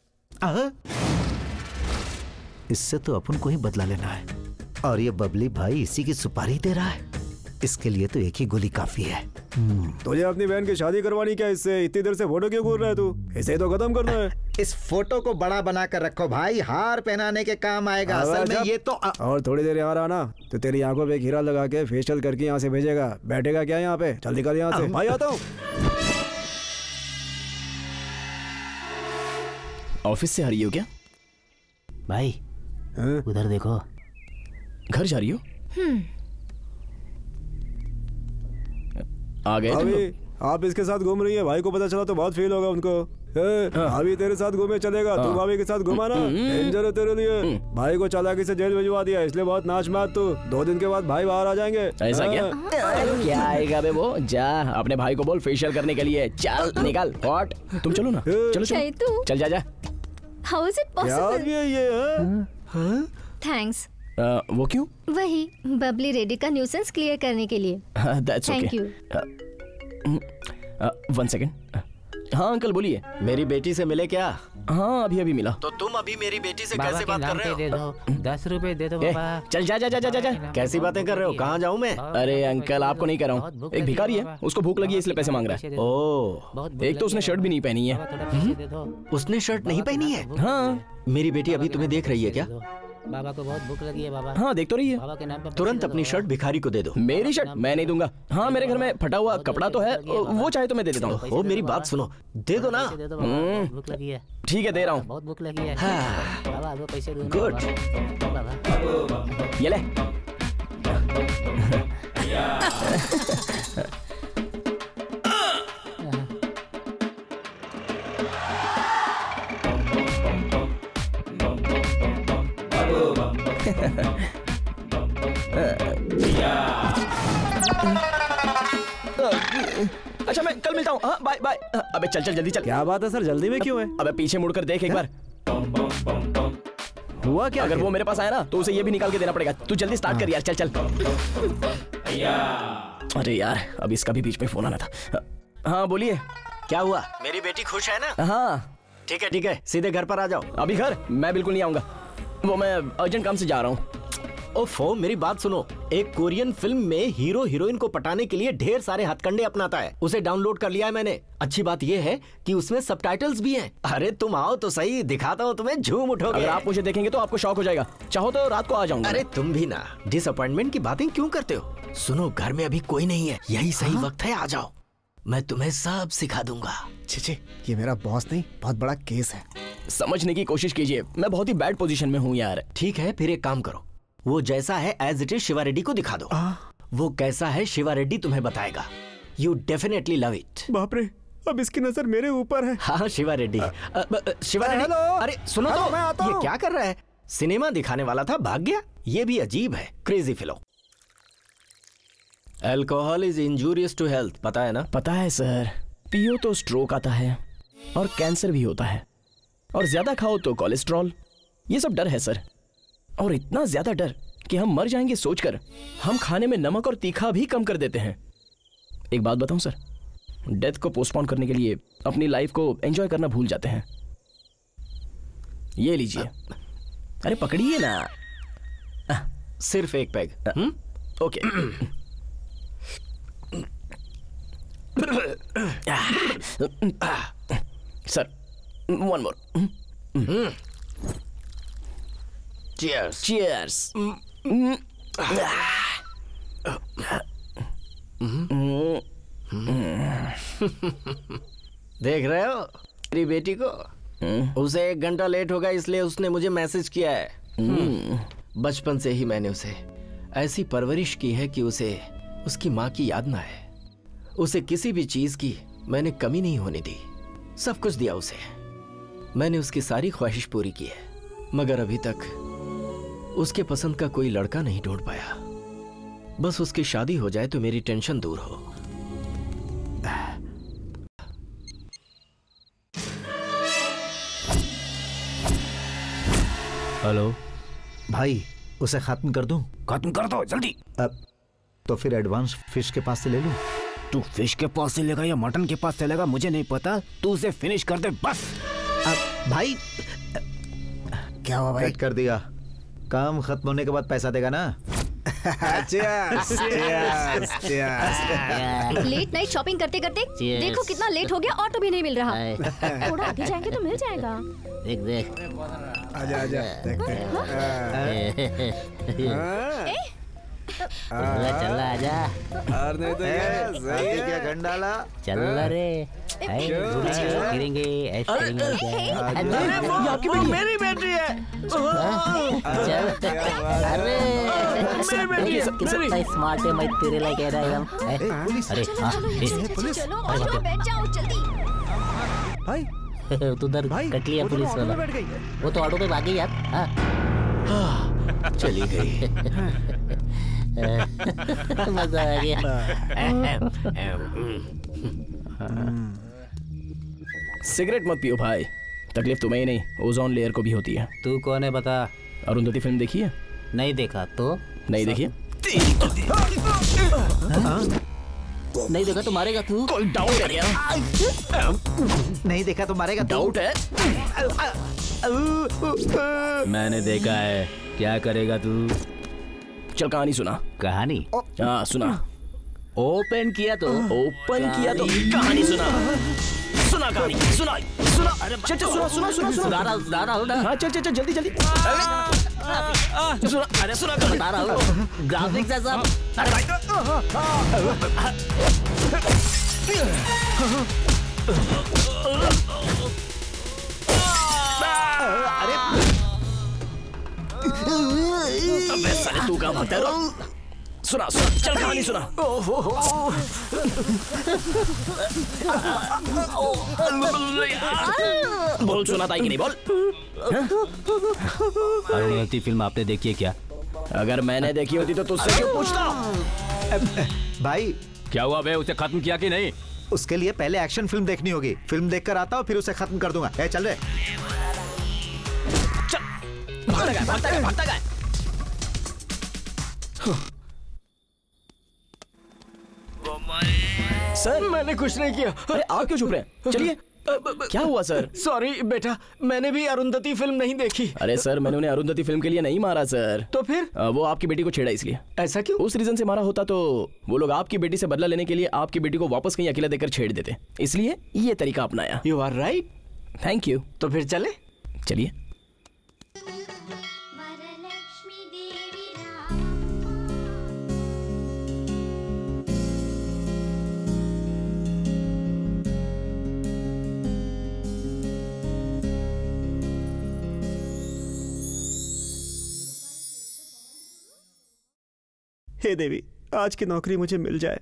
इससे तो अपन को ही बदला लेना है। और ये बबली भाई इसी की सुपारी दे रहा है। इसके लिए तो एक ही गोली काफी है। तुझे अपनी बहन की शादी करवानी क्या? इससे इतनी देर से फोटो क्यों घूर रहा है तू? इसे तो खत्म करना है। इस फोटो को बड़ा बना कर रखो भाई, हार पहनाने के काम आएगा। असल में ये तो और थोड़ी देर यहाँ रहा ना तो तेरी आंखों पे हीरा लगा के फेशियल करके यहाँ से भेजेगा। बैठेगा क्या यहाँ पे? जल्दी कर यहाँ से। भाई आता हूँ। ऑफिस से आ रही हो क्या भाई? उधर देखो। घर जा रही हो? आ गए अभी आप इसके साथ घूम रही है, भाई को पता चला तो बहुत फील होगा उनको। अभी तेरे साथ घूमे चलेगा, तू भाभी के साथ घुमा ना, डेंजर है तेरे लिए। भाई को चालाकी से जेल भिजवा दिया, इसलिए बहुत नाच मात तू। 2 दिन के बाद भाई बाहर आ जाएंगे। ऐसा क्या? क्या आएगा बे वो? जा अपने भाई को बोल फेशियल करने के लिए। चल निकाल हॉट। तुम चलो ना, चलो चलो, चल जा जा। How is it possible? ये थैंक्स। वो क्यों? वही बबली रेड्डी का न्यूसेंस क्लियर करने के लिए। That's okay. Thank you. 1 second. हाँ अंकल बोलिए। मेरी बेटी से मिले क्या? हाँ अभी अभी मिला। तो तुम अभी मेरी बेटी से कैसे बात कर रहे हो? 10 रुपए दे दो बाबा। चल जा जा जा जा जा। कैसी बातें कर रहे हो? कहाँ जाऊँ मैं? अरे अंकल आपको नहीं कर रहा हूँ, एक भिखारी है, उसको भूख लगी है इसलिए पैसे मांग रहा है। ओह, एक तो उसने शर्ट भी नहीं पहनी है। उसने शर्ट नहीं पहनी है? हाँ। मेरी बेटी अभी तुम्हें देख रही है क्या? बाबा को बहुत भूख लगी है बाबा। हाँ देख तो रही है। बाबा के नाम पे तुरंत अपनी शर्ट भिखारी को दे दो। मेरी शर्ट मैं नहीं दूंगा। हाँ मेरे घर में फटा हुआ कपड़ा तो है, वो चाहे तो मैं दे देता हूँ। ओ मेरी बात सुनो, दे दो ना। भूख लगी है। ठीक है दे रहा हूँ। बहुत भूख लगी है। बाबा दो पैसे दो। गुड। ये ले। अच्छा मैं कल मिलता हूँ। हाँ बाय बाय। अबे चल चल जल्दी चल। क्या बात है सर, जल्दी में क्यों है? अबे पीछे मुड़कर देख एक बार। हुआ क्या? अगर वो मेरे पास आया ना तो उसे ये भी निकाल के देना पड़ेगा। तू जल्दी स्टार्ट कर यार, चल चल। अरे यार अब इसका भी बीच में फोन आना था। हाँ बोलिए। क्या हुआ? मेरी बेटी खुश है ना? हाँ ठीक है, सीधे घर पर आ जाओ। अभी घर? मैं बिल्कुल नहीं आऊंगा, वो मैं अर्जेंट काम से जा रहा हूँ। ओफो, मेरी बात सुनो। एक कोरियन फिल्म में हीरो हीरोइन को पटाने के लिए ढेर सारे हथकंडे अपनाता है। उसे डाउनलोड कर लिया है मैंने। अच्छी बात यह है कि उसमें सबटाइटल्स भी हैं। अरे तुम आओ तो सही, दिखाता हूँ तुम्हें, झूम उठोगे। अगर आप मुझे देखेंगे तो आपको शौक हो जाएगा। चाहो तो रात को आ जाऊंगा। अरे तुम भी ना डिसअपॉइंटमेंट की बातें क्यों करते हो? सुनो, घर में अभी कोई नहीं है, यही सही वक्त है, आ जाओ, मैं तुम्हें सब सिखा दूंगा। छे, ये मेरा बॉस नहीं, बहुत बड़ा केस है। समझने की कोशिश कीजिए, मैं बहुत ही बैड पोजीशन में हूँ यार। ठीक है, फिर एक काम करो, वो जैसा है as it is Shiva Reddy को दिखा दो। वो कैसा है शिवा रेड्डी तुम्हें बताएगा। You definitely love it. बाप रे, अब इसकी नजर मेरे ऊपर है। हाँ शिवा रेड्डी। शिवा रेड्डी, अरे सुनो तो, ये क्या कर रहा है? सिनेमा दिखाने वाला था, भाग गया। ये भी अजीब है, crazy fellow. Alcohol is injurious to health, पता है ना? पता है सर, पियो तो स्ट्रोक आता है और कैंसर भी होता है, और ज्यादा खाओ तो कोलेस्ट्रॉल। ये सब डर है सर, और इतना ज्यादा डर कि हम मर जाएंगे सोचकर हम खाने में नमक और तीखा भी कम कर देते हैं। एक बात बताऊं सर, डेथ को पोस्टपोन करने के लिए अपनी लाइफ को एंजॉय करना भूल जाते हैं। ये लीजिए। अरे पकड़िए ना। सिर्फ एक peg. Okay. Sir, one more. Cheers. Cheers. देख रहे हो मेरी बेटी को? उसे 1 घंटा लेट होगा इसलिए उसने मुझे मैसेज किया है। बचपन से ही मैंने उसे ऐसी परवरिश की है कि उसे उसकी माँ की याद ना है। उसे किसी भी चीज की मैंने कमी नहीं होने दी, सब कुछ दिया उसे। मैंने उसकी सारी ख्वाहिश पूरी की है, मगर अभी तक उसके पसंद का कोई लड़का नहीं ढूंढ पाया। बस उसकी शादी हो जाए तो मेरी टेंशन दूर हो। हेलो भाई, उसे खत्म कर दूं? खत्म कर दो जल्दी। अब तो फिर एडवांस फिश के पास से ले लूं? तू फिश के पास से लेगा या मटन के पास से लेगा मुझे नहीं पता, तू उसे फिनिश कर दे बस। अब भाई क्या हुआ भाई? कट कर दिया। काम खत्म होने के बाद पैसा देगा ना? लेट नाइट शॉपिंग करते करते देखो कितना लेट हो गया, ऑटो भी नहीं मिल रहा। थोड़ा आगे जाएंगे तो मिल जाएगा। देख देख, आजा आजा, देखते हैं। चल आजा। और नहीं तो क्या गंडाला? चल रे, गिरेंगे, ऐश करेंगे। आपकी बेटी, मेरी बेटी है। अरे मेरी बेटी है, कितना स्मार्ट है, मैं तेरे लिए कह रहा हूँ। अरे चलो ऑटो में बैठ जाओ जल्दी। भाई तू उधर कट लिया पुलिस वाला, वो तो ऑटो पे भाग गई यार। चली गई। मजा आ गया। सिगरेट मत पियो भाई, तकलीफ तुम्हें ही नहीं, ओजोन लेयर को भी होती है। तू कौन है बता? अरुंधति फिल्म देखी है? नहीं देखा तो? नहीं देखी? नहीं देखा तो मारेगा तू? कोई डाउट है क्या? नहीं देखा तो मारेगा? डाउट है? मैंने देखा है, क्या करेगा तू? चल कहानी सुना। कहानी? हाँ सुना। ओपन किया तो कहानी सुना। सुना कहानी, सुना सुना। चल चल सुना सुना सुना सुना। हाँ चल चल चल जल्दी जल्दी। सुना, अरे सुना कहानी। बता रहा हूँ, ग्राफिक्स है सब। अबे साले तू कहाँ भागता है? सुना सुना, चल कहानी सुना। बोल सुना था कि नहीं बोल? अरुंधति फिल्म आपने देखी है क्या? अगर मैंने देखी होती तो तुझसे क्यों पूछता? भाई क्या हुआ बे, उसे खत्म किया कि नहीं? उसके लिए पहले एक्शन फिल्म देखनी होगी। फिल्म देखकर आता हूँ, फिर उसे खत्म कर दूंगा। ए चल रे, चल। भागता गया। सर मैंने कुछ नहीं किया। अरे आप क्यों चुप रहे हैं? चलिए क्या हुआ सर? सॉरी बेटा, मैंने भी अरुंधति फिल्म नहीं देखी। अरे सर, मैंने उन्हें अरुंधति फिल्म के लिए नहीं मारा सर। तो फिर? वो आपकी बेटी को छेड़ा इसलिए। ऐसा क्यों? उस रीजन से मारा होता तो वो लोग आपकी बेटी से बदला लेने के लिए आपकी बेटी को वापस कहीं अकेला देकर छेड़ देते, इसलिए ये तरीका अपनाया। You are right. Thank you. तो फिर चले? चलिए। हे देवी, आज की नौकरी मुझे मिल जाए।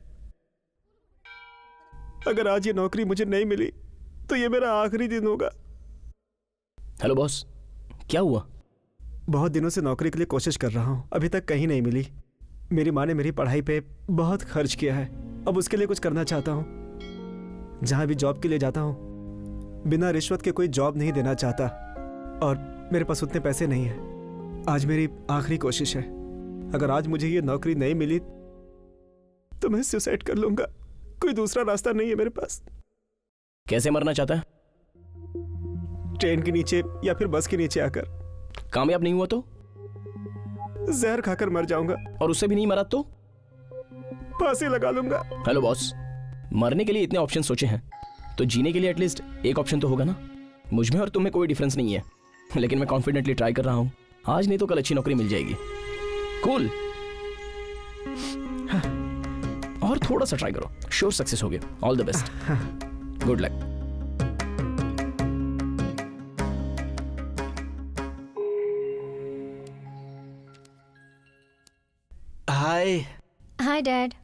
अगर आज ये नौकरी मुझे नहीं मिली तो ये मेरा आखिरी दिन होगा। हेलो बॉस, क्या हुआ? बहुत दिनों से नौकरी के लिए कोशिश कर रहा हूँ, अभी तक कहीं नहीं मिली। मेरी माँ ने मेरी पढ़ाई पे बहुत खर्च किया है, अब उसके लिए कुछ करना चाहता हूँ। जहाँ भी जॉब के लिए जाता हूँ बिना रिश्वत के कोई जॉब नहीं देना चाहता, और मेरे पास उतने पैसे नहीं हैं। आज मेरी आखिरी कोशिश है, अगर आज मुझे ये नौकरी नहीं मिली तो मैं सुसाइड कर लूंगा। कोई दूसरा रास्ता नहीं है मेरे पास। कैसे मरना चाहता है? ट्रेन के नीचे या फिर बस के नीचे आकर। कामयाब नहीं हुआ तो? जहर खाकर मर जाऊंगा। और उससे भी नहीं मरा तो? फांसी लगा लूंगा। हेलो बॉस, मरने के लिए इतने ऑप्शन सोचे हैं तो जीने के लिए एटलीस्ट एक ऑप्शन तो होगा ना। मुझ में और तुम में कोई डिफरेंस नहीं है, लेकिन मैं कॉन्फिडेंटली ट्राई कर रहा हूँ। आज नहीं तो कल अच्छी नौकरी मिल जाएगी। कूल। और थोड़ा सा ट्राई करो, श्योर सक्सेस होगे। All the best, good luck. Hi. Hi dad.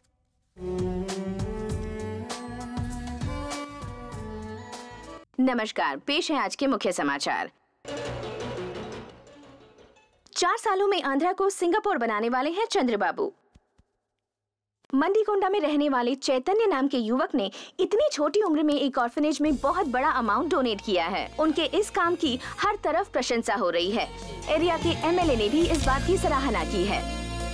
नमस्कार, पेश है आज के मुख्य समाचार। 4 सालों में आंध्रा को सिंगापुर बनाने वाले हैं चंद्रबाबू। मंडीकोंडा में रहने वाले चैतन्य नाम के युवक ने इतनी छोटी उम्र में एक ऑर्फनेज में बहुत बड़ा अमाउंट डोनेट किया है। उनके इस काम की हर तरफ प्रशंसा हो रही है। एरिया के एमएलए ने भी इस बात की सराहना की है।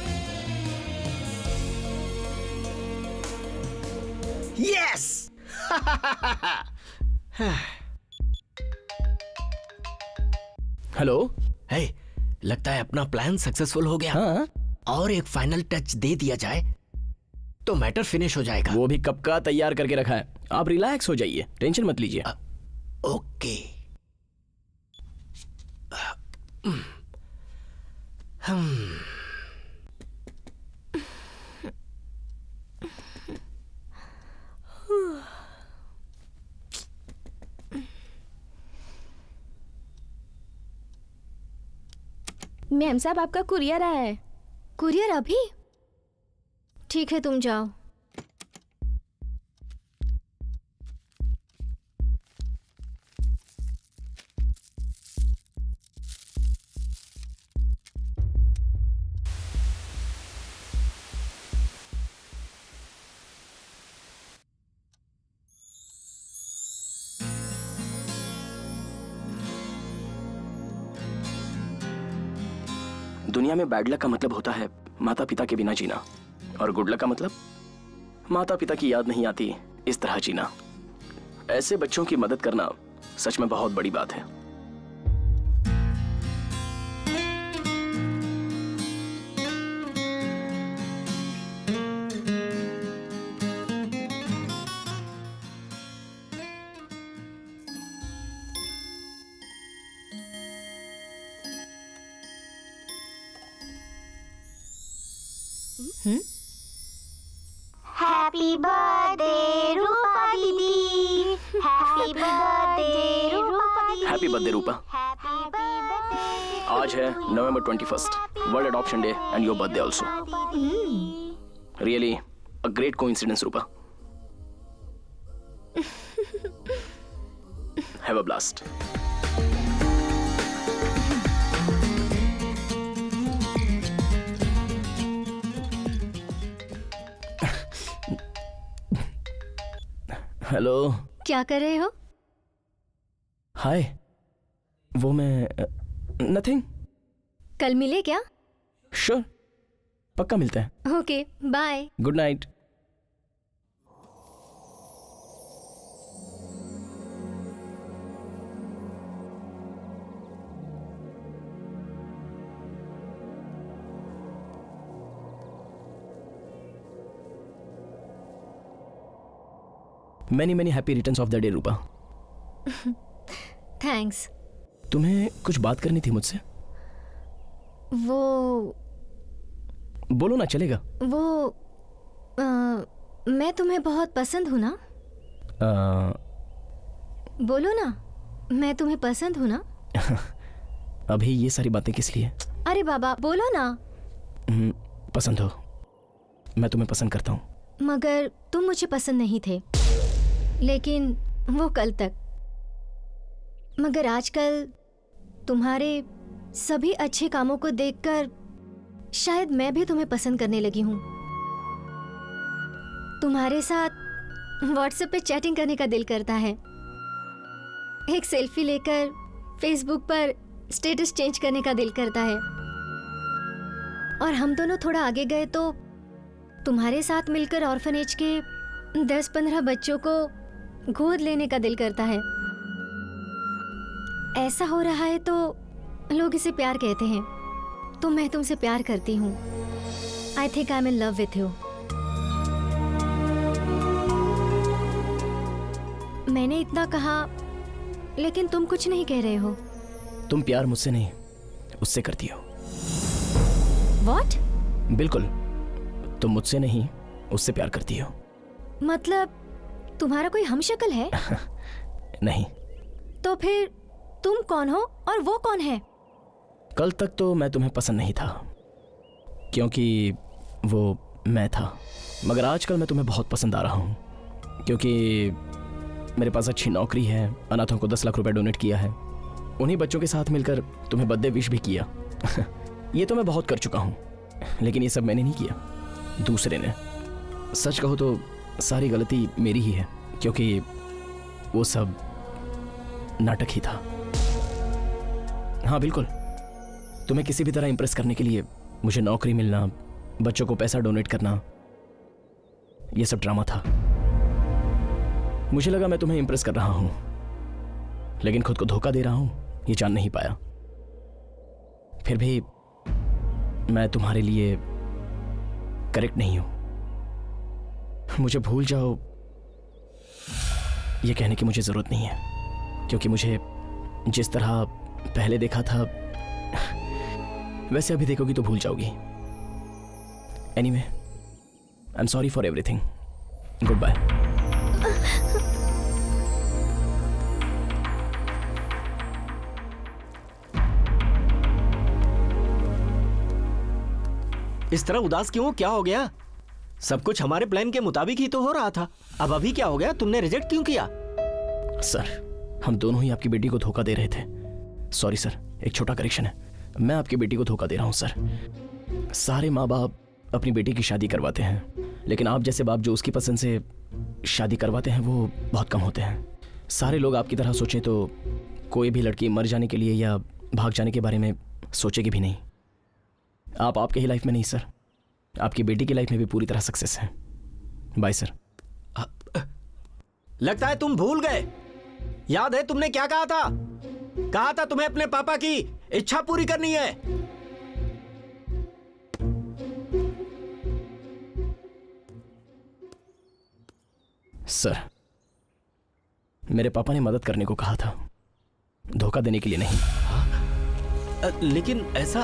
यस। हेलो। हे, लगता है अपना प्लान सक्सेसफुल हो गया। हाँ? और एक फाइनल टच दे दिया जाए तो मैटर फिनिश हो जाएगा। वो भी कब का तैयार करके रखा है, आप रिलैक्स हो जाइए, टेंशन मत लीजिए। ओके। मैम साहब, आपका कुरियर आया है। कुरियर अभी? ठीक है, तुम जाओ। दुनिया में बैड लक का मतलब होता है माता पिता के बिना जीना, और गुड लक का मतलब माता पिता की याद नहीं आती इस तरह जीना। ऐसे बच्चों की मदद करना सच में बहुत बड़ी बात है। Happy birthday रूपा दीदी, Happy birthday रूपा दीदी, हैप्पी बर्थडे रूपा। आज है November 21st, world adoption day and your birthday also. Really a great coincidence Roopa. Have a blast. Hello. क्या कर रहे हो? हाय। वो मैं नथिंग। कल मिले क्या? श्योर, पक्का मिलते हैं। Okay, bye. Good night. Many many happy returns of the day Roopa. Thanks. तुम्हें कुछ बात करनी थी मुझसे। वो बोलो ना, चलेगा। वो मैं तुम्हें बहुत पसंद हूँ ना। बोलो ना, मैं तुम्हें पसंद हूँ ना। अभी ये सारी बातें किस लिए? अरे बाबा बोलो ना। पसंद हो, मैं तुम्हें पसंद करता हूँ। मगर तुम मुझे पसंद नहीं थे, लेकिन वो कल तक। मगर आजकल तुम्हारे सभी अच्छे कामों को देखकर शायद मैं भी तुम्हें पसंद करने लगी हूँ। तुम्हारे साथ व्हाट्सएप पे चैटिंग करने का दिल करता है, एक सेल्फी लेकर फेसबुक पर स्टेटस चेंज करने का दिल करता है, और हम दोनों थोड़ा आगे गए तो तुम्हारे साथ मिलकर ऑर्फनेज के 10-15 बच्चों को गोद लेने का दिल करता है। ऐसा हो रहा है तो लोग इसे प्यार कहते हैं, तो मैं तुमसे प्यार करती हूँ। I think I am in love with you. मैंने इतना कहा, लेकिन तुम कुछ नहीं कह रहे हो। तुम प्यार मुझसे नहीं, उससे करती हो। What? बिल्कुल, तुम मुझसे नहीं, उससे प्यार करती हो। मतलब तुम्हारा कोई हमशक्ल है? नहीं। तो फिर तुम कौन हो और वो कौन है? कल तक तो मैं तुम्हें पसंद नहीं था, क्योंकि वो मैं था। मगर आजकल मैं तुम्हें बहुत पसंद आ रहा हूँ, क्योंकि मेरे पास अच्छी नौकरी है, अनाथों को 10 लाख रुपए डोनेट किया है, उन्हीं बच्चों के साथ मिलकर तुम्हें बर्थडे विश भी किया। ये तो मैं बहुत कर चुका हूँ, लेकिन ये सब मैंने नहीं किया, दूसरे ने। सच कहो तो सारी गलती मेरी ही है, क्योंकि वो सब नाटक ही था। हाँ बिल्कुल, तुम्हें किसी भी तरह इंप्रेस करने के लिए मुझे नौकरी मिलना, बच्चों को पैसा डोनेट करना, ये सब ड्रामा था। मुझे लगा मैं तुम्हें इंप्रेस कर रहा हूं, लेकिन खुद को धोखा दे रहा हूं ये जान नहीं पाया। फिर भी मैं तुम्हारे लिए करेक्ट नहीं हूं। मुझे भूल जाओ ये कहने की मुझे जरूरत नहीं है, क्योंकि मुझे जिस तरह पहले देखा था वैसे अभी देखोगी तो भूल जाओगी। Anyway, I am sorry for everything. Good bye. इस तरह उदास क्यों? क्या हो गया? सब कुछ हमारे प्लान के मुताबिक ही तो हो रहा था। अब अभी क्या हो गया? तुमने रिजेक्ट क्यों किया? सर, हम दोनों ही आपकी बेटी को धोखा दे रहे थे। सॉरी सर, एक छोटा करेक्शन है, मैं आपकी बेटी को धोखा दे रहा हूं सर। सारे माँ बाप अपनी बेटी की शादी करवाते हैं, लेकिन आप जैसे बाप जो उसकी पसंद से शादी करवाते हैं वो बहुत कम होते हैं। सारे लोग आपकी तरह सोचें तो कोई भी लड़की मर जाने के लिए या भाग जाने के बारे में सोचेगी भी नहीं। आप आपके ही लाइफ में नहीं सर, आपकी बेटी की लाइफ में भी पूरी तरह सक्सेस है। Bye sir. लगता है तुम भूल गए। याद है तुमने क्या कहा था? कहा था तुम्हें अपने पापा की इच्छा पूरी करनी है। सर, मेरे पापा ने मदद करने को कहा था, धोखा देने के लिए नहीं। लेकिन ऐसा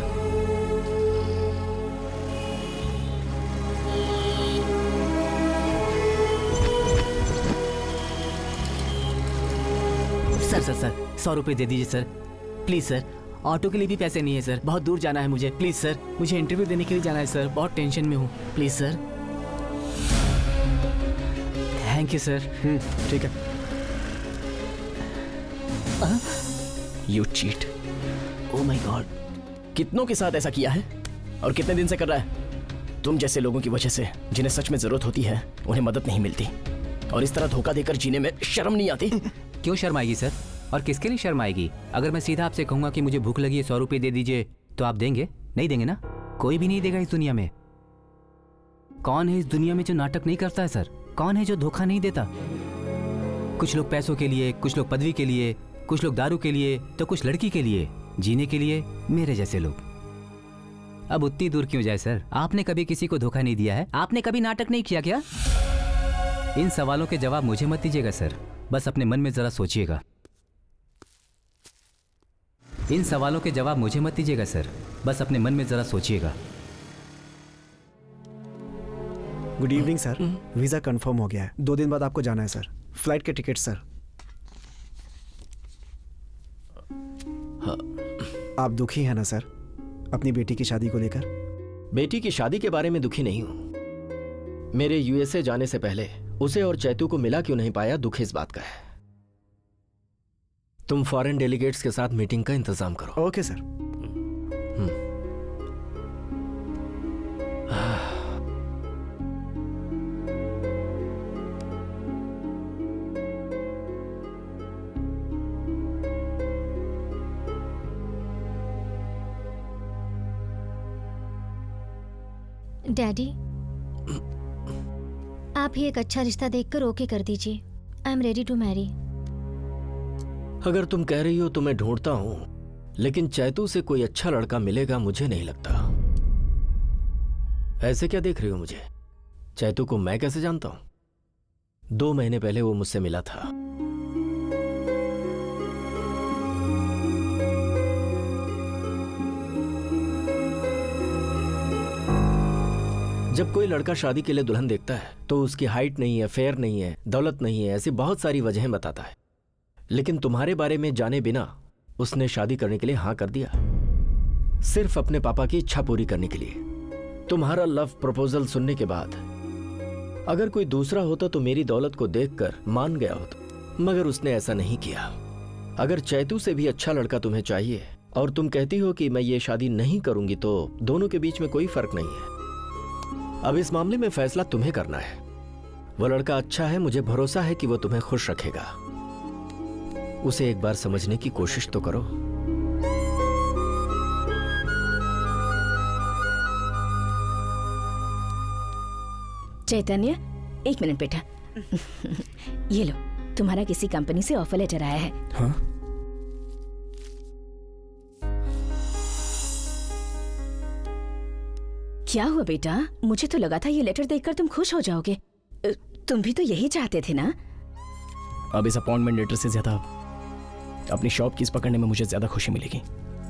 सर 100 रुपए दे दीजिए सर, प्लीज सर। ऑटो के लिए भी पैसे नहीं है सर, बहुत दूर जाना है मुझे। प्लीज सर, मुझे इंटरव्यू देने के लिए जाना है सर, बहुत टेंशन में हूँ। Please sir. Thank you sir. ठीक है। You cheat. Oh my god, कितनों के साथ ऐसा किया है और कितने दिन से कर रहा है? तुम जैसे लोगों की वजह से जिन्हें सच में जरूरत होती है उन्हें मदद नहीं मिलती, और इस तरह धोखा देकर जीने में शर्म नहीं आती? क्यों शर्म आएगी सर? और किसके लिए शर्म आएगी? अगर मैं सीधा आपसे कहूंगा कि मुझे भूख लगी है, 100 रुपए दे दीजिए, तो आप देंगे? नहीं देंगे ना? कोई भी नहीं देगा इस दुनिया में। कौन है इस दुनिया में जो नाटक नहीं करता है सर? कौन है जो धोखा नहीं देता? कुछ लोग पैसों के लिए, कुछ लोग पदवी के लिए, कुछ लोग दारू के लिए, तो कुछ लड़की के लिए, जीने के लिए मेरे जैसे लोग। अब उतनी दूर क्यों जाए सर? आपने कभी किसी को धोखा नहीं दिया है? आपने कभी नाटक नहीं किया क्या? इन सवालों के जवाब मुझे मत दीजिएगा सर, बस अपने मन में जरा सोचिएगा। इन सवालों के जवाब मुझे मत दीजिएगा सर, बस अपने मन में जरा सोचिएगा। Good evening sir, visa confirm हो गया है। 2 दिन बाद आपको जाना है सर। फ्लाइट के टिकट सर। आप दुखी हैं ना सर अपनी बेटी की शादी को लेकर? बेटी की शादी के बारे में दुखी नहीं हूं। मेरे यूएसए जाने से पहले उसे और चैतू को मिला क्यों नहीं पाया, दुख इस बात का है। तुम फॉरेन डेलीगेट्स के साथ मीटिंग का इंतजाम करो। Okay sir. डैडी, आप ही एक अच्छा रिश्ता देखकर ओके कर दीजिए। I am ready to marry. अगर तुम कह रही हो तो मैं ढूंढता हूं, लेकिन चैतू से कोई अच्छा लड़का मिलेगा मुझे नहीं लगता। ऐसे क्या देख रही हो मुझे? चैतू को मैं कैसे जानता हूं? 2 महीने पहले वो मुझसे मिला था। जब कोई लड़का शादी के लिए दुल्हन देखता है तो उसकी हाइट नहीं है, फेयर नहीं है, दौलत नहीं है, ऐसी बहुत सारी वजहें बताता है। लेकिन तुम्हारे बारे में जाने बिना उसने शादी करने के लिए हाँ कर दिया, सिर्फ अपने पापा की इच्छा पूरी करने के लिए। तुम्हारा लव प्रपोजल सुनने के बाद अगर कोई दूसरा होता तो मेरी दौलत को देखकर मान गया होता, मगर उसने ऐसा नहीं किया। अगर चैतू से भी अच्छा लड़का तुम्हें चाहिए और तुम कहती हो कि मैं ये शादी नहीं करूंगी, तो दोनों के बीच में कोई फर्क नहीं है। अब इस मामले में फैसला तुम्हें करना है। वो लड़का अच्छा है, मुझे भरोसा है कि वो तुम्हें खुश रखेगा। उसे एक बार समझने की कोशिश तो करो। चैतन्य, 1 मिनट बेटा। ये लो, तुम्हारा किसी कंपनी से ऑफर लेटर आया है। हाँ? क्या हुआ बेटा? मुझे तो लगा था ये लेटर देखकर तुम खुश हो जाओगे। तुम भी तो यही चाहते थे ना? अब इस अपॉइंटमेंट लेटर से ज्यादा अपनी शॉप कीज पकड़ने में मुझे ज्यादा खुशी मिलेगी।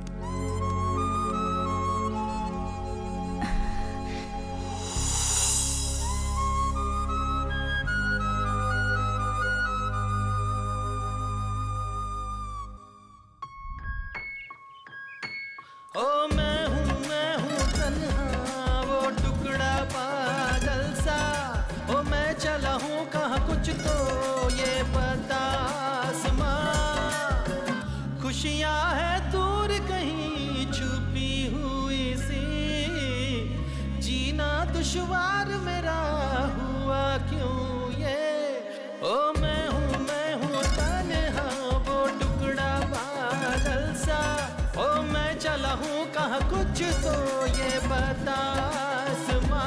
दुश्वार मेरा हुआ क्यों ये, ओ मैं हूँ तन्हा वो टुकड़ा बादल सा, ओ मैं चला हूँ कहाँ कुछ तो ये बता आसमां।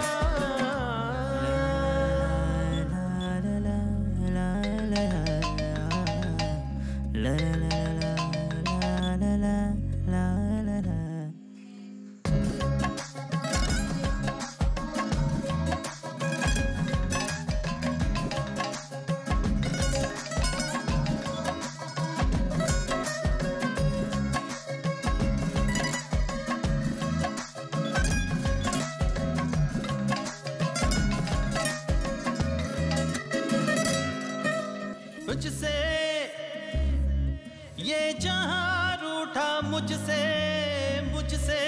मुझसे ये जहां रूठा, मुझसे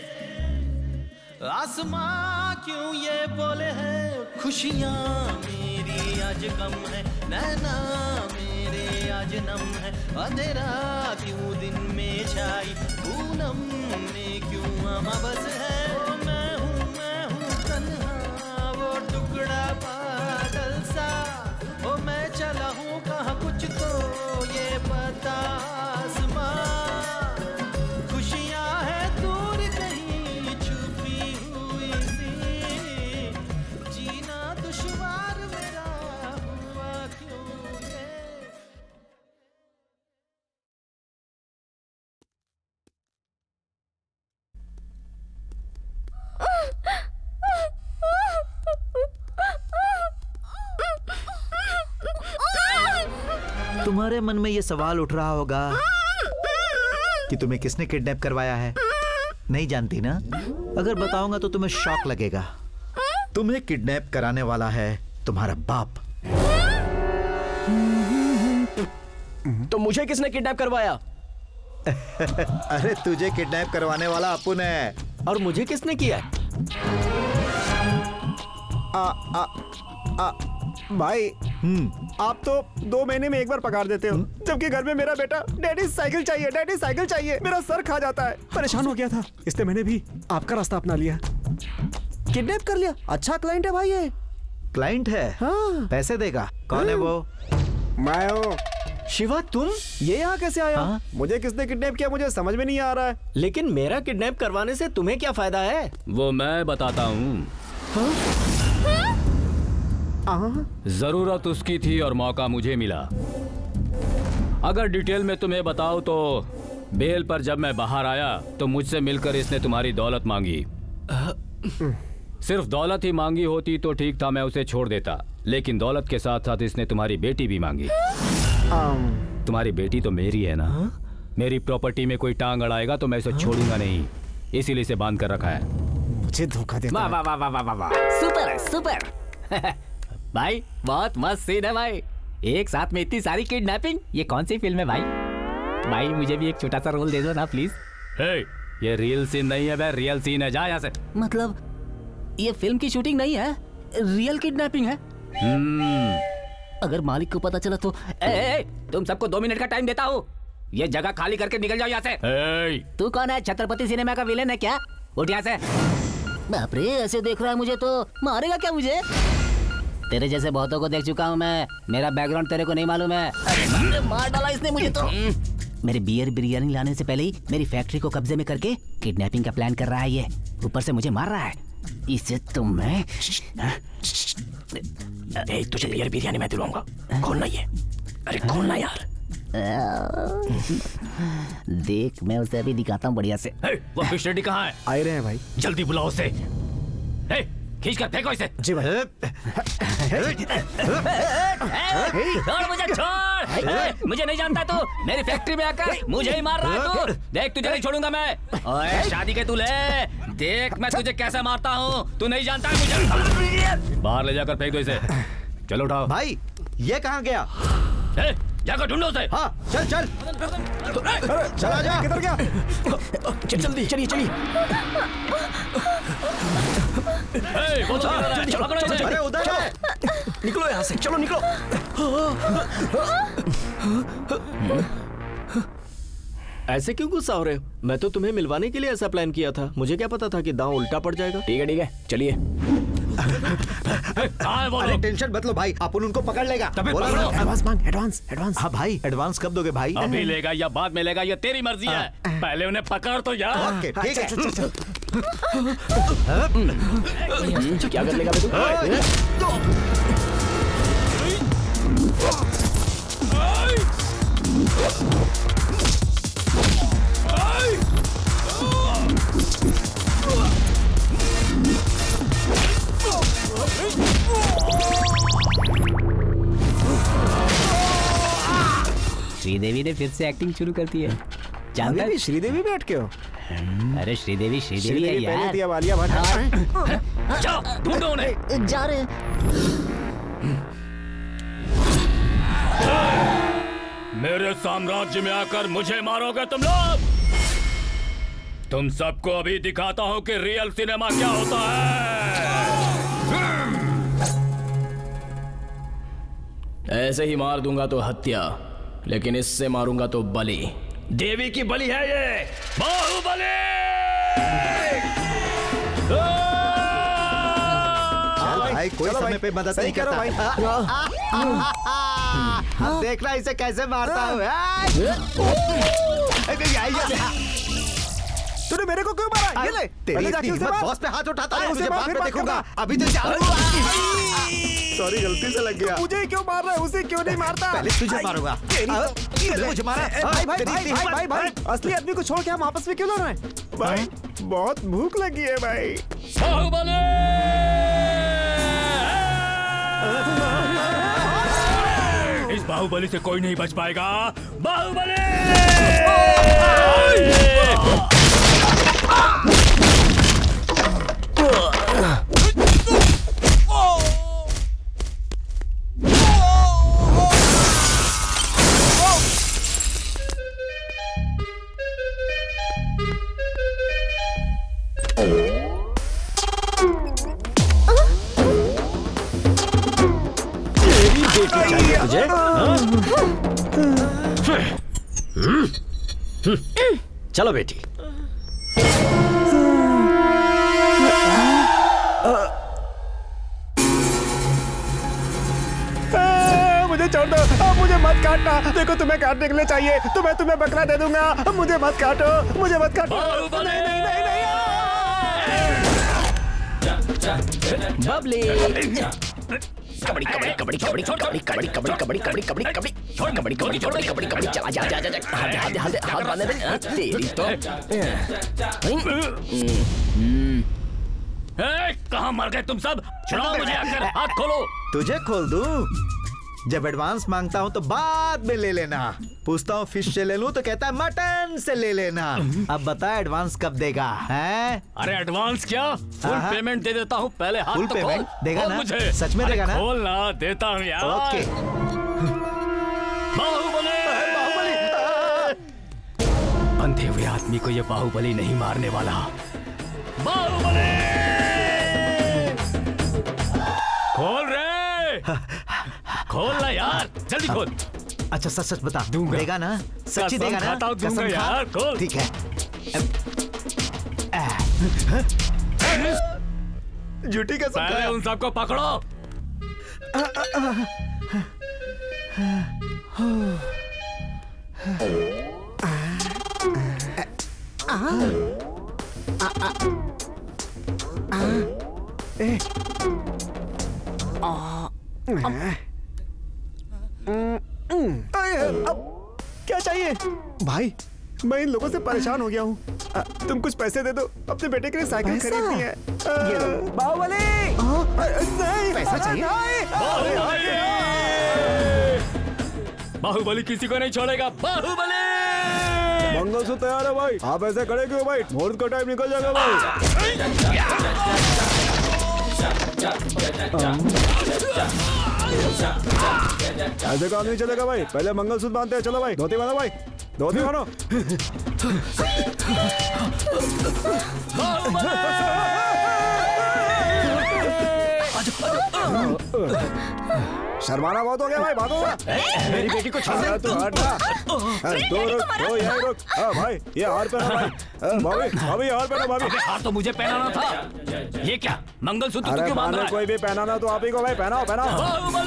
आसमां क्यों ये बोले हैं, खुशियां मेरी आज गम है, नैना मेरे आज नम है, अंधेरा क्यों दिन में छाई, पूनम में क्यों अमावस है। ओ मैं हूँ तन्हा वो टुकड़ा बादल सा, ओ मैं चला हूँ कहाँ कुछ तो ये बता आसमां। खुशियाँ है दूर कहीं छुपी हुई सी, जीना दुश्वार मेरा हुआ क्यों ये। तुम्हारे मन में ये सवाल उठ रहा होगा कि तुम्हें किसने किडनैप करवाया है। नहीं जानती ना? अगर बताऊंगा तो तुम्हें शॉक लगेगा। तुम्हें किडनैप कराने वाला है तुम्हारा बाप। तो मुझे किसने किडनैप करवाया? अरे तुझे किडनैप करवाने वाला अपुन है। और मुझे किसने किया? भाई आप तो 2 महीने में एक बार पगार देते हो, जबकि घर में मेरा बेटा डैडी साइकिल चाहिए, डैडी साइकिल चाहिए, मेरा सर खा जाता है। परेशान हो गया था, इसलिए मैंने भी आपका रास्ता अपना लिया। किडनैप कर लिया। अच्छा क्लाइंट है भाई ये। क्लाइंट है? हाँ। पैसे देगा। कौन है वो? मैं हूँ। शिवा तुम ये यहाँ कैसे आया? हाँ? मुझे किसने किडनैप किया मुझे समझ में नहीं आ रहा है। लेकिन मेरा किडनैप करवाने से तुम्हें क्या फायदा है? वो मैं बताता हूँ। जरूरत उसकी थी और मौका मुझे मिला। अगर डिटेल में तुम्हें बताऊं तो बेल पर जब मैं बाहर आया तो मुझसे मिलकर इसने तुम्हारी दौलत मांगी। सिर्फ दौलत ही मांगी होती तो ठीक था, मैं उसे छोड़ देता, लेकिन दौलत के साथ साथ इसने तुम्हारी बेटी भी मांगी। तुम्हारी बेटी तो मेरी है ना? मेरी प्रॉपर्टी में कोई टांग अड़ाएगा तो मैं इसे छोड़ूंगा नहीं, इसीलिए इसे बांध कर रखा है। मुझे धोखा देता है। वाह वाह वाह वाह वाह, सुपर है सुपर। भाई बहुत मस्त सीन है भाई, एक साथ में इतनी सारी किडनैपिंग। ये कौन सी फिल्म है भाई? भाई मुझे भी एक छोटा सा रोल दे दो ना प्लीज। ये रियल सीन नहीं है भाई, रियल सीन है, जा यहाँ से। मतलब ये फिल्म की शूटिंग नहीं है, रियल किडनैपिंग है। अगर मालिक को पता चला तो तुम सबको 2 मिनट का टाइम देता हूँ, ये जगह खाली करके निकल जाओ यहाँ से। तू कौन है? छत्रपति सिनेमा का विलेन है क्या? उठ यहाँ से। बाप रे, ऐसे देख रहा है मुझे तो मारेगा क्या मुझे? तेरे जैसे बहुतों को देख चुका हूँ मैं, मेरा बैकग्राउंड तेरे को नहीं मालूम है। अरे मार डाला इसने मुझे तो। मेरे बियर बिरयानी लाने से पहले ही मेरी फैक्ट्री को कब्जे में करके किडनैपिंग का प्लान कर रहा है ये, ऊपर से मुझे मार रहा है। इसे तो मैं तुझे बियर बिरयानी मैं दिलवाऊंगा। खोलना ये, अरे खोलना यार। देख मैं उसे अभी दिखाता हूँ बढ़िया से। वो फिश रेडी कहाँ है? आ रहे हैं भाई। जल्दी बुलाओ उसे। खींच कर फेंको इसे। जी भाई। छोड़ मुझे, छोड़। मुझे नहीं जानता तू, मेरी फैक्ट्री में आकर मुझे ही मार रहा है तू। देख तुझे नहीं छोड़ूंगा मैं। ओए शादी के तू ले, देख मैं तुझे कैसे मारता हूँ, तू नहीं जानता है मुझे। बाहर ले जाकर फेंक दो इसे। चलो उठाओ। भाई ये कहाँ गया? जाकर ढूंढो उसे। हाँ चल चल। चला जा। किधर गया? जल्दी चलिए चलिए। अरे उधर है। निकलो यहाँ से, चलो निकलो। ऐसे क्यों गुस्सा हो रहे हो? मैं तो तुम्हें मिलवाने के लिए ऐसा प्लान किया था, मुझे क्या पता था कि दांव उल्टा पड़ जाएगा। ठीक है चलिए। अरे टेंशन मत लो भाई, अपन उनको पकड़ लेगा। एडवांस मांग, एडवांस एडवांस। हाँ भाई एडवांस कब दोगे भाई? अभी लेगा या बाद में लेगा ये तेरी मर्जी है, पहले उन्हें पकड़ तो यार। ओके ठीक है। क्या कर लेगा तू? श्रीदेवी ने फिर से एक्टिंग शुरू कर दी है। जानते भी श्रीदेवी भी अटके हो? अरे श्रीदेवी है यार। थी, अब आलिया भट्ट। जाओ ढूंढो उन्हें। जा रहे। मेरे साम्राज्य में आकर मुझे मारोगे तुम लोग? तुम सबको अभी दिखाता हूँ कि रियल सिनेमा क्या होता है। ऐसे ही मार दूंगा तो हत्या, लेकिन इससे मारूंगा तो बलि। देवी की बलि है ये, बाहुबली। भाई कोई समय पे मदद नहीं करता भाई। देखना इसे कैसे मारता हूँ। तूने मेरे को क्यों मारा? ये ले। तेरी हिम्मत बॉस पे हाथ उठाता है, मुझे बाद में देखूंगा। अभी तो सॉरी गलती से लग गया। मुझे क्यों मार रहा है, उसे क्यों नहीं मारता? पहले तुझे मारूंगा। मुझे मारा। भाई असली आदमी को छोड़ के हम आपस में क्यों लड़ रहे हैं? भाई बहुत भूख लगी है भाई। इस बाहुबली से कोई नहीं बच पाएगा। बाहुबली! तुझे? चलो बेटी। मुझे छोड़ दो, मुझे मत काटना। देखो तुम्हें काटने के लिए चाहिए तो मैं तुम्हें बकरा दे दूंगा। मुझे मत काटो, मुझे मत काटो। नहीं नहीं नहीं बबली। कबड्डी कबड्डी कबड्डी कबड्डी कबड्डी कबड्डी कबड्डी कबड्डी कबड्डी कबड्डी कबड्डी कबड्डी कबड्डी कबड्डी कबड्डी कबड्डी चला जा जा जा हाथ बांधने दे तेरी तो। कहाँ मर गए तुम सब? छुड़ाओ मुझे आकर, हाथ खोलो। तुझे खोल दूं? जब एडवांस मांगता हूँ तो बाद में ले लेना। पूछता हूँ फिश से ले लूं तो कहता है मटन से ले लेना। अब बता एडवांस कब देगा? हैं? अरे एडवांस क्या, फुल पेमेंट दे देता हूँ। पहले हाथ फुल तो पेमेंट खोल। देगा खोल ना? मुझे। सच में देगा ना? खोल ना, देता हूँ यार। ओके। बंधे हुए आदमी को ये बाहुबली नहीं मारने वाला। बाहुबली! खोल रे! खोल ना यार, जल्दी खोल। अच्छा सच सच बता, दूंगा। देगा ना? सच्ची देगा ना? दूंगा यार, खोल। ठीक है। झूठी कसम। पहले उन सबको पकड़ो। अब क्या चाहिए भाई? मैं इन लोगों से परेशान हो गया हूँ। तुम कुछ पैसे दे दो, अपने बेटे के लिए साइकिल खरीदनी है। बाहुबली! नहीं, पैसा चाहिए? बाहुबली किसी को नहीं छोड़ेगा। बाहुबली! मंगलसूत्र तैयार है भाई। आप ऐसे खड़े क्यों भाई? मुहूर्त का टाइम निकल जाएगा भाई। ऐसे काम नहीं चलेगा भाई। पहले मंगलसूत्र बांधते हैं। चलो भाई, धोती बांधो भाई, धोती बांधो। शर्माना बहुत हो गया भाई, बांधो ना। मेरी बेटी को छोड़ तू हट ना। दो यही रुक। भाई ये हार पहना भाई। भाभी भाभी हार पहना भाभी। हार तो मुझे पहनाना था। ये क्या मंगलसूत्र अरे क्यों बांध रहा है? कोई भी पहनाना तो आप ही को भाई। पहनाओ पहनाओ।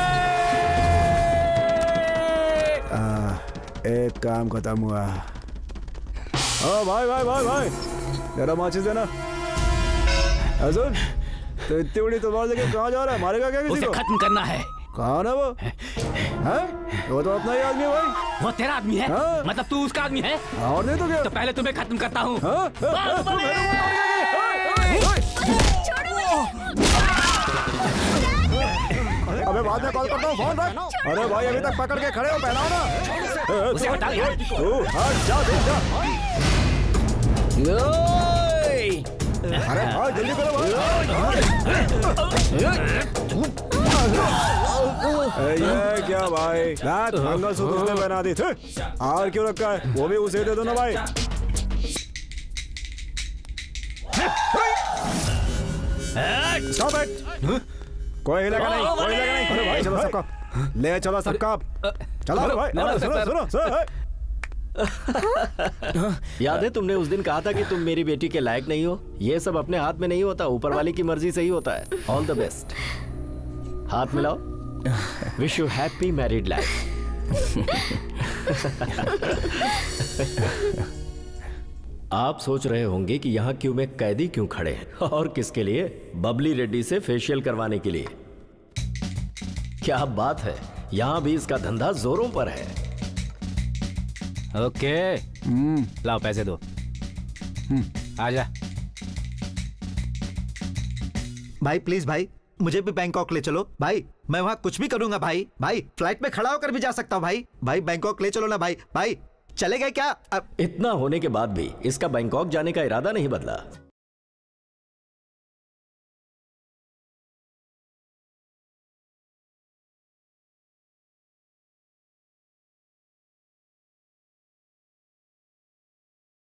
एक काम खत्म हुआ। भाई भाई भाई भाई तेरा माचिस देना। सुन, तो इतनी बड़ी तलवार लेके कहाँ जा रहा है? मारेगा क्या किसी को? खत्म करना है। कौन है वो? हैं? वो तो अपना ही आदमी है भाई। वो तेरा आदमी है? मतलब तू उसका आदमी है? और नहीं तो क्या? तो पहले तुम्हें खत्म करता हूँ। अबे बाद में कॉल करता हूँ, फोन रख। अरे भाई अभी तक पकड़ के खड़े हो, पहनाओ ना। उसे हटा यार। हट जा, देख जा। अरे भाई जल्दी करो भाई। ये क्या भाई? मंगलसूत्र उसने पहना दी थी। हार क्यों रखा है? वो भी उसे दे दो ना भाई। Stop it. कोई हिलेगा नहीं, कोई हिलेगा नहीं। अरे भाई चलो सबका ले चलो सबका। चलो भाई, सुनो सुनो। याद है तुमने उस दिन कहा था कि तुम मेरी बेटी के लायक नहीं हो? ये सब अपने हाथ में नहीं होता, ऊपर वाले की मर्जी से ही होता है। All the best. हाथ मिलाओ। Wish you happy married life. आप सोच रहे होंगे कि यहाँ क्यों में कैदी क्यों खड़े हैं, और किसके लिए? बबली रेड्डी से फेशियल करवाने के लिए। क्या बात है, यहाँ भी इसका धंधा जोरों पर है। ओके लाओ पैसे दो। आजा भाई प्लीज भाई, मुझे भी बैंकॉक ले चलो भाई, मैं वहाँ कुछ भी करूंगा भाई। भाई फ्लाइट में खड़ा होकर भी जा सकता हूँ भाई। भाई बैंकॉक ले चलो ना भाई। भाई चले गए क्या? इतना होने के बाद भी इसका बैंकॉक जाने का इरादा नहीं बदला।